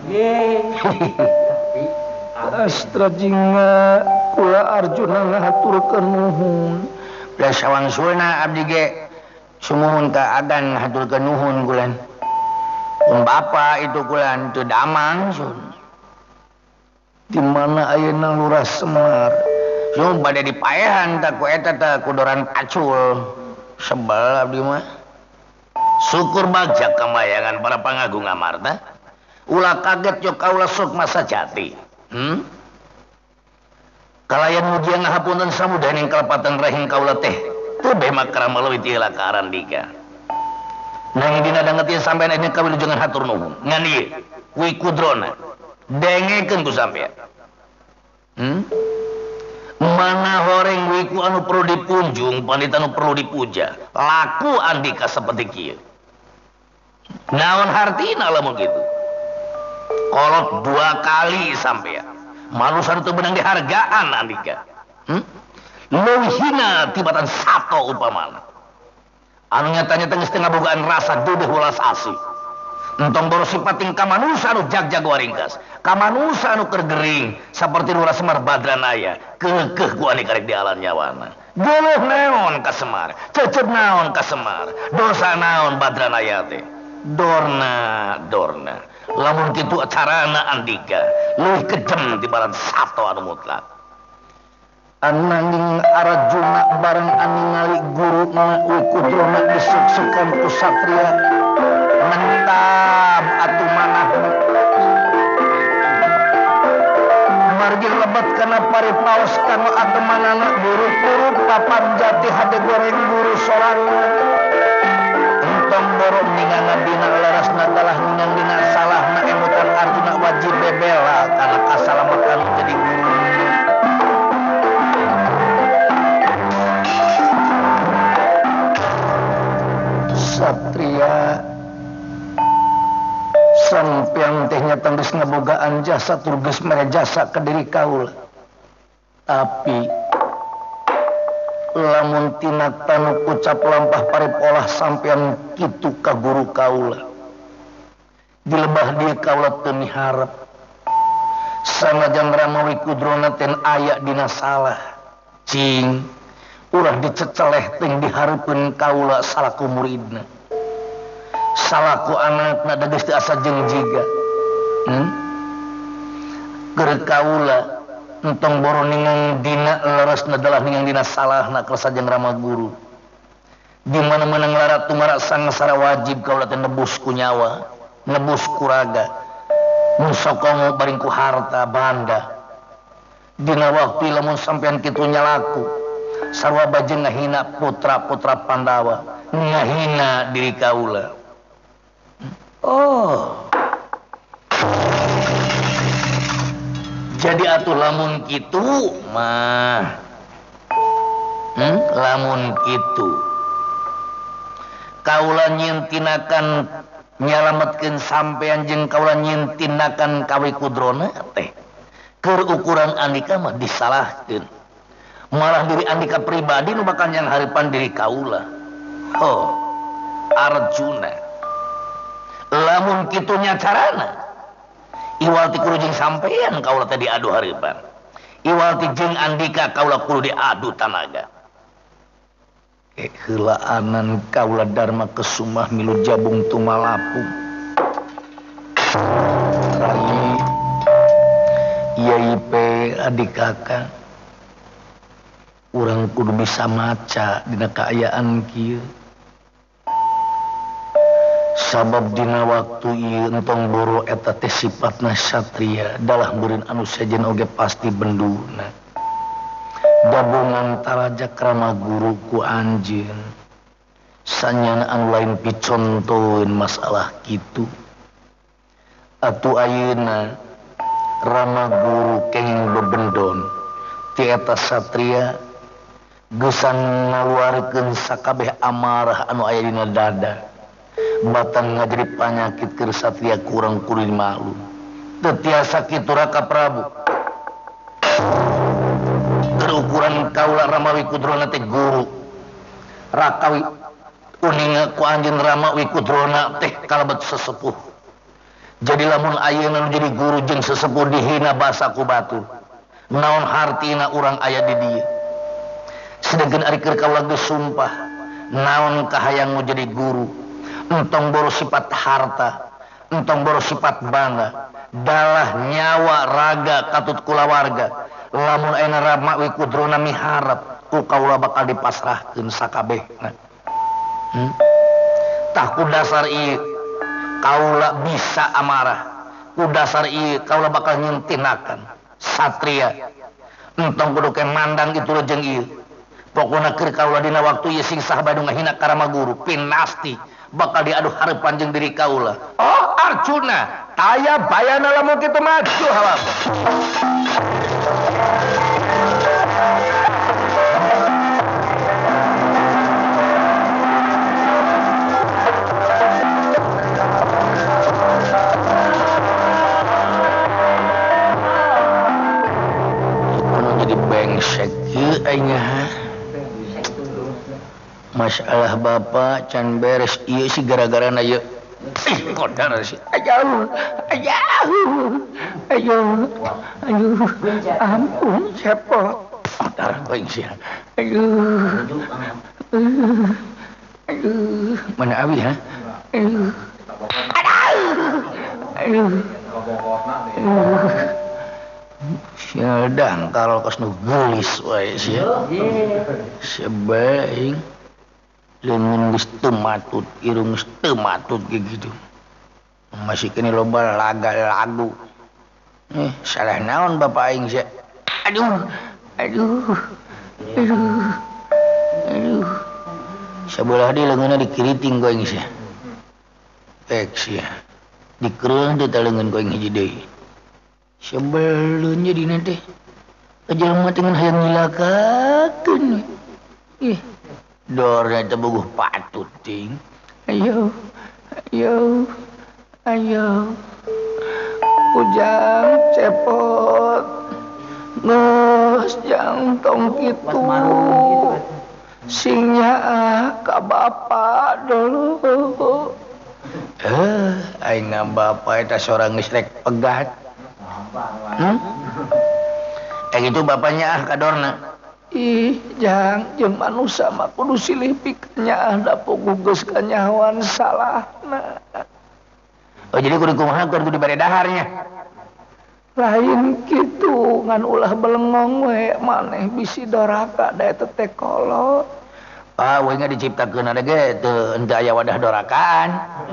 Astra jingga kula Arjuna ngahaturkeun nuhun. Da sawangsulna abdi ge sumuhun ka agan ngahaturkeun nuhun kulan. Pun bapa itu kulan teu damang sun. Di mana ayeuna Lurah Semar? Sun bade dipaehan ta ku eta teh kudoran pacul. Sebel abdi mah. Syukur bagja kamayangan para pangagung Amarta. Ulah kaget yo kaula sukma sajati. Hmm? Kalayan mujian ngahapunten samudaning kalepatan rahing kaula teh teu beh makara meuleui ti lakaran dika. Nang dina danget ieu sampean aya kawilujengan hatur nuhun. Ngan ieu Wikudrona dengekeun ku sampean. Hmm? mana horeng wiku anu perlu dipunjung pandita anu perlu dipuja laku Andika seperti kieu naon hartina lamun kitu kolot dua kali sampean manusia itu benang dihargaan Andika hmm? leuwihna tibatan sato upamana anu nyata-nyata geus teu ngabogaan rasa dudeuh welas asih entong boros sipating kamanusa anu jag-jag waringkas kamanusa anu keur gering saperti Lurah Semar Badranaya keukeuh ku ani karek dialan nyawana geuleuh naon ka Semar ceuceut naon ka Semar dosa naon Badranaya teh dorna dorna lamun kitu acarana Andika leuwih kejem tibatan sato anu mutlak ananging Arjuna bareng aningali guru na Wikudrona disuk-sukan ku satria mentam atuh manahna margi lebat kana paripaos kanu atemanana buruk-buruk papan jati hade goreng guru sorangan entong borong ningana dina larasna dalah ningang dina salahna emutan Arjuna wajib bebela kana kasalamatan jadi guru satria sampean teh nyata geus ngabogaan jasa tur geus mere jasa ka diri kaula tapi lamun tina tanu ucap lampah paripolah sampean kitu ka guru kaula di lebah dieu kaula teu miharep sanajan Rama Wikudrona ten aya dina salah cing urang diceceleh teng dihareupeun kaula salaku muridna salaku anakna da geus teu asa jengjiga hmm? keur kaula entong boro ningang dina leresna dalah ningang dina salahna sajen Rama Guru di mana-mana nglarat tumara sangasara wajib kaula teh nebus ku nyawa nebus ku raga mun sokongo baring ku harta banda dina waktu lamun sampean kitu nyalaku sarwa bajeng ngahina putra-putra Pandawa ngahina diri kaula. Oh, jadi atuh lamun kitu mah hmm? lamun kitu kaula nyintinakan nyalametkeun sampean jeung kaula nyintinakan ka Wikudrona teh keur ukuran Andika mah disalahkeun malah diri Andika pribadi nu bakal yang harapan diri kaula. Oh Arjuna lamun kitu nya carana iwal ti kudu jeung sampean kaula teh diadu hareupan iwal ti jeung Andika kaula kudu diadu tanaga eh heulaanan kaula Dharma Kesumah milu Jabung Tumalapung Rai Yai P adik kakak urang kudu bisa maca dina kaayaan kieu sabab dina waktu ieu entong boro eta teh sifatna satria dalah meureun anu sajen oge pasti benduna gabungan taraja Rama Guru ku anjeun sanyana anu lain picontoeun masalah kitu atuh ayeuna Rama Guru kenging bebendon ti eta satria geusan ngaluarkeun sakabeh amarah anu aya dina dada batang ngajeri panyakit keur satria kurang kudu maklum teu tiasa kitu Raka Prabu ukuran kaula Rama Wikudrona teh guru Raka uning ku anjeun Rama Wikudrona teh kalebet sesepuh jadi lamun ayeuna nu jadi guru jeung sesepuh dihina basa ku batur naon hartina urang aya di dieu sedengkeun ari keur kaula geus sumpah naon kahayang nu jadi guru entong boros sifat harta entong boros sifat bangga dalah nyawa raga katut kulawarga lamun ayeuna Rama Wikudrona miharep ku kaula bakal dipasrahkeun sakabehna hmm? tah ku dasar ieu kaula bisa amarah ku dasar ieu kaula bakal nyentinakan satria entong kudu ke mandang itu jeung ieu pokona keur kaula dina waktu ieu sing saha badu ngahina ka Rama Guru pinasti bakal diadu harapan jeung diri kaula. Oh Arjuna taya bayana lamun kitu mah duh halap masalah bapak can beres iya sih gara-gara na yuk ih kodar sih ayo ayo ayo ayo ampun cepot kodar koing sih ayo ayo mana abi ha ayo ayo ayo sedang kalau kos nu gelis wae sia sebaik leun geus teu matut irung geus teu matut gitu masih kene loba laga lagu eh salah naon bapak aing sia aduh aduh aduh aduh sabelah di leungeunna dikiriting ku aing sia pek sia dikeureuh teh leungeun ku aing hiji deui sebelum jadi nanti kejelma dengan hayang ngilakakeun ih dorna teh bogoh patut ting ayo ayo ayo ujang cepot geus jang tong kitu sing nyaah ka bapa dulu eh aing bapa eta sorang geus rek pegat. Hmm? Eh gitu bapaknya ah kadorna. Ih, jang jeung manusia mah kudu silih pikirnya ada pugugeus kanyawan salahna. Oh jadi kudu kumaha kudu dibere daharnya. Lain kitu ngan ulah belengong we maneh bisi doraka da eta teh kolot. Ah, we nggak diciptakeun ada ge teu henteu aya wadah dorakaan.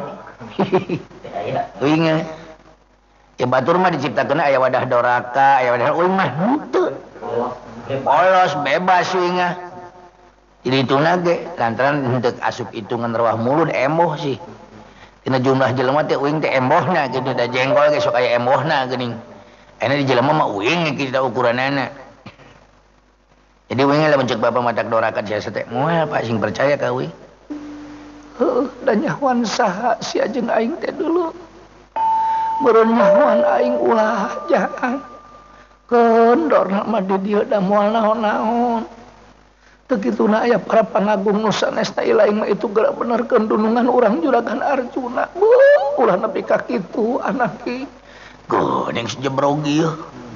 Euy ya batur mah diciptakeun aya wadah doraka, aya wadah uing mah henteu. Polos bebas uing mah. Jadi ituna ge lantaran henteu asup hitungan rawah mulut emoh sih. Tina jumlah jelema teh uing teh emohna gitu da jengkol ge sok aya emohna geuning. Ena di jelema mah uing kita ukuranana. Jadi uing lamun ceuk bapa matak doraka biasa teh moal Pak sing percaya ka uing. Heuh da nyahoan saha si ajeun aing teh dulu. Meureun nyahoan aing ulah jaan kendorna mah di dieu da moal naon-naon teu kituna aya para pangagung nu sanesna ilaing mah itu geura benerkeun dunungan urang juragan Arjuna beuh ulah nepi ka kitu anak ki geuning sejebrog ieu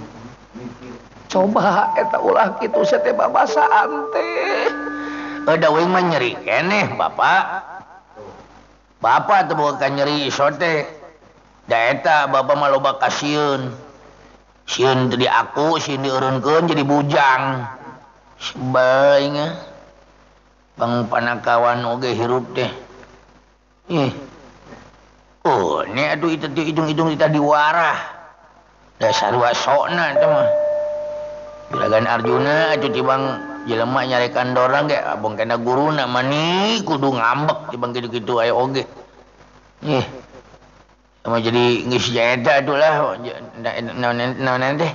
coba eta ulah kitu sia teh babasaan teh da uing mah nyeri keneh bapak bapak teu boga nyeri iso teh da eta bapak mah loba kasieun sieun teu di aku sieun dieureunkeun jadi bujang sebaing bang panakawan oge hirup teh ih oh ini aduh itu teh hidung-hidung kita diwarah dasar wasokna teh mah juragan Arjuna atuh tibang jelema nyarekan dorang ge abong kana guruna mani kudu ngambek tibang kitu-kitu aya oge ih sama jadi geus jaeta atuh lah naon teh.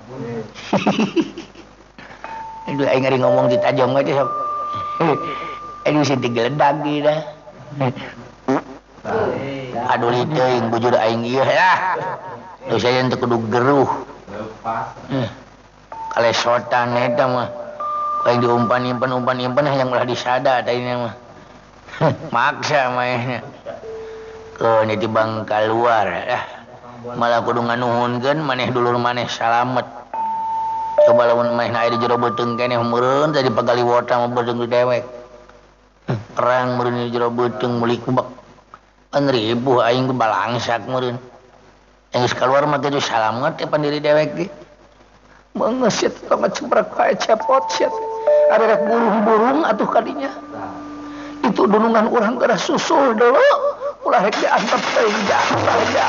Aduh aing ngari ngomong ditajam we teh sok. Aduh sing digeledag ieu dah. Aduh li teuing bujur aing ieu lah. Teu saya teu kudu geruh. Kalesotan eta mah. Aing diumpan-impan-umpan-impan hayang ulah disada tadinya mah. Maksa mah. Kau ini tibang keluar ya malah kudu nganuhunkeun maneh dulur maneh salamet coba lamun maneh aya di jero beuteung keneh meureun tadi pagaliwota mah beuteung di dewek perang meureun di jero beuteung meuli kubek an ribuh aing balangsak meureun geus kaluar mah kitu salamet teh pandiri dewek ge beungeus sia teh ngecebrek kae cepot sia ada rek burung-burung atuh kadinya itu dunungan urang geura susul deuleu ulah hek diantep teuing jang saja.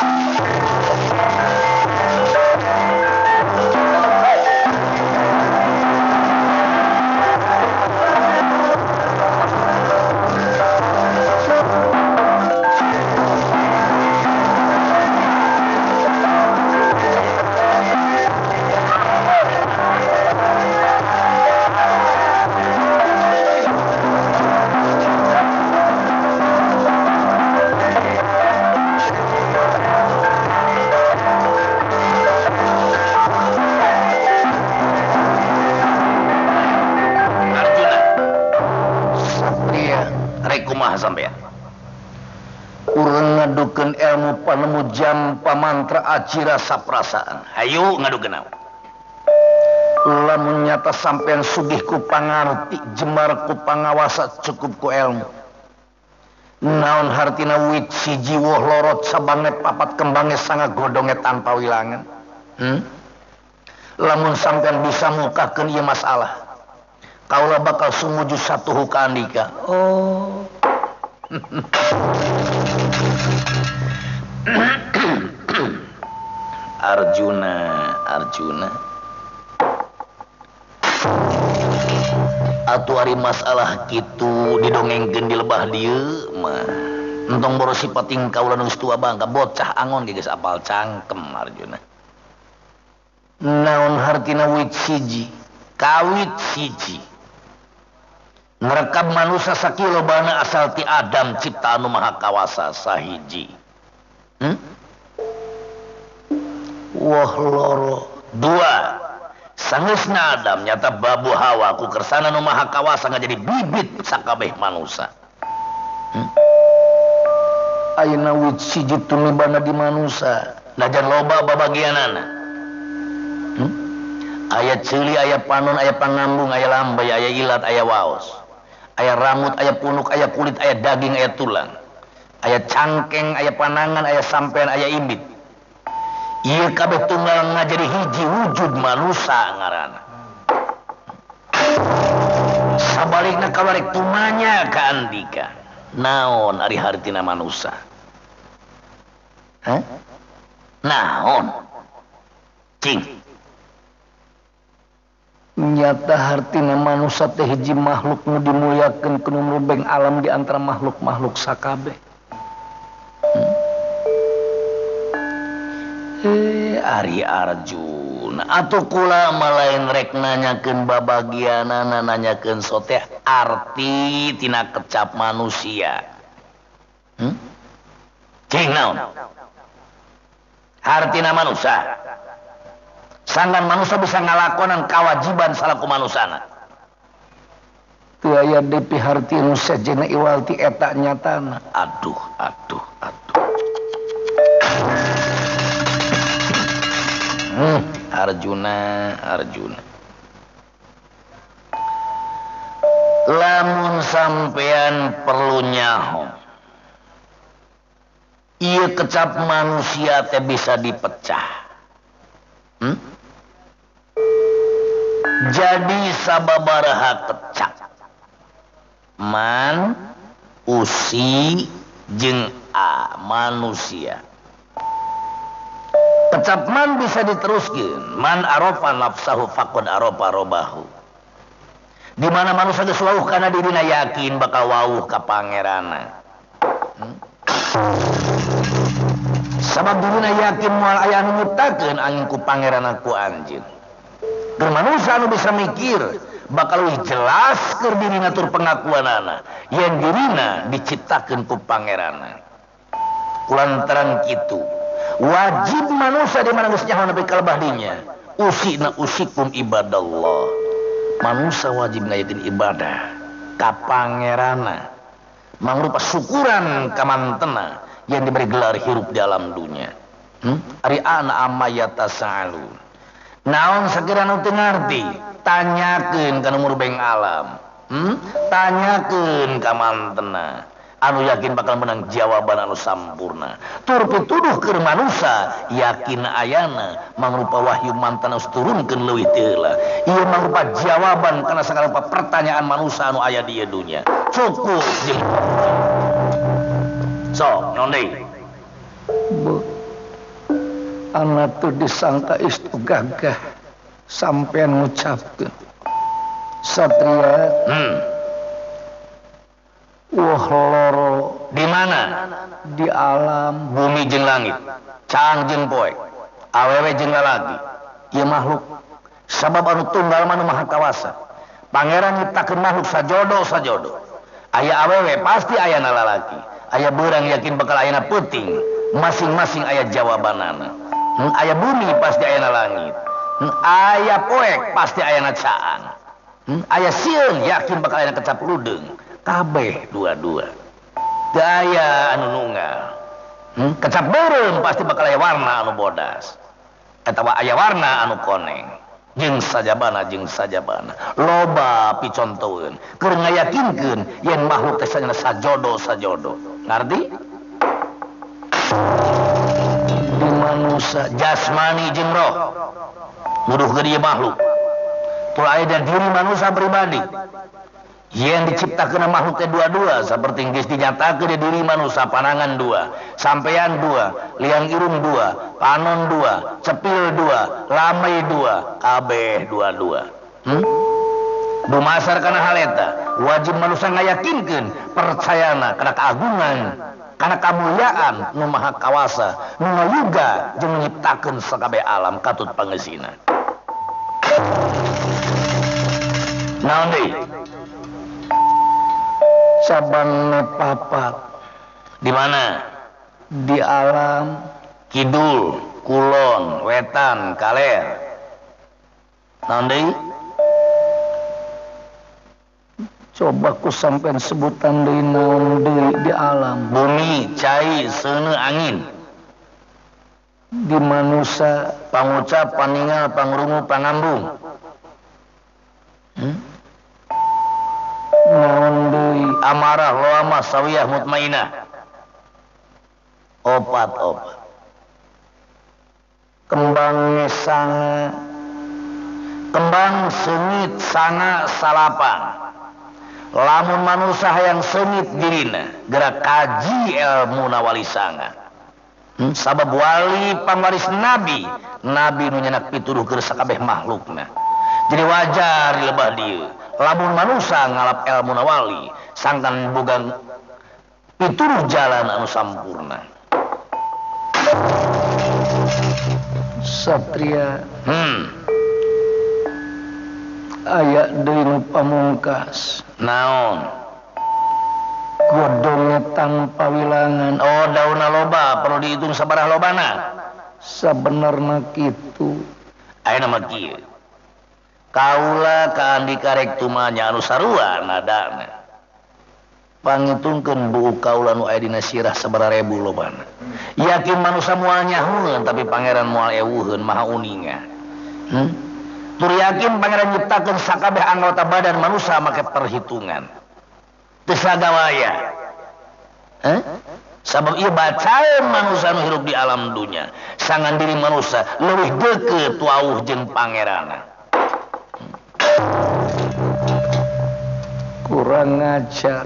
sampean? Urang ngadukeun ilmu panemu jam pamantra aji rasa perasaan. Hayu ngadukeun naon? Lamun nyata sampean sugih ku pangarti, jemar ku pangawasa, cukup ku ilmu. Naon hartina wit siji woh lorot sabange papat kembange sanga godonge tanpa wilangan. Hmm? Lamun sampean bisa mukakeun ieu masalah, kaula bakal sumuju satuhu ka andika. Oh. Arjuna, Arjuna. Atuh ari masalah kitu didongengkeun di lebah dieu mah entong boros sipating kaula nu geus tua bangka bocah angon ge geus apal cangkem Arjuna. Naon hartina wit siji kawit siji ngerekab manusia sakilo bana asal ti Adam ciptaan nu maha kawasa sahiji. Hmm? Wah loro dua sangeusna Adam nyata babu Hawa ku kersana nu maha kawasa ngajadi bibit sakabeh manusia. Hmm? Ayeuna wit siji tumibana di manusia najan loba babagianana. Hmm? Aya ceuli, aya panon, aya pangambung, aya lambay, aya ilat, aya waos, aya rambut, aya punuk, aya kulit, aya daging, aya tulang, aya cangkeng, aya panangan, aya sampean, aya imbit. Ieu kabeh tunggal ngajadi hiji wujud manusia ngaranna. Sabalikna kawarek tumanya ka andika. Naon ari hartina manusia? Hah? Naon? Cing. Nyata hartina manusia teh hiji makhluk nu dimuliakeun ku nu rubeng alam di antara makhluk-makhluk sakabeh. Hmm? Eh, Ari Arjuna atuh kula malain rek nanyakeun babagianana nanyakeun soteh arti tina kecap manusia. Hmm? Cing naon? Hartina manusia. Sanggan manusia bisa ngalakonan kewajiban salaku manusana. Tu aya depi harti nu sajena iwalti eta nyatana. Aduh, aduh, aduh. Hmm, Arjuna, Arjuna. Lamun sampean perlu nyaho. Ieu kecap manusia teh bisa dipecah. Hmm? Jadi sababaraha kecap man usi jeung a manusia. Kecap man bisa diteruskeun man arofa nafsahu faqad arofa robahu. Di mana manusia geus wauh kana dirina yakin bakal wauh ka pangeranna. Hmm? Sabab dirina yakin moal aya nu nyiptakeun angin ku pangeranna ku anjeun. Keur manusia anu bisa mikir bakal lebih jelas keur dirina tur pengakuanana yang dirina diciptakeun ku pangeranna. Kulantaran kitu wajib manusia di mana geus nyaho nepi ka lebah dinya usina usikum ibadallah. Manusia wajib ngayakeun ibadah ka pangeranna mangrupa syukuran ka mantena yang diberi gelar hirup di alam dunia. Hmm? Ari ana amayata sa'alun. Naon sakira nu teu ngarti, tanyakeun ka nu murbeng alam. Hmm? Tanyakeun ka mantena anu yakin bakal menang jawaban anu sampurna. Tur pituduh keur manusia yakin ayana mangrupa wahyu mantena geus turunkeun leuwih teu heula. Ieu mangrupa jawaban kana sagala pertanyaan manusia anu aya di dunia. Cukup jeung so, nonde. Bu, anak tuh disangka istu gagah sampean ngucapkeun. Satria. Hmm. Wah loro. Di mana? Di alam, bumi jeung langit, cang jeung poe, awewe jeung lalaki. Ieu makhluk sabab anu tunggal manu maha kawasa. Pangeran nyiptakeun makhluk sajodo sajodo. Aya awewe pasti aya lalaki. Aya beurang yakin bakal ayana peuting, masing-masing aya jawabanana. Hmm, aya bumi pasti ayana langit. Hmm, aya poek pasti ayana caang. Hmm, aya sieun yakin bakal ayana kecap ludeung. Kabeh dua-dua. Daya anu nunggal. Hmm? Kecap beureum pasti bakal aya warna anu bodas. Atawa aya warna anu koneng. Jeung sajabana jeung sajabana. Loba picontoeun keur ngayakinkeun yen makhluk teh sanyana sajodo-sajodo. Ngarti? Di manusia jasmani jeung roh. Nuduh ke dia makhluk. Tuh aya diri manusia pribadi. Yang diciptakeun makhluk teh dua-dua seperti geus dinyatakeun di diri manusia panangan dua, sampean dua, liang irung dua, panon dua, cepil dua, lamai dua, kabeh dua-dua. Hmm? Dumasar kana hal eta, wajib manusia ngayakinkeun percayana kana keagungan, kana kamuliaan nu maha kawasa, nu ngayuga jeung nyiptakeun sakabeh alam katut pangeusina. Naon deui? Sabangna papat. Di mana? Di alam kidul, kulon, wetan, kaler. Naon deui? Coba ku sampean sebutan deui naon deui di alam. Bumi, cai, seuneu, angin. Di manusia Pangucap, paningal, pangrungu, pangambung. Hmm? naon deui Amarah, loamah, sawiyah, mutmainah. Opat-opat. kembang sanga Kembang sengit sanga salapan. Lamun manusia yang sengit dirina gerak kaji ilmu nawali sanga. Hmm? Sabab wali pangwaris nabi, nabi nu nyenak pituduh keur sakabeh makhlukna. Jadi wajar lebah dieu. Lamun manusia ngalap ilmu nawali, sangkan boga pituduh jalan anu sampurna. satria Hmm. aya deui nu pamungkas Naon? godongna tanpa wilangan. Oh, dauna loba perlu dihitung sabaraha lobana. Sabenerna kitu Ayeuna mah kieu. Kaula ka andi karek tumanya anu sarua nadana. Pangitungkeun buku kaula nu aya dina sirah sabaraha rebu lobana. Yakin manusia moal nyahueun tapi pangeran moal ewuheun maha uninga. Hmm? Tur yakin pangeran nyiptakeun sakabeh anggota badan manusia make perhitungan. Teu sagawaya. Eh? Sabab ieu bacaeun manusia nu hirup di alam dunya. Sangan diri manusia leuwih deukeut wauh jeung pangeranna. kurang ngajar.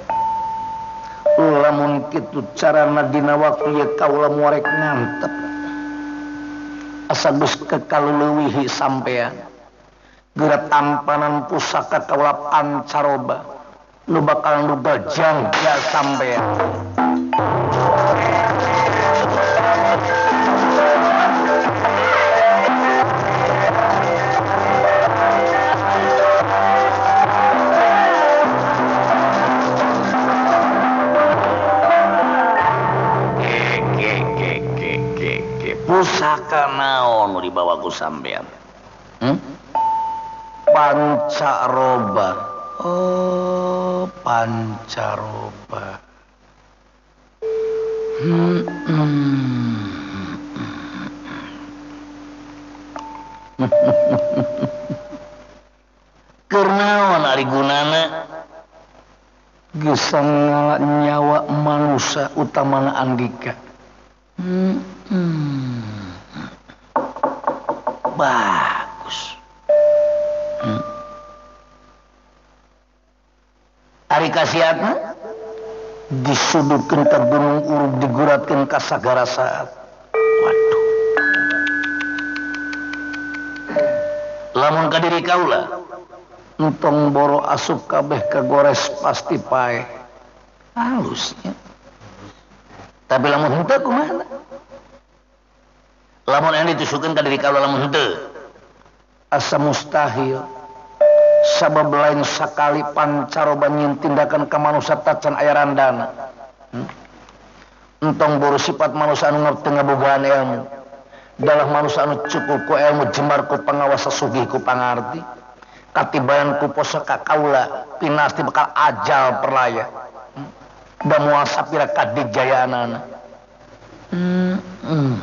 Lamun kitu carana dina waktu ye kaula muarek ngantep. Asa geus kekaleuwih sampean. Geura tampanan pusaka kaula pancaroba nu bakal nugal jangja sampean. Pusaka naon nu dibawa ku sampean? Hmm? Pancaroba. Oh, pancaroba. Hmm. hmm. Keur naon ari gunana? Geus ngala nyawa manusia utamana Andika. Hmm. hmm. Bagus. Hmm. Ari kasiatna Disudutkeun ka gunung urug diguratkeun ka sagara saat. waduh. Lamun ka diri kaula Entong boro asup kabeh ka gores pasti pae. halusnya. Tapi lamun henteu kumaha? Lamun anu ditusukeun ka diri kaula lamun henteu Asa mustahil. Sabab lain sakali pancaroba nyin tindakan ka manusia tacan aya randana. Hmm? Entong boro sifat manusia anu ngerti ngabogaan ilmu. Dalah manusia anu cukup ku ilmu jemar ku pangawasa sugih ku pangarti. Katibayan ku poso ka kaula pinasti bakal ajal perlaya. Hmm? da moal sapira kadijayaanana. Hmm, hmm.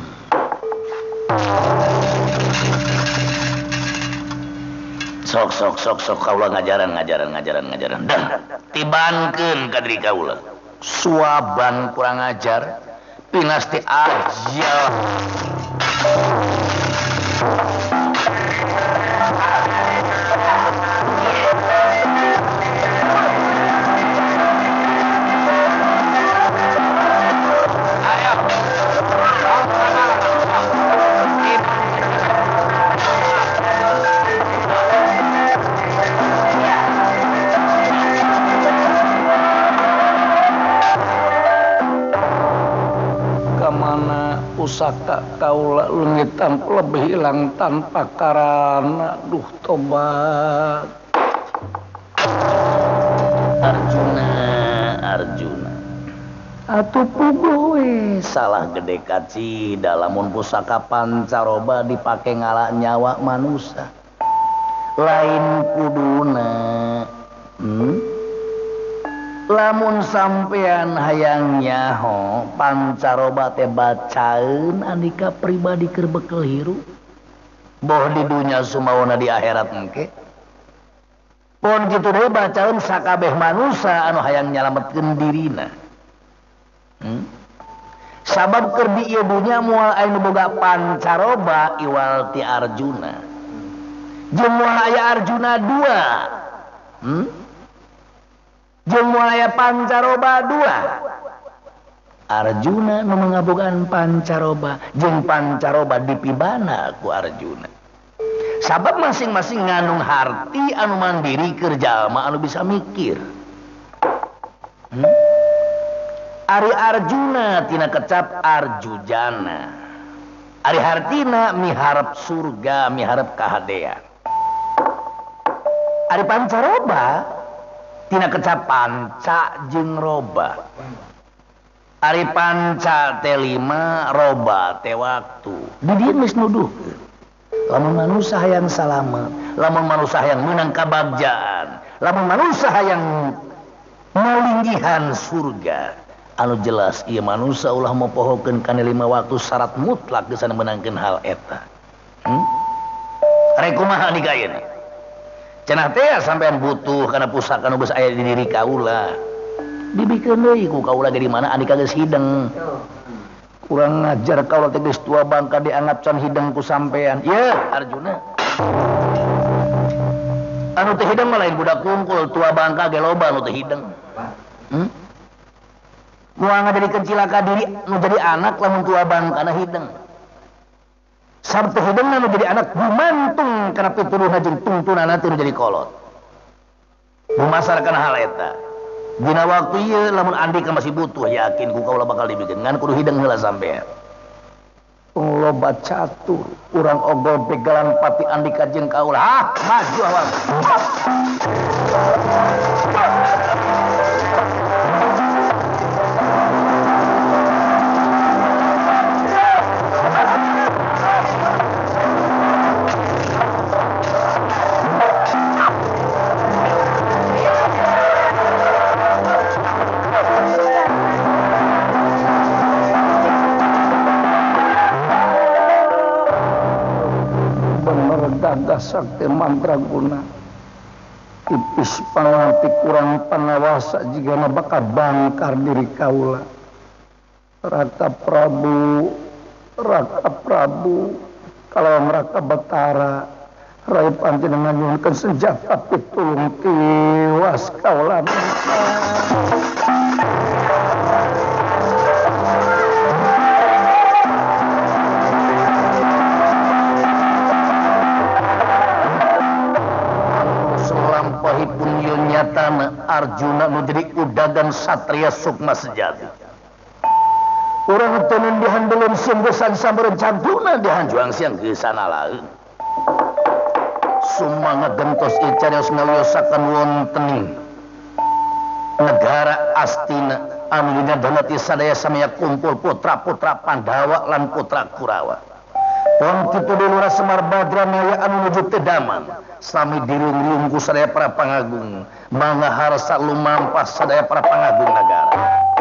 Sok sok sok sok kaula ngajaran ngajaran ngajaran ngajaran. Dah tibankeun ka diri kaula. Suaban kurang ajar, pinasti aja. Pusaka kaula lengitan lebih hilang tanpa karana. Duh tobat. Arjuna Arjuna atuh puguh salah gede kaci dalamun pusaka pancaroba dipake ngalak nyawa manusia lain kuduna. hmm? Lamun sampean hayang nyaho pancaroba teh bacaeun andika pribadi keur bekel hirup boh di dunya sumawana di akhirat engke pon kitu deui bacaeun sakabeh manusia anu hayang nyalametkeun dirina. hmm? Sabab keur di ieu dunya moal aya nu boga pancaroba iwal ti Arjuna jeung moal aya Arjuna dua. hmm? Jeung aya pancaroba dua. Arjuna nu mengabogaan pancaroba jeung pancaroba dipibana ku Arjuna. Sabab masing-masing ngandung harti anu mandiri keur jalma anu bisa mikir. hmm? Ari Arjuna tina kecap Arjujana. Ari hartina miharep surga, miharep kahadean. Ari pancaroba tina kecap panca jeung roba. Ari panca teh lima, roba teh waktu. Di dieu geus nuduhkeun. Lamun manusia hayang salamet, lamun manusia hayang meunang kabagjaan, lamun manusia hayang malinggihan surga, anu jelas ieu manusia ulah mopohokeun kana lima waktu syarat mutlak geus meunangkeun hal eta. Hmm? Rek kumaha dikayeuna? Cenah teh sampean butuh karena pusaka nu geus aya di diri kaula. Dibikeun deui ku kaula di mana andika geus hideng. Kurang ngajar kaula teh geus tua bangka dianggap can hideng ku sampean. Ye, Arjuna. Anu teh hideng mah lain budak kungkul, tua bangka ge loba anu teh hideng. Hmm? Moal ngajarikeun cilaka diri nu jadi anak lamun tua bangkana hideng. Sabtu hidung nu jadi anak gumantung karena pituduhna jeung tungtunana teu jadi kolot. Memasarkan hal eta. Dina waktu ieu lamun Andika masih butuh yakin ku kaula bakal dibikeun ngan kudu hideng heula sampean. Loba catur, urang ogol begalan pati Andika jeung kaula. Ah, maju awak. Sakti mandraguna tipis panganti kurang panawasa jika bakal bangkar diri kaula. Raka Prabu, Raka Prabu, kalau Raka Batara Rai panjenengan nyuhunkeun senjata pitulung tiwas kaula. Arjuna menjadi udagan satria sukma sejati. Urang tenan dihandelun sunggesan sameureun cantuna dihanjuang siang geusana laeun. Sumangga gentos icarios ngaliosakan wonten negara Astina anu dina ti sadaya samaya kumpul putra-putra Pandawa lan putra Kurawa. Wong kitu dulura Semar Badranaya anu nuju teu daman sami dirung-rung ku sadaya para pangagung mangga harsa lumampah sadaya para pangagung nagara.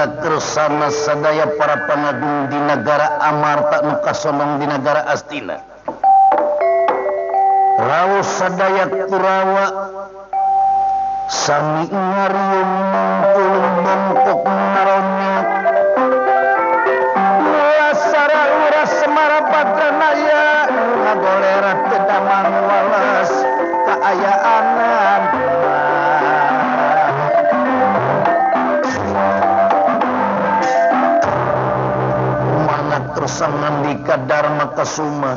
mana kersana sadaya para pangagung di negara Amarta nu kasonong di negara Astina. Raos sadaya Kurawa sami ngariung mangkulung bongkok naronya lasara uras semara patranaya ngagolera tedamang walas kaayaanan mana tersangan di Dharma Kasuma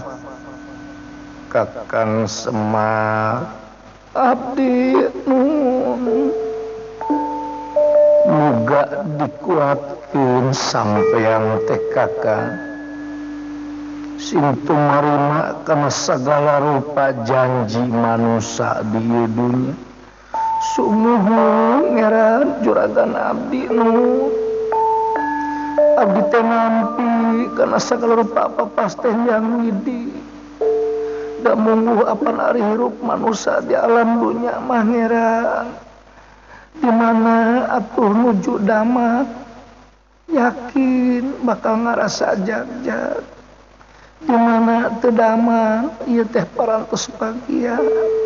Kakang Semar abdi nun muga dikuatkeun sampean teh Kakang sing tumarima kana sagala rupa janji manusia di ieu dunya sumuhun ngaran juragan abdi nun abdi teh nampi kana sagala rupa papas teh yang widi da mungguh apan ari hirup manusia di alam dunya mah ngeran di mana atuh nuju damat yakin bakal ngarasa jag-jag di mana teu damat ieu teh parantos bahagia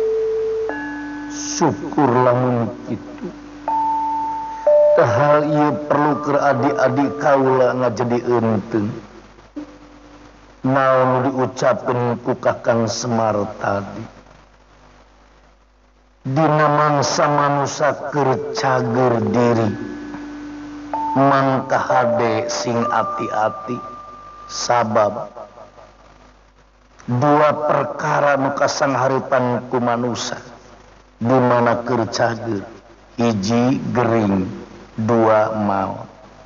syukur lamun kitu teh hal ieu perlu keur adik-adik kaula ngajadieun teu naon diucapkeun ku Kakang Semar tadi dina mangsa manusia keur cager diri mangka hade sing ati-ati sabab dua perkara nu kasangharipan ku manusia di mana keur cager hiji gering dua maut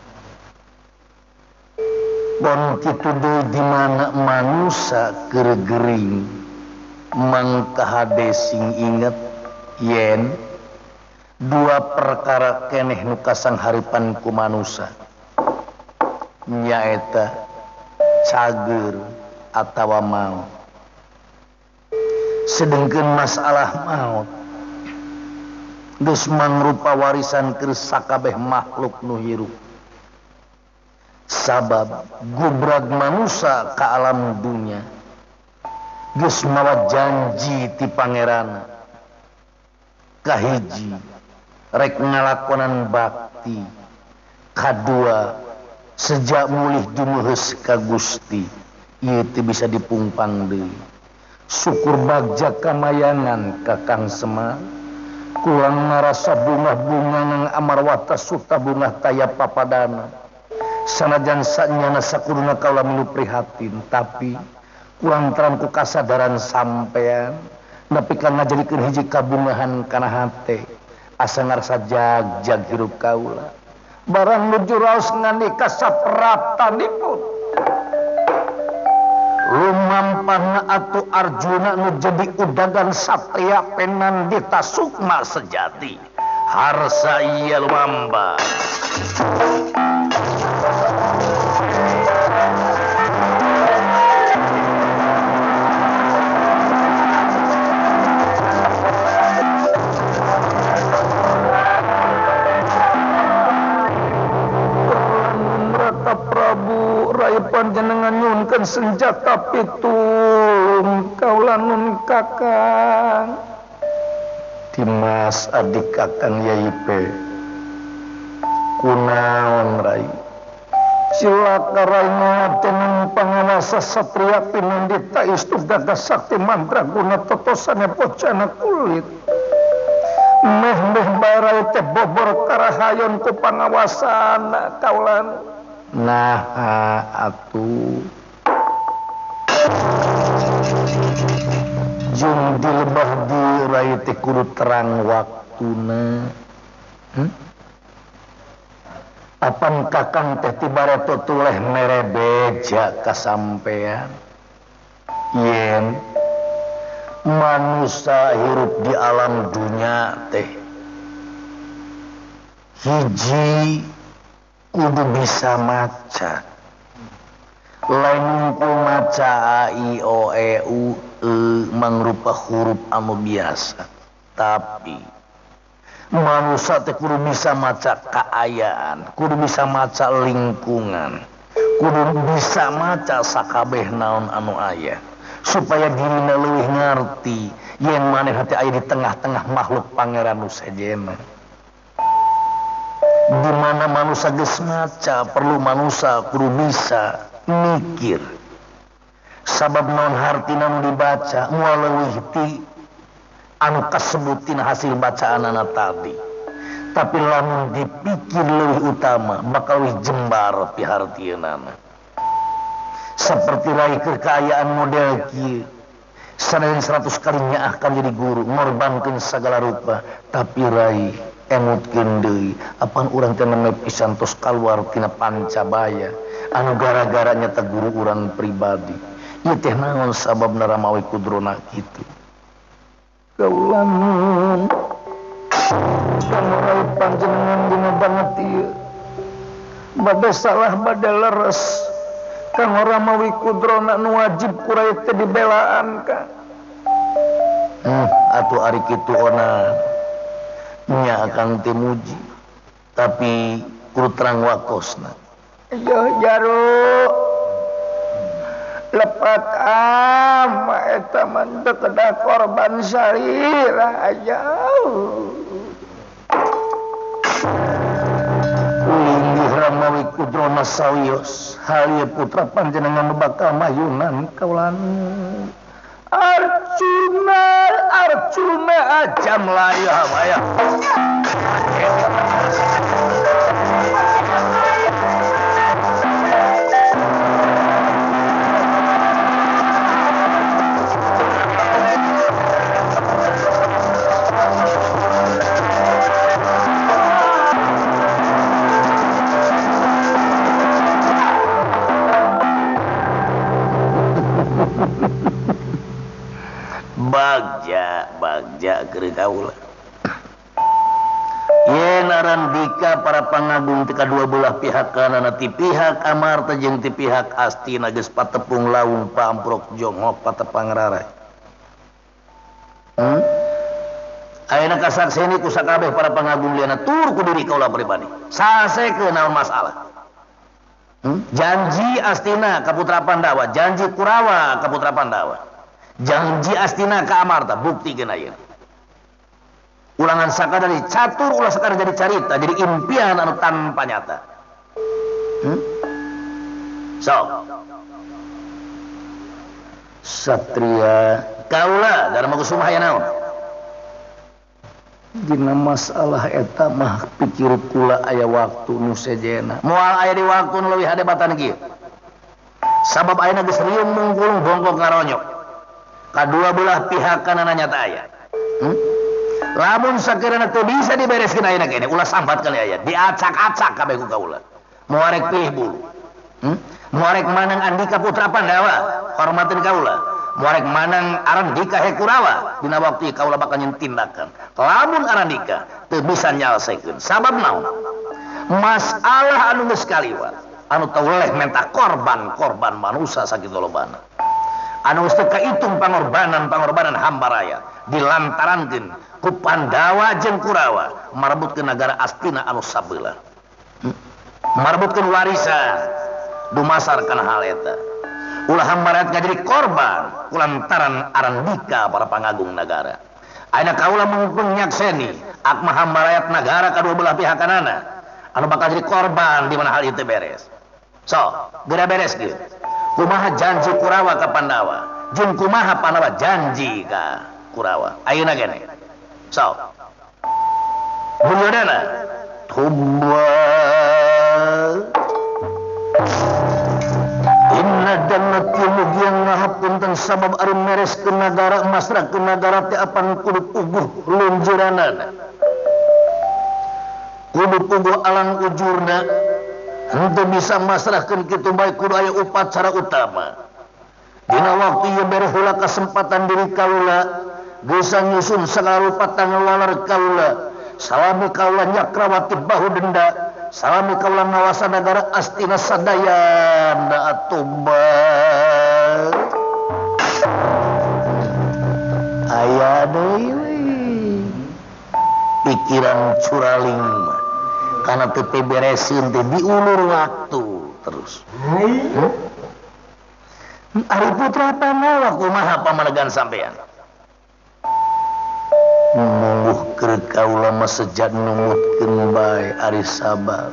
bon kitu deui di mana manusia keur gering mangka hade sing inget yen dua perkara keneh nu kasangharipan ku manusia nyaeta cager atawa maut sedengkeun masalah maut geus mangrupa warisan keur sakabeh makhluk nu hirup sabab gubrag manusia ke alam dunia geus mawa janji ti pangeran kahiji rek ngalakonan bakti kadua sejak mulih dumuheus ka Gusti ieu teu bisa dipungpang deui syukur bagja kamayangan Kakang Semar kurang narasa bunga-bunga nang amarwata suta bunga taya papadana sanajan sanyana sakuruna kaula milu prihatin tapi kurang terang ku kasadaran sampean nepi ka ngajadikeun hiji kabungahan kana hate asa ngarasa jag-jag hirup kaula barang nuju raos ngandika sapratanipun lumampahna atuh Arjuna nu jadi udagan satria penandita sukma sejati harsa ieu lumamba panjenengan nyunkeun senjata pitung kaula nun Kakang Dimas adik Kakang Yai Pe kunaon rai cilaka rai ngaten pangawasa satria pinandita istu gagas sakti mandraguna totosane pocana kulit meh meh barai teh bobor karahayon ku pangawasana kaula nah atuh jeung di lebah di rai teh kudu terang waktuna hmm? Apan Kakang teh tibareto tuleh mere beja kasampean yen manusia hirup di alam dunia teh hiji kudu bisa maca lain ngumpul maca a i o e u e mangrupa huruf anu biasa tapi manusia teh kudu bisa maca kaayaan, kudu bisa maca lingkungan, kudu bisa maca sakabeh naon anu aya supaya dirina leuwih ngarti yen maneh hati aya di tengah-tengah makhluk pangeran nu sejenna. Di mana manusia geus maca perlu manusia kudu bisa mikir sabab naon hartina nu dibaca moal leuwih ti anu kasebutin hasil bacaanana tadi, tapi lamun dipikir lebih utama bakal lebih jembar pihartieunana. Seperti rai kekayaan model kieu sanajan seratus kalinya akan jadi guru ngorbankeun segala rupa, tapi rai emutkeun deui apan urang teh nemeh pisan tos kaluar tina pancabaya anu gara-garanya teh guru urang pribadi. Ieu teh naon sababna ramawi kudrona kitu. Kaulan kamurai panjenengan dina banget ieu bade salah bade leres kang ora mawi kudrona nu wajib kuray teh dibelaan ka. Hmm, atuh ari kitu ona nya akang teh muji tapi kudu terang wakosna. Yo jaro lepat ama eta mah teu kedah korban salira aja. Ulingih ramawi kudrona sawios hal ieu putra panjenengan bakal mayunan kaulan. Arjuna Arjuna ajam layah maya. Bagja bagja keur kaula yen arandika para pangagung ti kadua belah pihak kanana ti pihak Amarta jeung ti pihak Astina geus patepung laung pamprok jonghok patepang rarai. Hmm? Ayeuna kasakseni ku sakabeh para pangagung liana tur ku diri kaula pribadi. Sasekeun naon masalah. Hmm? Janji Astina ka putra Pandawa, janji Kurawa ka putra Pandawa. Janji Astina ka Amarta buktikeun ayeuna. Ulangan sakadari catur ulah sakadari jadi carita, jadi impian anu tanpa nyata. Hmm? So. Satria kaula Dharma Kusuma aya naon? Dina masalah eta mah pikir kula aya waktu nu sejenna. Moal aya di waktu nu leuwih hadebatan kieu. Sabab ayeuna geus rieum mungkulung bongkok ngaronyok. Kadua belah pihak kanana nyata aya. Hmm? Lamun sakirana teu bisa dibereskeun ayeuna kene ulah sambat kali aya, diacak-acak kabeh ku kaula. Moarek pilih bulu. Hmm? Moarek manang Andika putra Pandawa, hormatin kaula. Moarek manang Arandika Hekurawa, dina waktu kaula bakal nyen tindakan. Lamun Arandika teu bisa nyalsekeun, sabab naon? Masalah anu geus kaliwat, anu teu leh mentah korban-korban manusia sakitu lobana. Anu geus teu kaitung pangorbanan-pangorbanan hamba raya dilantarankeun ku Pandawa jeung Kurawa marebutkeun nagara Astina anu sabeula. Hmm? Marebutkeun warisan dumasar kana hal eta. Ulah hamba rakyat ngajadi korban kulantaran Arandika para pangagung nagara. Ayeuna kaula mungkung nyakseni akma hamba rakyat nagara kadua belah pihak kanana anu bakal jadi korban di mana hal itu beres. So, geura beres kieu. Kumaha janji Kurawa ka Pandawa jeung kumaha Pandawa janji ka Kurawa ayeuna kene. So Duryodana tubba inna jannati mugian ngahapunten sabab ari mereskeun nagara masrakeun nagara teh apan kudu puguh lunjuranana kudu puguh alang ujurna henteu bisa masrahkeun kitu bae kudu aya upacara utama. Dina waktu ieu bere heula kasempatan diri kaula geus nyusun sagala rupa tangwalar kaula. Salami kaula Nyakrawati bahu denda, salami kaula ngawasa nagara Astina sadayana atuba. Aya deui pikiran curaling mah karena teu beresin teh diulur waktu terus. Hmm? Ari putra panawa kumaha pamanegan sampean? Mungguh keur kaula mah sejak numutkeun bae ari sabar.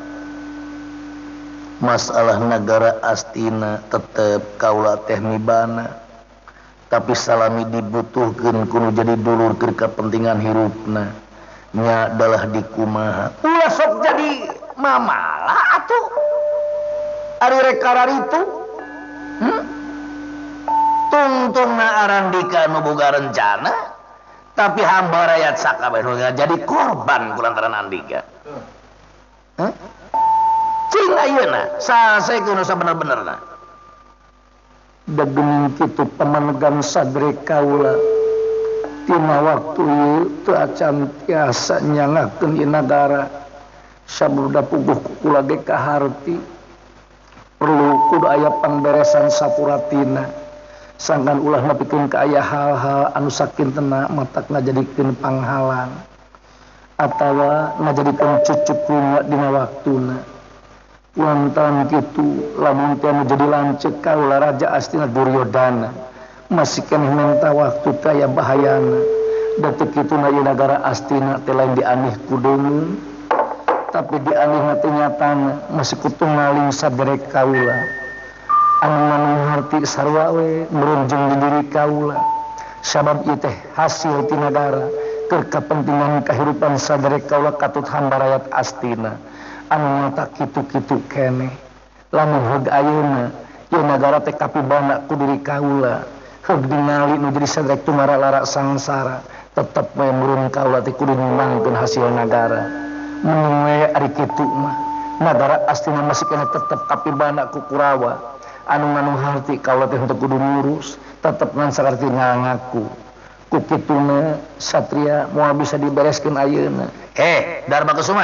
Masalah negara Astina tetep kaula teh mibana. Tapi salami dibutuhkeun kudu jadi dulur keur kepentingan hirupna. Nya adalah di kumaha. Ulah sok jadi mamalah atuh. Ari rek kararitu. Hmm? Tungtungna Arandika nu boga rencana, tapi hamba rakyat sakabeh jadi korban kulantaran Andika. Hah? Cing ayeuna sasaekeun nu sabener-benerna. Da geuning kitu pamanegan sadre kaula tina waktu ieu teu acan tiasa nyangakeun ieu nagara. Sabuda puguh kula ge kaharti perlu kudu aya pangberesan sapuratina. Sangkan ulah nepikeun ka aya hal-hal anu sakintena matak ngajadikeun panghalang atawa ngajadikeun cucuk dina waktuna. Kulantaran kitu lamun teh anu jadi lanceuk kaula Raja Astina Duryodana masih keneh menta waktu teh aya bahayana. Da teu kituna ieu nagara Astina teh lain dianih ku deungeun tapi dianihna teh nyatana masih kudu ngaling sadere kaula. Anu ngarti sarua we merunjung di diri kaula sabab ieu teh hasil ti nagara keur kepentingan kahirupan sadere kaula katut hamba rakyat Astina anu nyata kitu-kitu keneh lamun heug ayeuna ieu nagara teh kapibana ku diri kaula heug ningali nu jadi sadere tumara lara sangsara tetep we murun kaula teh kudu nyumbangkeun hasil nagara mun we ari kitu mah nagara Astina masih keneh tetep kapibana ku Kurawa. Anu nganu harti kaula teh untuk kudu ngurus tetep ngan sakarti ngaku ku kituna satria moal bisa dibereskeun ayeuna. Heh Dharma Kusuma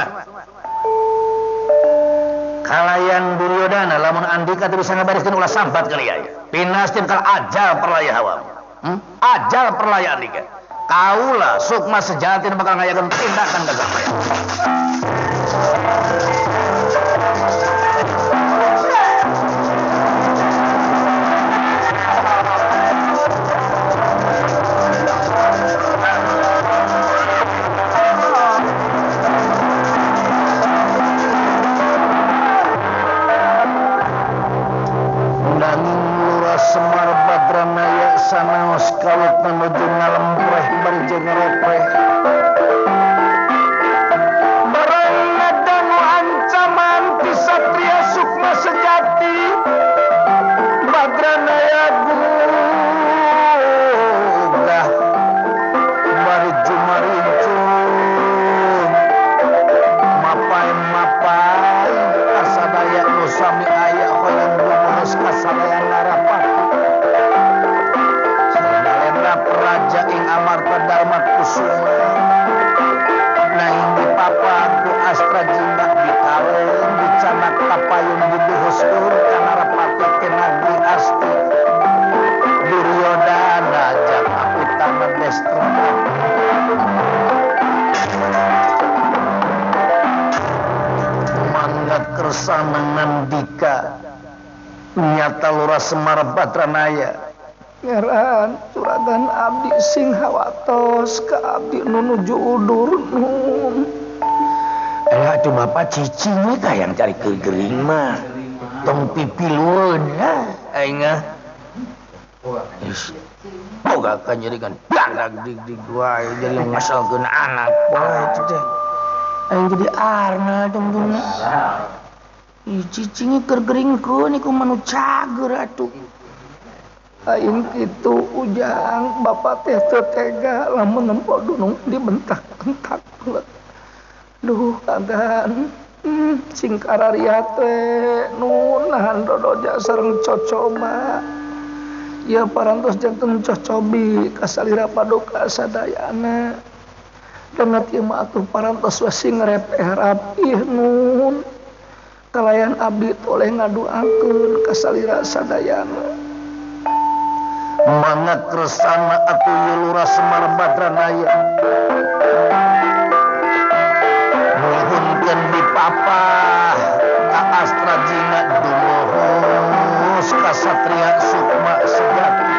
kalayan Duryodana lamun Andika teu bisa ngabereskeun ulah sambat kali aya pinastin kal ajal perlaya hawam. Hmm? Ajal perlaya Andika kaula sukma sejati bakal ngayakeun tindakan kasampaian. Sanaos kalut menuju ngalempreh bari jeung ngerepreh barang ngadangu ancaman ti satria sukma sejati Badranaya gugah bari jumarincun mapai-mapai kasadaya nu sami aya hoyong dumus kasadaya ngarapat Raja ing amarta Dharma Kusuma naing dipapag ku astra jingga bikaleun dicanak tapayun diduhuskeun ka Narapati ke Nagri Asti Duryodana jaka utama destra mangga kersana ngandika nyata lurah Semar Badranaya ngaran curagan abdi sing hawatos ka abdi nu nuju udur nun. Eh atuh bapak cicing we ka yang cari kegering mah. Tong pipilueun ya aing ah. Is. Boga kan jadi kan badag dig-dig wae jadi ngasalkeun anak wae itu teh. Aing jadi arna tungtungna. Ih cicing keur geringkeun iku manu cager atuh. Aing kitu ujang bapak teh teu tega lamun nempo dunung dibentak-bentak. Duh kagan hmm, sing kararia teh nu nahan dodoja sareng cocoma. Ya parantos janten cocobi kasalira paduka sadayana. Dengat ieu mah atuh parantos we sing repeh rapih nun. Kalayan abdi toleh ngaduakeun kasalira sadayana. Mangga kersana atuh ieu lurah Semar Badranaya apa ka astra jina dumuhus ka satria sukma sejati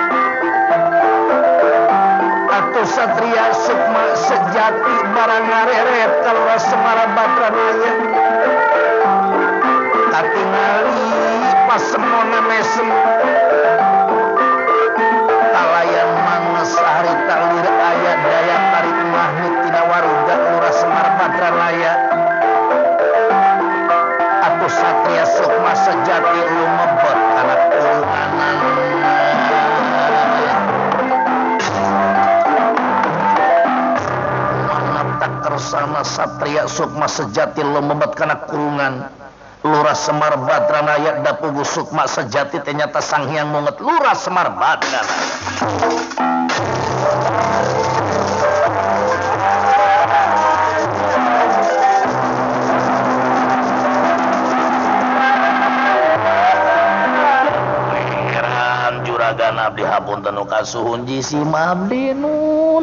atuh satria sukma sejati barang ngareret kalora Semar Badranaya katingali pasemona mesem kalayan manges harita lir aya daya tarik mahmud tina waruga lurah Semar Badranaya atuh satria sukma sejati lumebet kana kurunganan mana tak kersana satria sukma sejati lumebet kana kurungan Lurah Semar Badranaya da pugu sukma sejati ternyata sang hyang munget Lurah Semar Badranaya. Pangeran juragan abdi hapunten kasuhun jisim abdi nun.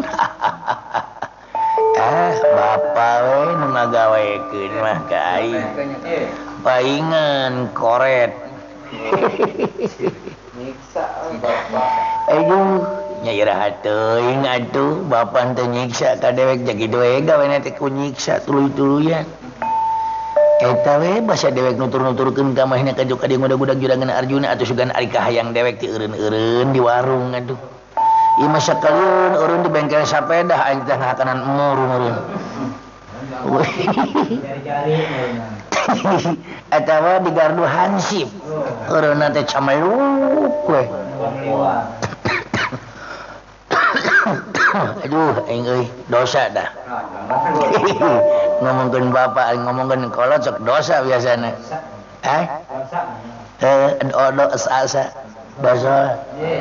Eh bapak we nu ngagawekeun mah ka aing. Paingan koret nyiksa bapak aduh nyairaha teuing atuh bapak teu nyiksa ka dewek jadi doe gawe teh ku nyiksa tuluy-tuluyan eta we basa dewek nutur-nuturkeun ka mahna ka joka di budak-budak juragan Arjuna atuh sugan ari kahayang dewek ti eureun-eureun di warung aduh ieu mah sakalieun eureun di bengkel sapeda aing teh ngakanan murung-murung atawa di gardu hansip corona teh cameluk we aduh aing euy dosa dah ngomongkeun bapak ngomongkeun kolot sok dosa biasana eh eh dosa dosa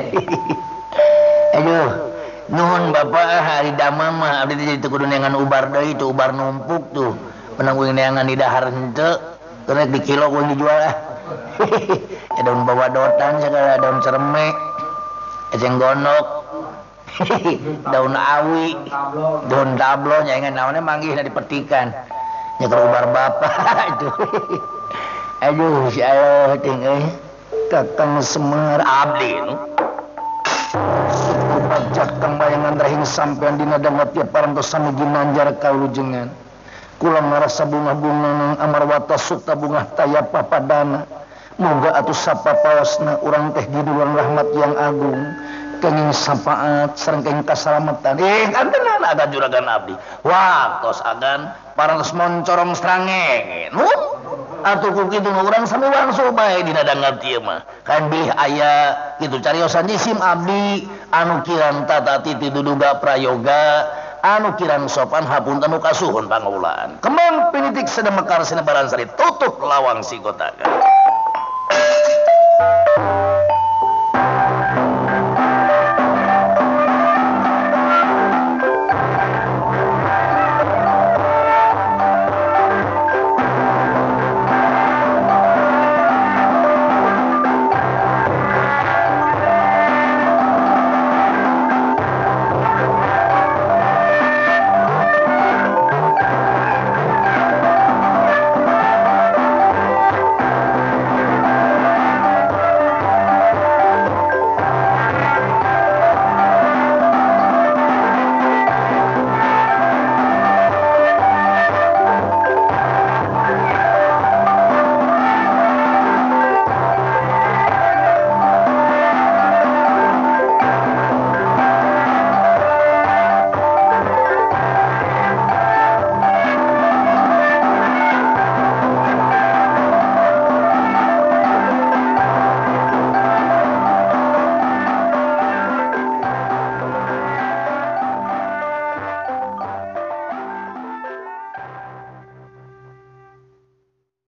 aduh nuhun bapak hari damang mah abdi teh kudu neangan ubar deui tuh ubar numpuk tuh menanggung neangan di dahar henteu terus di kilo kudu dijual ah ya daun bawa dotan segala daun cermek eceng gondok daun awi daun tablo nyaingan naonnya manggihna dipetikan nya keur ubar bapak itu aduh si Allah ting euy Kakang Semar abdi nu suku pajak kembayangan rahing sampean dina dangat tiap parantos sami ginanjar kaulujengan kula ngarasa bunga-bunga nang amarwata sukta bunga taya papadana moga atuh sapapaosna urang teh judulun rahmat yang agung kenging sapaat sareng kenging kasalamatan eh antenan ada juragan abdi waktos agan parantos moncorong srangenge nu atuh ku kitu urang sami wangsul bae dina dangat ieu mah kan bilih aya kitu cariosan jisim abdi anu kirang tata titi duduga prayoga anu kirang sopan hapunten nu kasuhun pangaulaan kembang pinitik sedemekar sinebaran sari tutup lawang si kota